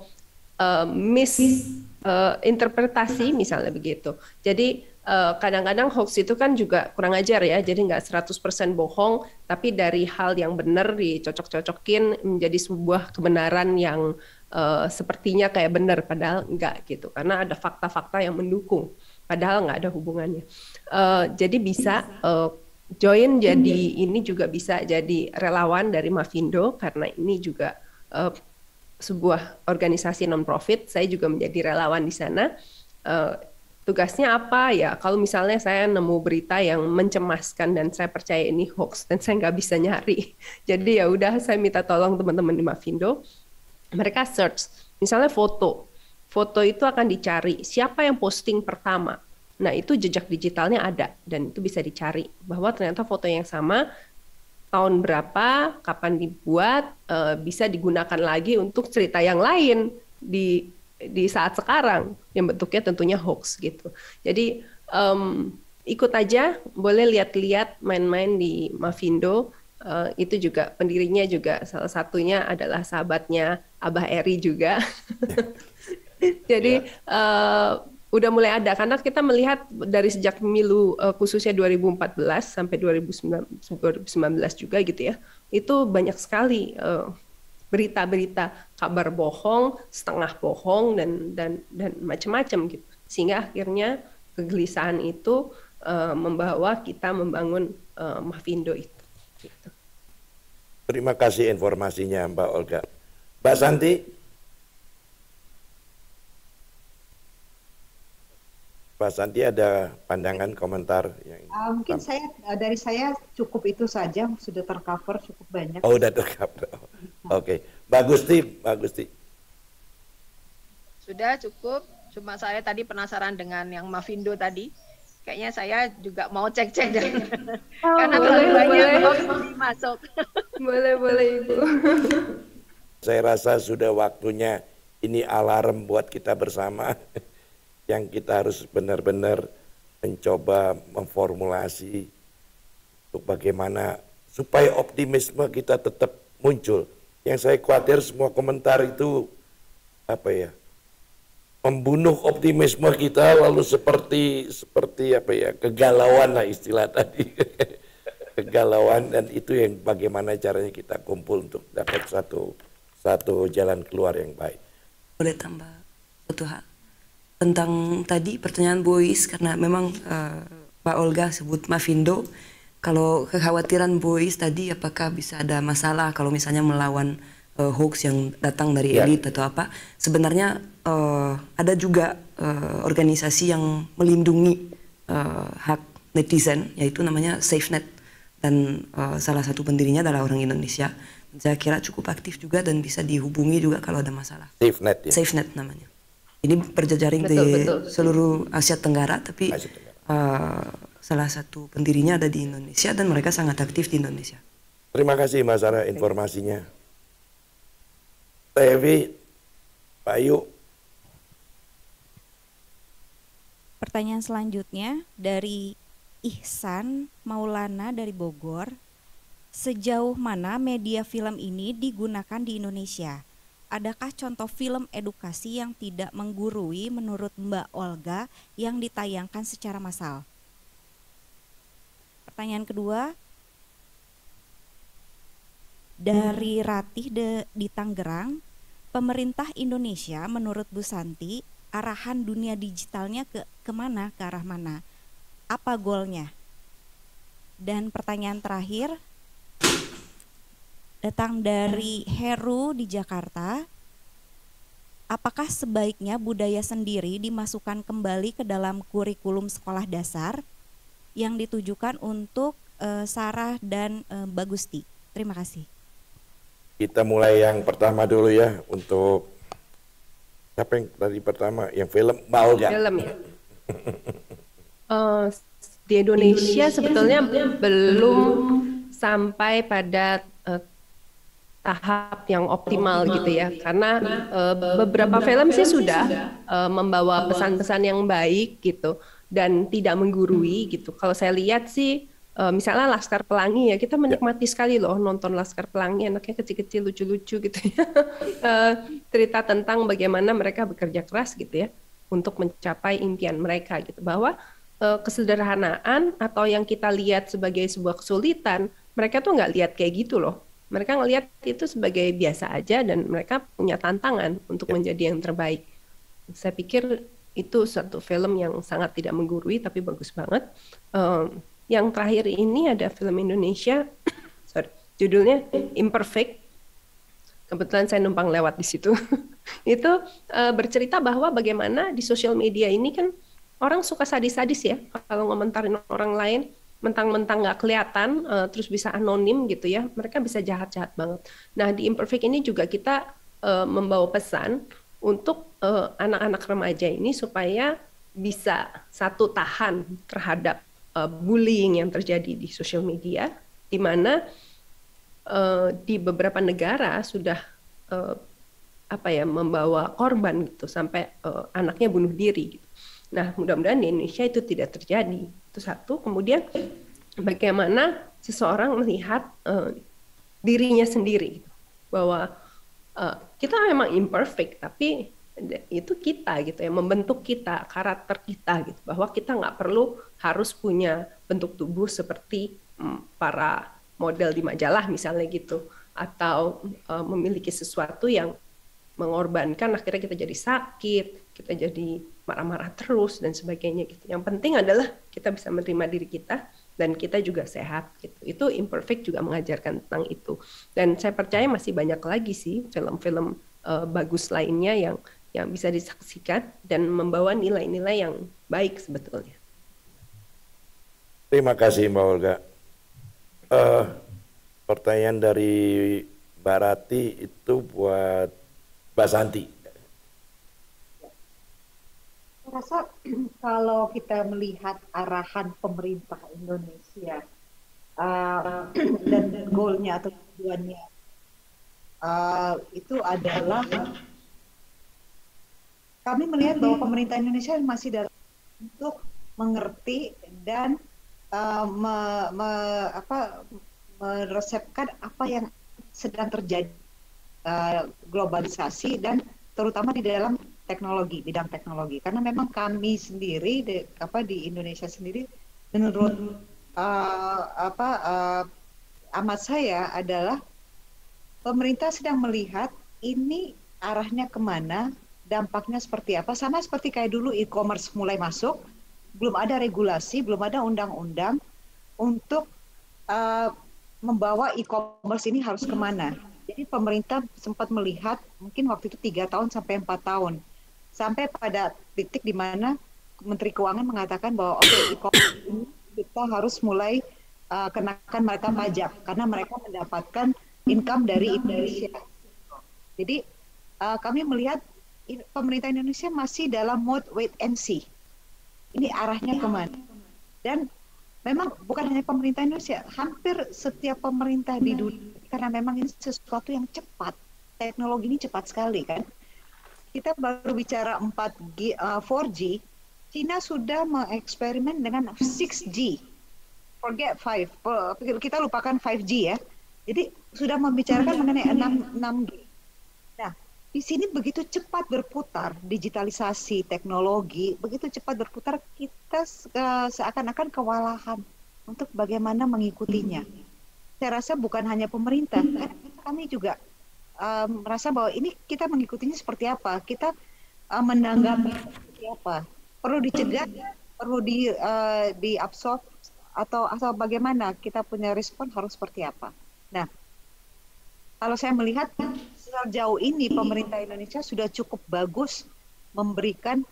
interpretasi misalnya begitu. Jadi kadang-kadang hoax itu kan juga kurang ajar ya, jadi nggak 100% bohong, tapi dari hal yang benar dicocok-cocokin menjadi sebuah kebenaran yang sepertinya kayak benar, padahal enggak gitu, karena ada fakta-fakta yang mendukung, padahal nggak ada hubungannya. Jadi bisa join, jadi ini juga bisa jadi relawan dari Mafindo, karena ini juga sebuah organisasi non-profit, saya juga menjadi relawan di sana. Tugasnya apa ya? Kalau misalnya saya nemu berita yang mencemaskan dan saya percaya ini hoax dan saya nggak bisa nyari, jadi ya udah saya minta tolong teman-teman di Mafindo. Mereka search, misalnya foto itu akan dicari siapa yang posting pertama. Nah itu jejak digitalnya ada dan itu bisa dicari bahwa ternyata foto yang sama, tahun berapa, kapan dibuat, bisa digunakan lagi untuk cerita yang lain di di saat sekarang yang bentuknya tentunya hoax gitu. Jadi ikut aja, boleh lihat-lihat main-main di Mavindo. Itu juga pendirinya juga salah satunya adalah sahabatnya Abah Eri juga. Jadi udah mulai ada, karena kita melihat dari sejak pemilu khususnya 2014 sampai 2019 juga gitu ya, itu banyak sekali berita-berita kabar bohong, setengah bohong dan macam-macam gitu, sehingga akhirnya kegelisahan itu membawa kita membangun Mavindo itu. Gitu. Terima kasih informasinya Mbak Olga. Mbak Santi. Pak Santi ada pandangan, komentar yang mungkin dari saya cukup itu saja, sudah tercover cukup banyak. Oh, udah tercover. Oke. Mbak Gusti. Sudah cukup, cuma saya tadi penasaran dengan yang Mavindo tadi. Kayaknya saya juga mau cek-cek deh. Karena terlalu banyak hoax masuk. Boleh Ibu. Saya rasa sudah waktunya ini alarm buat kita bersama. Yang kita harus benar-benar mencoba memformulasi untuk bagaimana supaya optimisme kita tetap muncul. Yang saya khawatir semua komentar itu membunuh optimisme kita, lalu seperti kegalauan lah istilah tadi. Kegalauan, dan itu yang bagaimana caranya kita kumpul untuk dapat satu jalan keluar yang baik. Boleh tambah satu hal tentang tadi pertanyaan Bois, karena memang Pak Olga sebut Mavindo. Kalau kekhawatiran Bois tadi, apakah bisa ada masalah kalau misalnya melawan hoax yang datang dari elit atau apa? Sebenarnya ada juga organisasi yang melindungi hak netizen, yaitu namanya SafeNet, dan salah satu pendirinya adalah orang Indonesia. Saya kira cukup aktif juga dan bisa dihubungi juga kalau ada masalah. SafeNet ya? SafeNet namanya. Ini berjejaring di seluruh Asia Tenggara, tapi salah satu pendirinya ada di Indonesia dan mereka sangat aktif di Indonesia. Terima kasih Mas Sarah informasinya. Tevi, Pak Ayu. Pertanyaan selanjutnya dari Ihsan Maulana dari Bogor. Sejauh mana media film ini digunakan di Indonesia? Adakah contoh film edukasi yang tidak menggurui menurut Mbak Olga yang ditayangkan secara massal? Pertanyaan kedua dari Ratih di Tangerang. Pemerintah Indonesia menurut Bu Santi arahan dunia digitalnya kemana, ke arah mana? Apa goalnya? Dan pertanyaan terakhir datang dari Heru di Jakarta. Apakah sebaiknya budaya sendiri dimasukkan kembali ke dalam kurikulum sekolah dasar yang ditujukan untuk Sarah dan Mbak Gusti? Terima kasih. Kita mulai yang pertama dulu ya, untuk siapa yang tadi pertama? Yang film, Mbak Olga. Film ya. Di Indonesia sebetulnya belum sampai pada tahap yang optimal gitu ya, karena beberapa film sih sudah membawa pesan-pesan yang baik gitu dan tidak menggurui gitu. Kalau saya lihat sih misalnya Laskar Pelangi ya, kita menikmati sekali loh nonton Laskar Pelangi, anaknya kecil-kecil lucu-lucu gitu ya. Cerita tentang bagaimana mereka bekerja keras gitu ya untuk mencapai impian mereka gitu, bahwa kesederhanaan atau yang kita lihat sebagai sebuah kesulitan, mereka tuh nggak lihat kayak gitu loh. Mereka ngelihat itu sebagai biasa aja dan mereka punya tantangan untuk menjadi yang terbaik. Saya pikir itu satu film yang sangat tidak menggurui tapi bagus banget. Yang terakhir ini ada film Indonesia, judulnya Imperfect. Kebetulan saya numpang lewat di situ. Itu bercerita bahwa bagaimana di sosial media ini kan orang suka sadis-sadis ya, kalau ngomentarin orang lain, mentang-mentang nggak kelihatan, terus bisa anonim gitu ya, mereka bisa jahat-jahat banget. Nah di Imperfect ini juga kita membawa pesan untuk anak-anak remaja ini supaya bisa satu tahan terhadap bullying yang terjadi di sosial media, di mana di beberapa negara sudah apa ya, membawa korban gitu sampai anaknya bunuh diri gitu. Nah, mudah-mudahan di Indonesia itu tidak terjadi. Itu satu. Kemudian bagaimana seseorang melihat dirinya sendiri gitu. Bahwa kita memang imperfect, tapi itu kita gitu ya, membentuk kita, karakter kita gitu, bahwa kita nggak perlu harus punya bentuk tubuh seperti para model di majalah misalnya gitu, atau memiliki sesuatu yang mengorbankan akhirnya kita jadi sakit, kita jadi marah-marah terus dan sebagainya gitu. Yang penting adalah kita bisa menerima diri kita dan kita juga sehat gitu. Itu Imperfect juga mengajarkan tentang itu. Dan saya percaya masih banyak lagi sih film-film bagus lainnya yang bisa disaksikan dan membawa nilai-nilai yang baik sebetulnya. Terima kasih Mbak Olga. Pertanyaan dari Mbak Rati itu buat Mbak Santi. Saya rasa kalau kita melihat arahan pemerintah Indonesia dan goalnya atau tujuannya itu adalah, kami melihat bahwa pemerintah Indonesia masih dalam untuk mengerti dan meresepkan apa yang sedang terjadi, globalisasi dan terutama di dalam teknologi, bidang teknologi. Karena memang kami sendiri di Indonesia sendiri, menurut amat saya adalah pemerintah sedang melihat ini arahnya kemana, dampaknya seperti apa. Sama seperti kayak dulu e-commerce mulai masuk, belum ada regulasi, belum ada undang-undang untuk membawa e-commerce ini harus kemana. Jadi pemerintah sempat melihat mungkin waktu itu 3 tahun sampai 4 tahun. Sampai pada titik di mana Menteri Keuangan mengatakan bahwa e-commerce ini kita harus mulai kenakan mereka pajak karena mereka mendapatkan income dari Indonesia. Jadi kami melihat pemerintah Indonesia masih dalam mode wait and see. Ini arahnya kemana? Dan memang bukan hanya pemerintah Indonesia, hampir setiap pemerintah di dunia, karena memang ini sesuatu yang cepat. Teknologi ini cepat sekali kan. Kita baru bicara 4G, Cina sudah mengeksperimen dengan 6G. Forget 5, kita lupakan 5G ya. Jadi sudah membicarakan mengenai 6G. Nah, di sini begitu cepat berputar digitalisasi teknologi, begitu cepat berputar, kita seakan-akan kewalahan untuk bagaimana mengikutinya. Saya rasa bukan hanya pemerintah, kami juga merasa bahwa ini kita mengikutinya seperti apa, kita menanggapi seperti apa, perlu dicegah, perlu diabsorb atau bagaimana kita punya respon harus seperti apa. Nah, kalau saya melihat sejauh ini pemerintah Indonesia sudah cukup bagus memberikan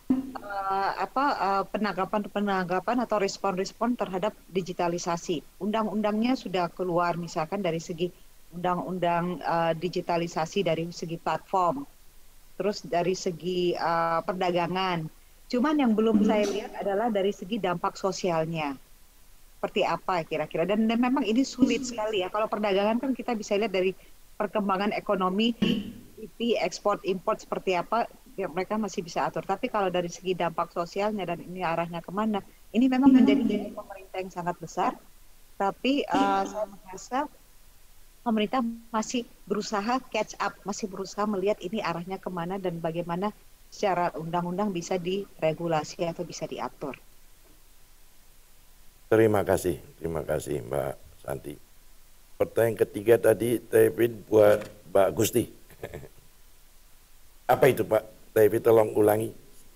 penanggapan atau respon-respon terhadap digitalisasi. Undang-undangnya sudah keluar misalkan dari segi undang-undang digitalisasi dari segi platform, terus dari segi perdagangan. Cuman yang belum saya lihat adalah dari segi dampak sosialnya. Seperti apa kira-kira. Dan memang ini sulit sekali ya. Kalau perdagangan kan kita bisa lihat dari perkembangan ekonomi, IP, ekspor, import seperti apa, ya mereka masih bisa atur. Tapi kalau dari segi dampak sosialnya dan ini arahnya kemana, ini memang menjadi pemerintah yang sangat besar. Tapi saya merasa pemerintah masih berusaha catch up, masih berusaha melihat ini arahnya kemana dan bagaimana secara undang-undang bisa diregulasi atau bisa diatur. Terima kasih Mbak Santi. Pertanyaan ketiga tadi, David buat Mbak Gusti. Apa itu Pak? David tolong ulangi.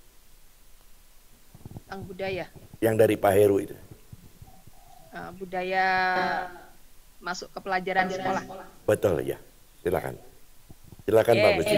Tentang budaya. Yang dari Pak Heru itu. Budaya masuk ke pelajaran sekolah. Betul ya, silakan Pak Gusti.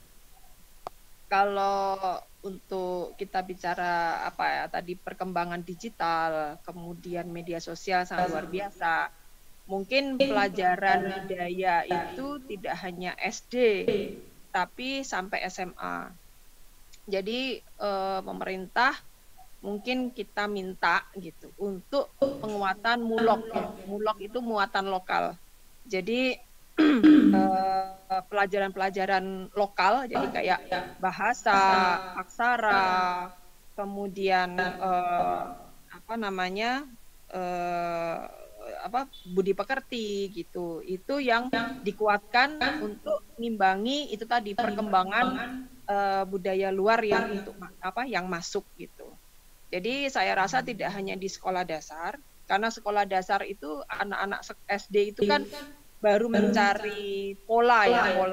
Kalau untuk kita bicara tadi perkembangan digital, kemudian media sosial sangat luar biasa. Mungkin pelajaran budaya itu tidak hanya SD, tapi sampai SMA. Jadi pemerintah mungkin kita minta gitu untuk penguatan MULOK. MULOK itu muatan lokal. Jadi pelajaran-pelajaran lokal, jadi kayak bahasa, aksara, kemudian apa namanya budi pekerti gitu. Itu yang dikuatkan untuk mengimbangi itu tadi perkembangan budaya luar yang yang masuk gitu. Jadi saya rasa tidak hanya di sekolah dasar, karena sekolah dasar itu anak-anak SD itu kan baru mencari pola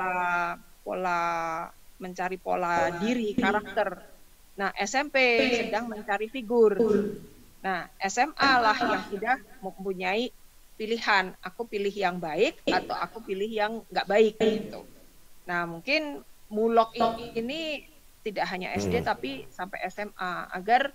mencari pola diri, karakter. Nah, SMP sedang mencari figur. Nah, SMA lah yang sudah mempunyai pilihan, aku pilih yang baik atau aku pilih yang nggak baik gitu. Nah, mungkin mulok ini tidak hanya SD tapi sampai SMA agar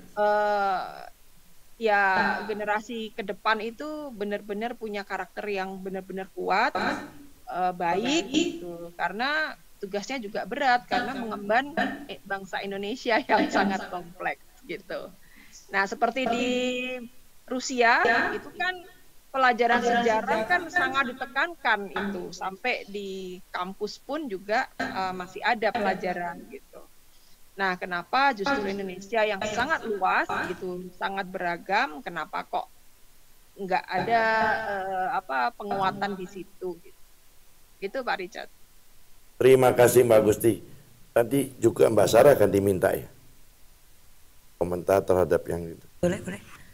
ya generasi ke depan itu benar-benar punya karakter yang benar-benar kuat, baik gitu. Karena tugasnya juga berat karena mengemban bangsa Indonesia yang sangat kompleks gitu. Nah, seperti di Rusia itu kan pelajaran sejarah kan sangat ditekankan itu, sampai di kampus pun juga masih ada pelajaran gitu. Nah, kenapa justru Indonesia yang sangat luas gitu, sangat beragam, kenapa kok nggak ada penguatan di situ gitu. Gitu Pak Richard. Terima kasih Mbak Gusti. Nanti juga Mbak Sarah akan diminta ya komentar terhadap yang itu. Boleh.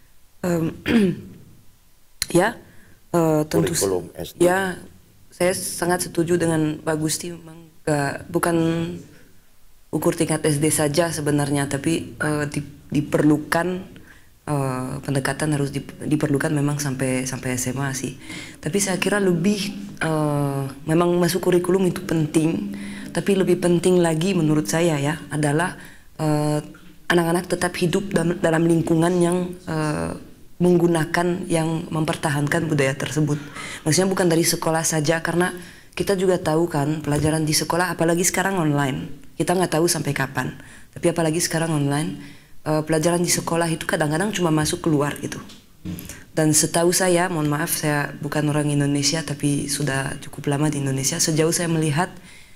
Ya, tentu ya, saya sangat setuju dengan Pak Gusti. Memang bukan ukur tingkat SD saja sebenarnya, tapi diperlukan pendekatan harus diperlukan memang sampai SMA sih. Tapi saya kira lebih memang masuk kurikulum itu penting, tapi lebih penting lagi menurut saya ya adalah anak-anak tetap hidup dalam lingkungan yang menggunakan yang mempertahankan budaya tersebut. Maksudnya bukan dari sekolah saja, karena kita juga tahu kan pelajaran di sekolah, apalagi sekarang online. Kita nggak tahu sampai kapan. Tapi apalagi sekarang online, pelajaran di sekolah itu kadang-kadang cuma masuk keluar gitu. Dan setahu saya, mohon maaf saya bukan orang Indonesia tapi sudah cukup lama di Indonesia. Sejauh saya melihat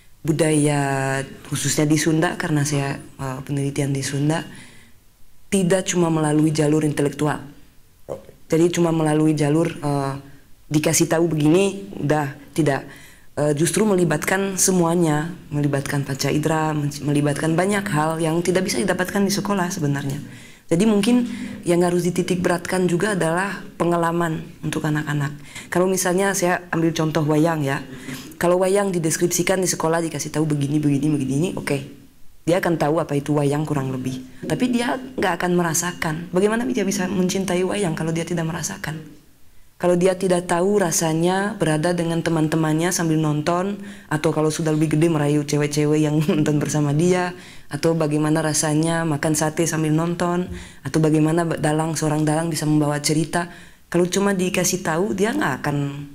budaya khususnya di Sunda, karena saya penelitian di Sunda, tidak cuma melalui jalur intelektual. Jadi cuma melalui jalur dikasih tahu begini, udah tidak. Justru melibatkan semuanya, melibatkan panca indera, melibatkan banyak hal yang tidak bisa didapatkan di sekolah sebenarnya. Jadi mungkin yang harus dititik beratkan juga adalah pengalaman untuk anak-anak. Kalau misalnya saya ambil contoh wayang ya, kalau wayang dideskripsikan di sekolah dikasih tahu begini, oke. Dia akan tahu apa itu wayang kurang lebih. Tapi dia nggak akan merasakan. Bagaimana dia bisa mencintai wayang kalau dia tidak merasakan? Kalau dia tidak tahu rasanya berada dengan teman-temannya sambil nonton, atau kalau sudah lebih gede merayu cewek-cewek yang nonton bersama dia, atau bagaimana rasanya makan sate sambil nonton, atau bagaimana seorang dalang bisa membawa cerita. Kalau cuma dikasih tahu, dia nggak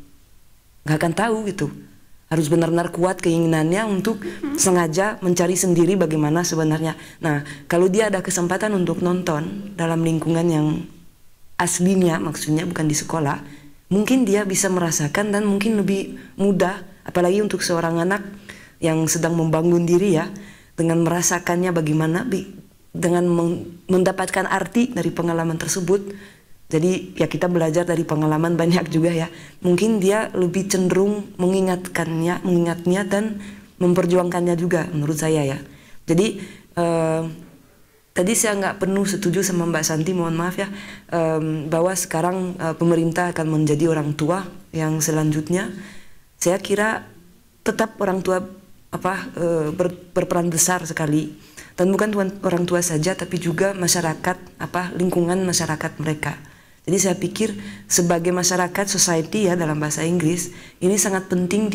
akan tahu gitu. Harus benar-benar kuat keinginannya untuk sengaja mencari sendiri bagaimana sebenarnya. Nah, kalau dia ada kesempatan untuk nonton dalam lingkungan yang aslinya, maksudnya bukan di sekolah, mungkin dia bisa merasakan dan mungkin lebih mudah, apalagi untuk seorang anak yang sedang membangun diri ya, dengan merasakannya bagaimana, dengan mendapatkan arti dari pengalaman tersebut. Jadi ya kita belajar dari pengalaman banyak juga ya. Mungkin dia lebih cenderung mengingatnya dan memperjuangkannya juga menurut saya ya. Jadi tadi saya nggak penuh setuju sama Mbak Santi, mohon maaf ya, bahwa sekarang pemerintah akan menjadi orang tua yang selanjutnya. Saya kira tetap orang tua berperan besar sekali, dan bukan orang tua saja tapi juga masyarakat, lingkungan masyarakat mereka. Jadi saya pikir sebagai masyarakat, society ya dalam bahasa Inggris, ini sangat penting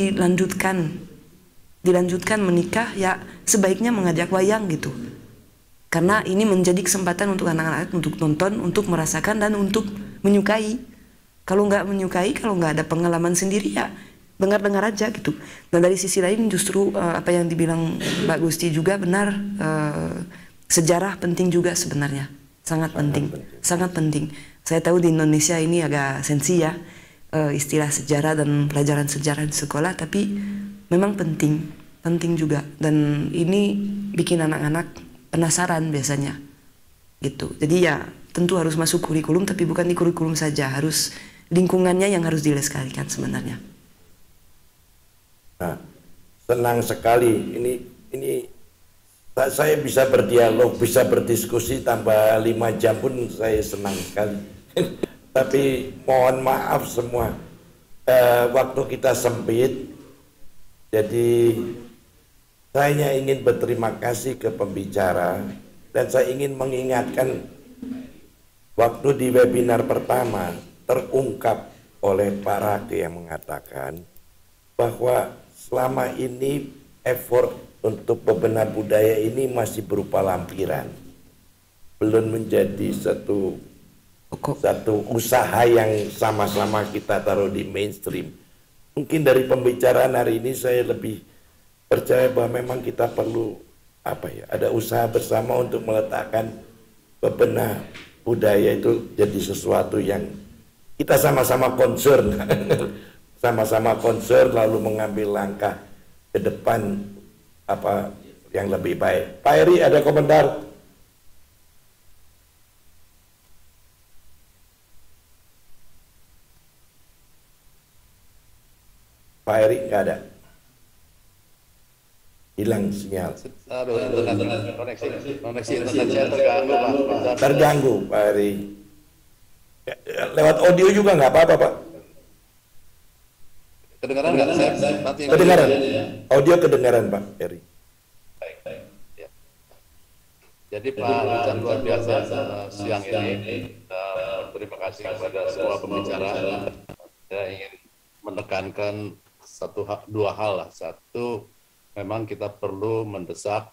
dilanjutkan menikah ya, sebaiknya mengajak wayang gitu. Karena ini menjadi kesempatan untuk anak-anak untuk nonton, untuk merasakan dan untuk menyukai. Kalau nggak menyukai, kalau nggak ada pengalaman sendiri ya dengar-dengar aja gitu. Dan dari sisi lain justru apa yang dibilang Mbak Gusti juga benar, sejarah penting juga sebenarnya, sangat penting. Saya tahu di Indonesia ini agak sensi ya, istilah sejarah dan pelajaran sejarah di sekolah, tapi memang penting juga, dan ini bikin anak-anak penasaran biasanya gitu. Jadi ya tentu harus masuk kurikulum, tapi bukan di kurikulum saja, harus lingkungannya yang harus dilestarikan sebenarnya. Nah, senang sekali ini saya bisa berdialog, bisa berdiskusi tambah 5 jam pun saya senang sekali. Tapi mohon maaf semua, waktu kita sempit, jadi saya ingin berterima kasih ke pembicara, dan saya ingin mengingatkan waktu di webinar pertama terungkap oleh Pak Rake yang mengatakan bahwa selama ini effort untuk bebenah budaya ini masih berupa lampiran, belum menjadi satu usaha yang sama-sama kita taruh di mainstream. Mungkin dari pembicaraan hari ini saya lebih percaya bahwa memang kita perlu ada usaha bersama untuk meletakkan bebenah budaya itu jadi sesuatu yang kita sama-sama concern, sama-sama concern, lalu mengambil langkah ke depan yang lebih baik. Pak Eri, ada komentar? Pak Eri nggak ada, hilang sinyal. Koneksi internet saya terganggu, Pak. Terganggu, Pak Eri. Lewat audio juga nggak apa-apa, Pak. Kedengaran nggak? Kedengaran. Audio kedengaran, Pak Eri. Baik. Ya. Jadi Pak Richard luar biasa siang ini. Terima kasih kepada semua pembicara. Saya ingin menekankan dua hal lah. Satu, memang kita perlu mendesak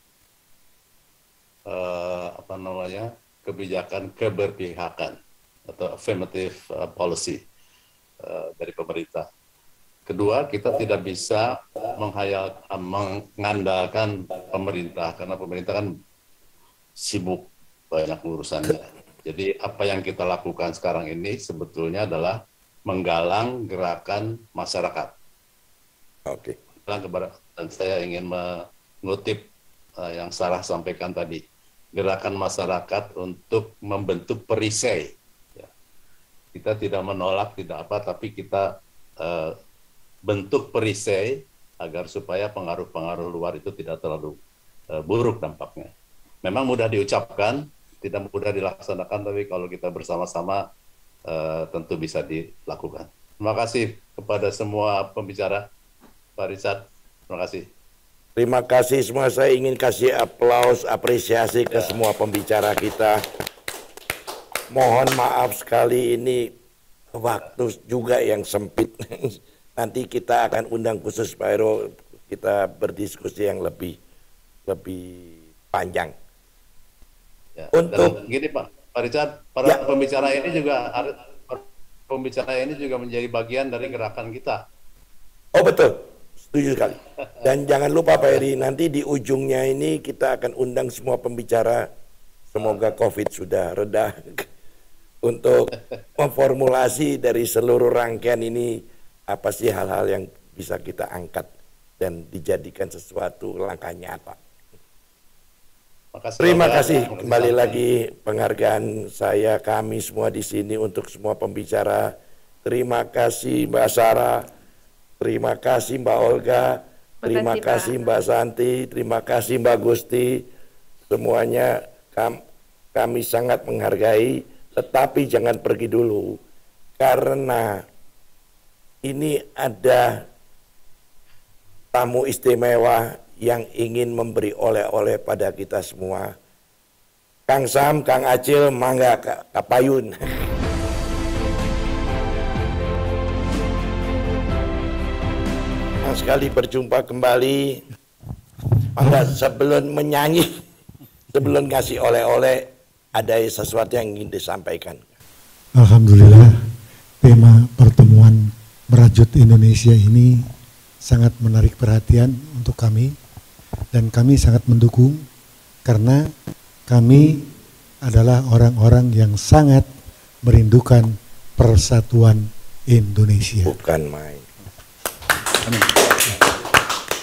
kebijakan keberpihakan atau affirmative policy dari pemerintah. Kedua, kita tidak bisa mengandalkan pemerintah, karena pemerintah kan sibuk banyak urusannya. Jadi apa yang kita lakukan sekarang ini sebetulnya adalah menggalang gerakan masyarakat. Oke. Dan saya ingin mengutip yang Sarah sampaikan tadi, gerakan masyarakat untuk membentuk perisai. Ya. Kita tidak menolak, tidak apa, tapi kita bentuk perisai agar supaya pengaruh-pengaruh luar itu tidak terlalu buruk dampaknya. Memang mudah diucapkan, tidak mudah dilaksanakan, tapi kalau kita bersama-sama tentu bisa dilakukan. Terima kasih kepada semua pembicara. Pak Richard, terima kasih. Terima kasih semua. Saya ingin kasih aplaus, apresiasi ke semua pembicara kita. Mohon maaf sekali, ini waktu juga yang sempit. Nanti kita akan undang khusus Pak Heru, kita berdiskusi yang lebih panjang. Ya, untuk gini Pak Richard, para pembicara ini juga menjadi bagian dari gerakan kita. Oh betul. Setuju sekali. Dan jangan lupa Pak Eri, nanti di ujungnya ini kita akan undang semua pembicara, semoga COVID sudah reda, untuk memformulasi dari seluruh rangkaian ini apa sih hal-hal yang bisa kita angkat dan dijadikan sesuatu langkah nyata. Terima kasih kembali lagi penghargaan kami semua di sini untuk semua pembicara. Terima kasih Mbak Sarah. Terima kasih Mbak Olga, terima kasih Mbak Santi, terima kasih Mbak Gusti. Semuanya kami sangat menghargai, tetapi jangan pergi dulu. Karena ini ada tamu istimewa yang ingin memberi oleh-oleh pada kita semua. Kang Sam, Kang Acil, mangga kapayun. Sekali berjumpa kembali. Sebelum menyanyi, sebelum ngasih oleh-oleh, ada sesuatu yang ingin disampaikan. Alhamdulillah, tema pertemuan Merajut Indonesia ini sangat menarik perhatian untuk kami, dan kami sangat mendukung karena kami adalah orang-orang yang sangat merindukan persatuan Indonesia. Bukan main.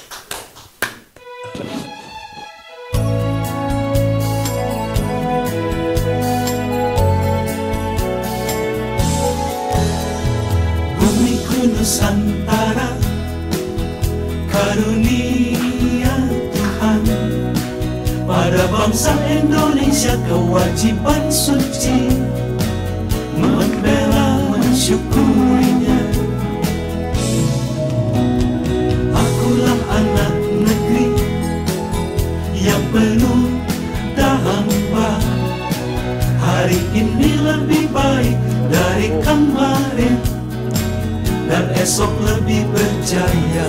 Bangsa Indonesia kewajiban suci membela, mensyukurinya. Akulah anak negeri yang penuh hamba. Hari ini lebih baik dari kemarin, dan esok lebih berjaya.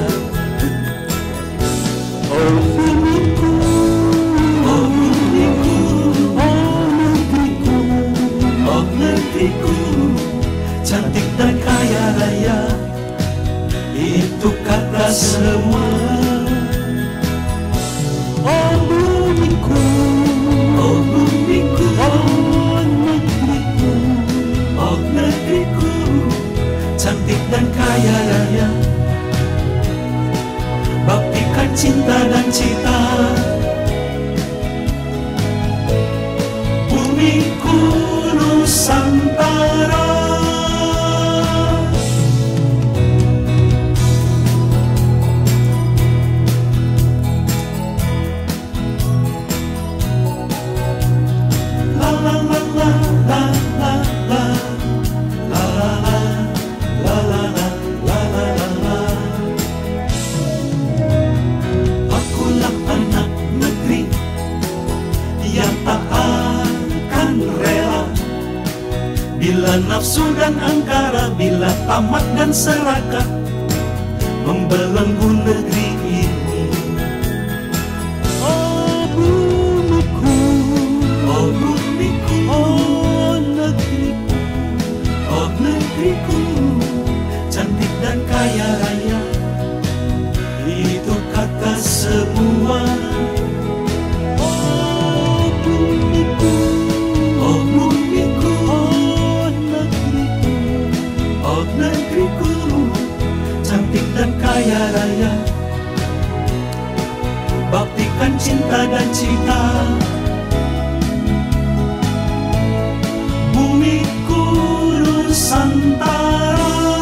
Oh bumiku, oh bumiku, oh negeriku, oh negeriku, cantik dan kaya raya, itu kata semua. Oh bumiku, oh bumiku, oh negeriku, oh negeriku, cantik dan kaya raya, baktikan cinta dan cita. Bumiku Nusantara. La la la la la la la la la la la la la. Akulah anak negeri yang tak akan rela bila nafsu dan angkara, bila tamak dan serakah membelenggu negeri ini. Oh bumiku, oh bumiku, oh negeriku, oh negeriku, cantik dan kaya raya, itu kata semua. Oh bumiku, oh bumiku, oh negeriku, oh negeriku, cantik dan kaya raya, baktikan cinta dan cita. Bumiku Nusantara.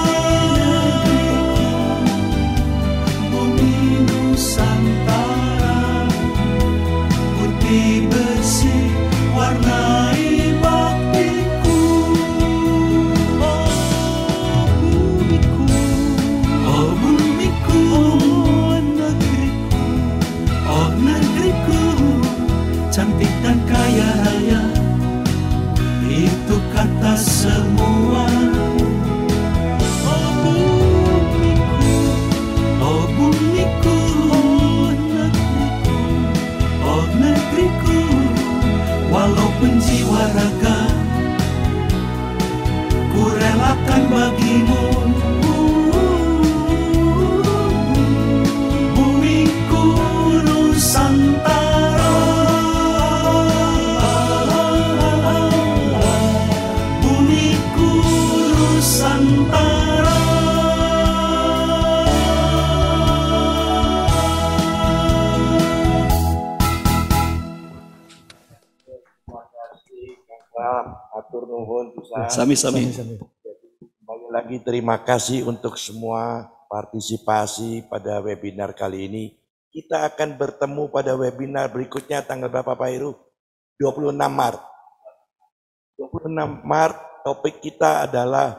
Nusantara, putih bersih warnai baktiku. Oh bumiku, oh bumiku, oh negeriku, oh negeriku, cantik dan kaya raya, itu kata semua. Oh bumiku, oh bumiku, negeriku, walaupun jiwa raga ku relakan bagimu. Bumiku Nusantara, bumiku Nusantara. Atur nuhun pisan. Sami-sami. Kembali lagi terima kasih untuk semua partisipasi pada webinar kali ini. Kita akan bertemu pada webinar berikutnya tanggal berapa Pak Heru? 26 Maret. 26 Maret topik kita adalah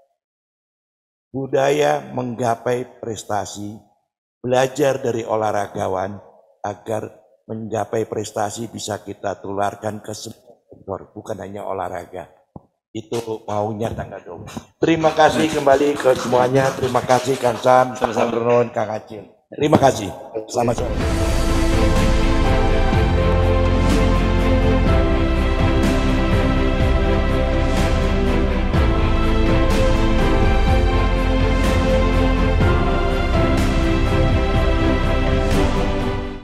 budaya menggapai prestasi, belajar dari olahragawan agar menggapai prestasi bisa kita tularkan ke semua sektor, bukan hanya olahraga. Itu maunya tanggal 20. Terima kasih kembali ke semuanya. Terima kasih Kang Sam, Kang Renon, Kang Acil. Terima kasih. Selamat sore.